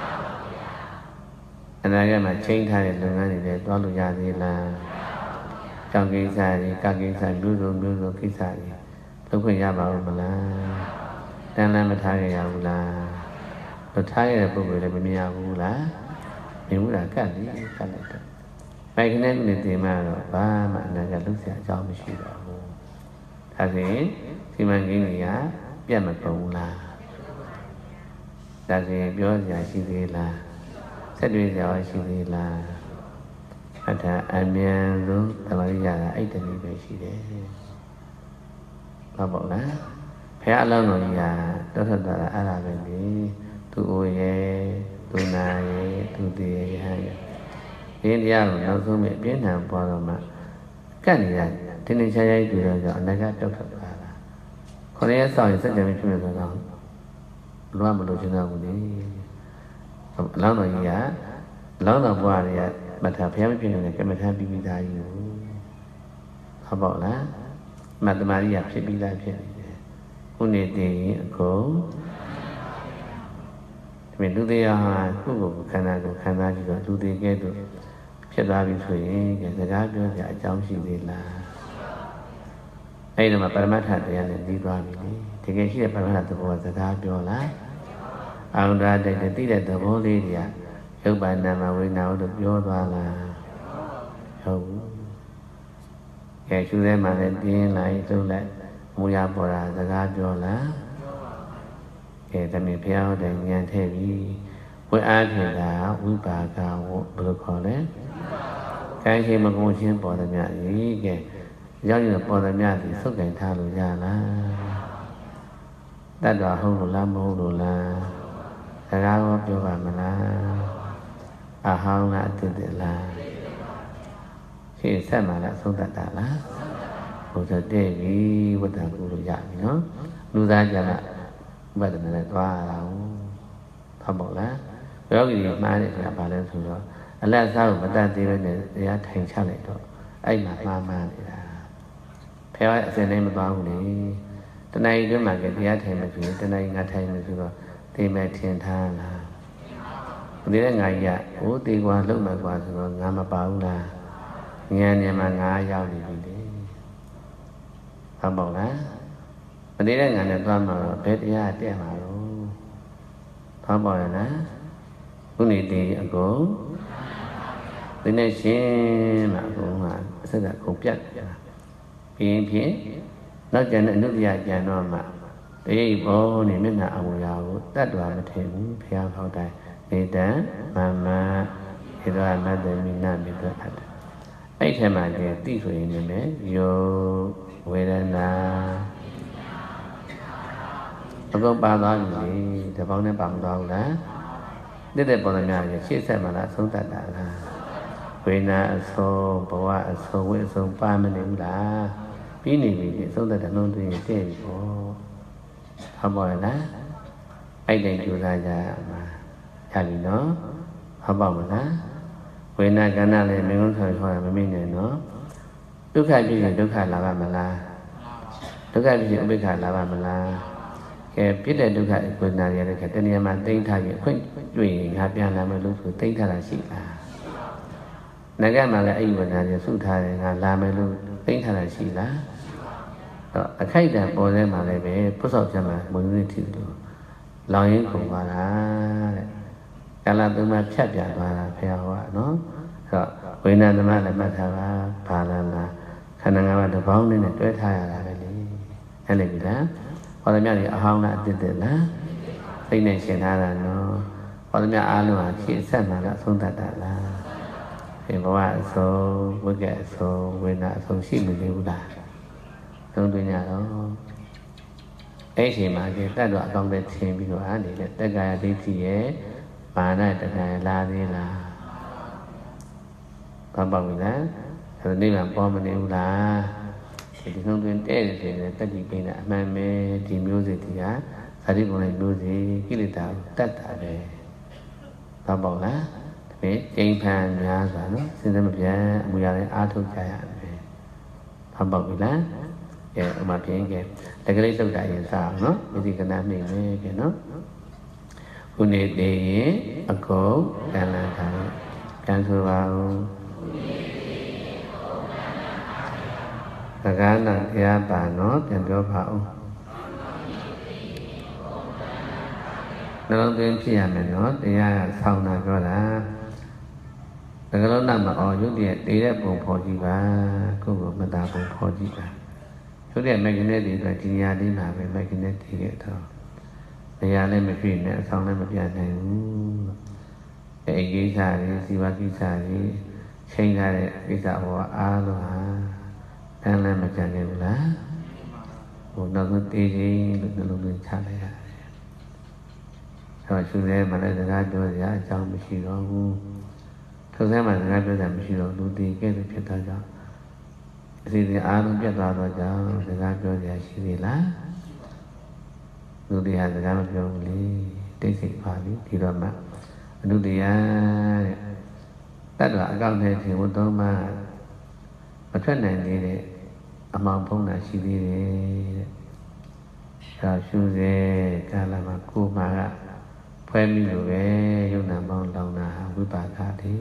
အနာဂတ်မှာချိန်ထားတဲ့လုပ်ငန်းတွေလည်းတွားလို့ရသေးလားကြောင်ကိစ္စတွေကကိစ္စမျိုးစုံကိစ္စတွေလုပ်ခွင့်ရပါဦးမလားတန်လန်းမထားရဘူးလားမထားရတဲ့ပုဂ္ဂိုလ်လည်းမမြင်ရဘူးလားမြင်ဘူးလားကတ်လေကတ်လိုက်တော့မိုက်ခနဲ့နေတင်မှာတော့ဘာမှအနာဂတ်လုပ်စရာအကြောင်းမရှိတော့ဘူးဒါဆိုရင်စီမံကိန်းတွေကပြတ်မကုန်ဘူးလားဒါဆိုရင်ပြောစရာရှိသေးလားဆက်တွေ့စရာရှိသေးလားအထာအမြန်ဆုံးသမာဓိရတာအဲ့တနည်းပဲရှိတယ်ဟုတ်ပါ့လားဘုရားအလုံးတော်ကြီးကတောထတာအဲ့ဒါပဲလေသူအိုရဲ့သူနာရဲ့သူတည်ရဲ့ဟာရဲ့ဒီတရားကိုနောက်ဆုံးမဲ့အပြင်းထန်ပေါ်တော့မှကတ်နေတာတင်းတင်းရှားရှားတွေ့တော့ကြောင့်အနာဂတ်တောထတာလားခေါင်းရဲ့ဆောင်းရင်စက်ကြံဖြစ်နေဆိုတော့လောကမလို့ချင်းတော့ဘူးလေအလောင်းတော်ကြီးကအလောင်းတော်ဘွားတွေကမထာဘုရားမဖြစ်နေတဲ့ကမ္မထာပြီးပြီးသားကြီးကိုဟုတ်ပါ့လားမတ္တမာရီကဖြစ်ပြီးသားဖြစ်နေတယ်ခုနေတည်ရင်အကုန်ဒီလူတရားဟာကိုယ့်ကိုယ်ခန္ဓာကိုခန္ဓာကြည့်တော့လူတွေကဲတော့ဖြစ်သွားပြီဆိုရင်စကားပြောကြအကြောင်းရှိသေးလားအဲ့ဒီမှာပရမတ္ထတရားနဲ့ပြီးသွားပြီလေတကယ်ရှိတဲ့ပရမတ္ထသဘောကစကားပြောလားအောင်ဒါတဲ့သိတဲ့သဘောလေးတွေကရုပ်ပါနာမဝိညာဉ်တို့ပြောသွားလားဟုတ်ဘူးကဲရှုထဲမှာလည်းတင်းလိုက်လှုပ်လိုက်မူရပေါ်တာစကားပြောလားကဲတမင်ဘုရားဟောတဲ့ဉာဏ်ထည့်ပြီးဝိအားထင်တာဝိပါကဝဘယ်လိုခေါ်လဲကိုင်းရှိမကုန်ချင်းပေါ်သမျှကြီးကဲရောက်ရင်ပေါ်သမျှဒီသုတ်ကင်ထားလို့ရလားတတ်တော်ဟုတ်လို့လားမဟုတ်လို့လားစကားကိုပြောပါမလားအဟောင်းလားအတိတ်လားရှေ့ဆက်မှာလားသုံးတတ်တာလားဘုရားတည့်ပြီဝတ္တကူလို့ရပြီနော်လူသားကြလားဥပဒနာနဲ့သွားရအောင်ဟုတ်ပါလားယောဂီတွေမှားတယ်ဆိုတာဘာလဲဆိုတော့အလတ်စားကိုမတတ်သေးပဲနဲ့တရားထိုင်ချလိုက်တော့အဲ့မှာမှားနေတာဖះအစင်းနဲ့မသွားဘူးလေတဏှာကြီးတွင်းမှာကတရားထိုင်မှဆိုရင်တဏှာကြီးငါထိုင်မှဆိုတော့သိမဲ့ထင်ထားလားဒီတဲ့ငါကြီးကဟိုတေကွာလုံမဲ့ကွာဆိုတော့ငါမပါဘူးလားဉာဏ်နဲ့မှငါရောက်နေပြီလေဟုတ်ပါလားမသေးတဲ့ငါနဲ့သွားမှာတော့ဘယ်တရားတက်မှာတော့ဟုတ်ပါရဲ့လားခုနေတည်အကုန်ဒီနေ့ရှင်းမှာအကုန်ကအစကအကုန်ပြတ်ပြတာပြင်းဖြင့်နောက်ကျန်တဲ့အနုတ္တိယကျန်တော့မှတရိပ်ဘောနေမျက်နှာအဝရာကိုတတ်တော်မထင်ဘူးဘုရားဟောတိုင်းနေတံမမဣဒဝမတ္တမိနမိတ္တအတ္တ ấy thế mà cái tí rồi nên đấy yo về đây là có ba đó gì thì bao nhiêu bằng đó là để để bọn nhà cái chia sẻ mà là sống tại đó là về na số bảoว่าsố về số ba mươi năm là bí này vì sống tại đó nông thôn thế có không bao là ấy đây chủ ra ra mà cha đi nó không bao mà là về na cái nào này mình không thời thôi mà mình này nó đôi khi bị gì đôi khi là ba mà là đôi khi bị gì đôi khi là ba mà là cái biết được đôi khi quên nào vậy cái tên em mà tên thay vậy quên chuyện hạt bia làm mà lúc rồi tên thay là gì là này cái mà là ai quên nào vậy suốt thay là làm mà lúc tên thay là gì là khách là bỏ ra mà lại về bớt sầu cho mà mọi người thì lo những cũng vào là cái là tôi mà chấp nhận và phải hoa nó rồi quên nào tôi mà lại mà thà bà là khả năng mà được bóng nên là tôi thay là cái gì hay là gì đó hoặc là nhà thì hông là từ từ lá cái này sẽ là nó hoặc là nhà ăn mà khi xem mà đã không thật là thì có bạn số với kẻ số với là số xin mình đều là trong tôi nhà đó ấy thì mà cái ta đoạn con để thêm bị quả để tất cả đi thì ấy mà này tất cả la đi là còn bằng mình đó rồi đi làm con mình đều là thì không tuyên tế thì tất nhiên cái là mà mẹ thìမျိုးgì thì á sao đi còn lạiမျိုးgì cái lý tạo tất cả về và bảo là về trên bàn nhà rồi nó xin ra một giờ một giờ này ăn thôi chạy về và bảo vì là cái mà cái cái lấy đâu đại hiện sao nó cái cái nam này với cái nó cô này để ở cổ càng là thằng càng thưa vào cái là cái bà nó tiền cho bảo nó đến khi mình nó thì sau này gọi là cái đó nằm ở chỗ địa để đấy bùng phò gì cả cô cũng mà ta bùng phò gì cả chỗ địa mấy cái này thì là chỉ nhà đi mà về mấy cái này thì cái thôi bây giờ này mấy chuyện này sau này mấy chuyện này cái sao đi si ba cái sao đi xây ra cái sao của rồi hả đang làm mà chẳng hiểu lá một nó cứ tì đi nó luôn chả lại rồi xuống đây mà lại ra cho giá trong một xí đó thực ra mà ra cho giảm một xí đó đủ tì cái được biết thôi cho thì nó biết vào rồi cho ra cho giá xí gì lá đủ tì ra mà cho đi tế sĩ vào đi thì rồi mà đủ tì tất cả các thầy thì một tôi mà chuyện này thì mong phong là chỉ đi rồi xuống về cả là mà cô mà quen mình rồi về yêu nam mong lòng là với bà cả thì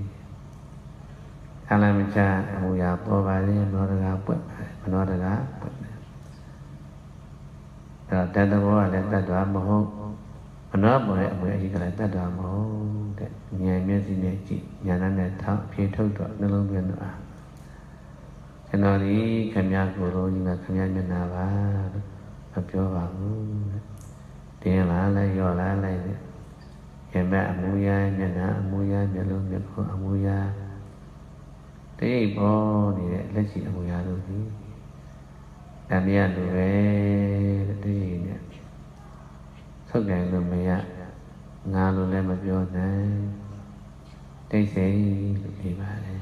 cả là mình cha mùi à po bà đi nó ra bớt nó ra bớt rồi tên tôi bảo là ta đoán mà không nó bởi chỉ là ta đoán mà không nhà miếng gì này chị nhà nó này tháo phía thâu rồi nó luôn viên nữa cái nó đi khám nhà của tôi nhưng mà khám nhà nhân nào và cho vào tiền lá này do lá này cái mẹ mua ya nhân nào mua ya nhân luôn nhân không mua ya thế bố thì lấy chị mua ya luôn chứ anh đi ăn được về thế gì nhỉ suốt ngày rồi mày ạ nga luôn lên mà cho này thế sẽ thì bà này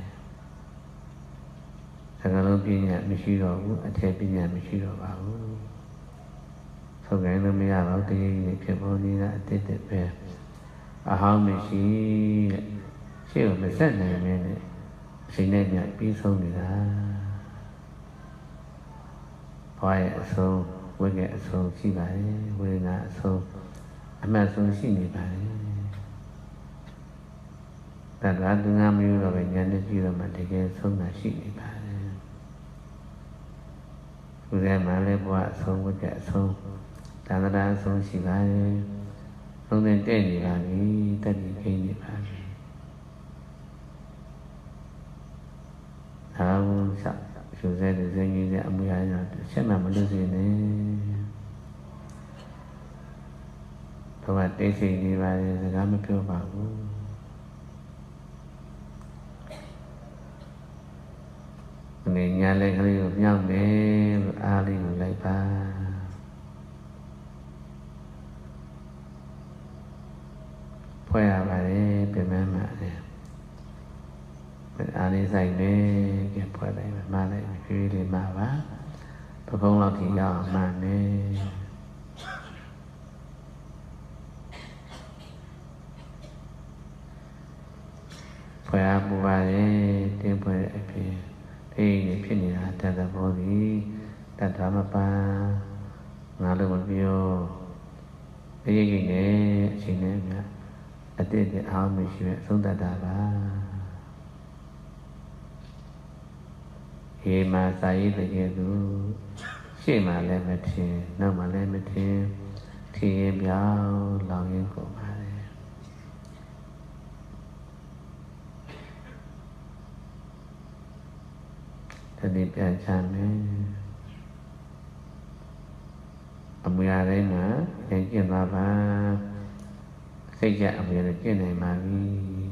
thằng nó pin nhà mình suy rồi thế pin nhà mình suy rồi bảo sau cái nó mới làm bảo thì cái bao nhiêu là tết tết về họ mình suy ở mình rất này mình sinh nên nhà pin sâu người ta phải sâu với cái sâu chi vậy với là sâu mà sâu chi gì vậyแต่ร้านตรงนั้นมีเราเป็นยันที่เรามาที่แกส่งมาสิบาทผู้ใดมาเลยบอกว่าส่งก็จะส่งแต่ละร้านส่งสิบาทส่งเดินเต้นบาทนี้ตัดอีกกี่บาทถ้าสักสุดท้ายจะยังไงจะเอาไม่ได้นะใช่ไหมมันดูสิเนี่ยเพราะว่าเตะสิ่งนี้ไปแต่ก็ไม่เพื่อบ่าวနေညာလက်ကလေးကိုမြောက်တယ်လို့အားလေးကိုလိုက်ပါဖွဲ့ရပါတယ်ပြင်မှန်းပါတယ်အားလေးဆိုင်တယ်ကဲဖွဲ့လိုက်မှလိုက်ဖြည်းဖြည်းလေးမှပါပကုံးလောက်ကြီးရောက်မှန်နေဖွဲ့ရပူပါတယ်တင်းဖွဲ့အဖြစ်အေးနေဖြစ်နေတာတတ်တဲ့ဘောဒီတတ်တာမပန်းငါလို့မပြောအေးကြီးနေအချိန်နဲ့မြတ်အတိတ်ကအားမရှိပဲအဆုံးတတ်တာပါဟေမာစာရေးတကယ်သူရှေ့မှာလည်းမထင်နောက်မှာလည်းမထင်ထင်ရင်ပြောင်းလောင်ရင်ကုန်ပါတယ်တတိပြန်ချမယ်အမူအရာတိုင်းမှာရင်ကျင့်သွားပါစိတ်ကြအမူအရာကျင့်နိုင်ပါပြီ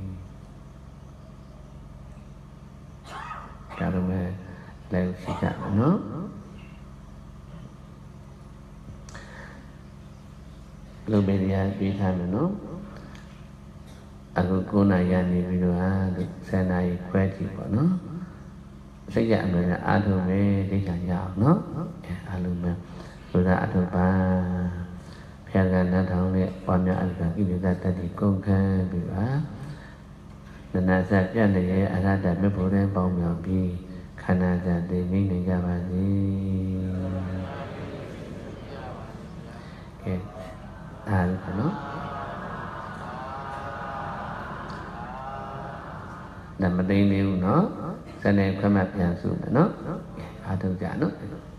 ဒါတော့လည်းရှိကြမယ်နော်လူပေရပြီးထားမယ်နော်အခု9 နာရီနေပြီးတော့10 နာရီခွဲကြည့်ပေါ့နော်စိတ်ကြအမူအရာအားထုတ်မယ်သိချင်ကြအောင်နော်အားလုံးပဲဘုရားအထုပ်ပါဖျာကနတ်ထောင်နဲ့ပွားများအက္ခကိလေသာတတိကုန်ခံပြီးပါနနာစပြတ်နေရဲ့အရဟတမြတ်ဘုရားပေါင်းမြောက်ပြီးခန္ဓာစသိမိနေကြပါစေကဲအားလုံးနော်ဒါမသိနေဘူးနော်စနေခွင့်မှပြန်စုမယ်နော်အားထုတ်ကြနော်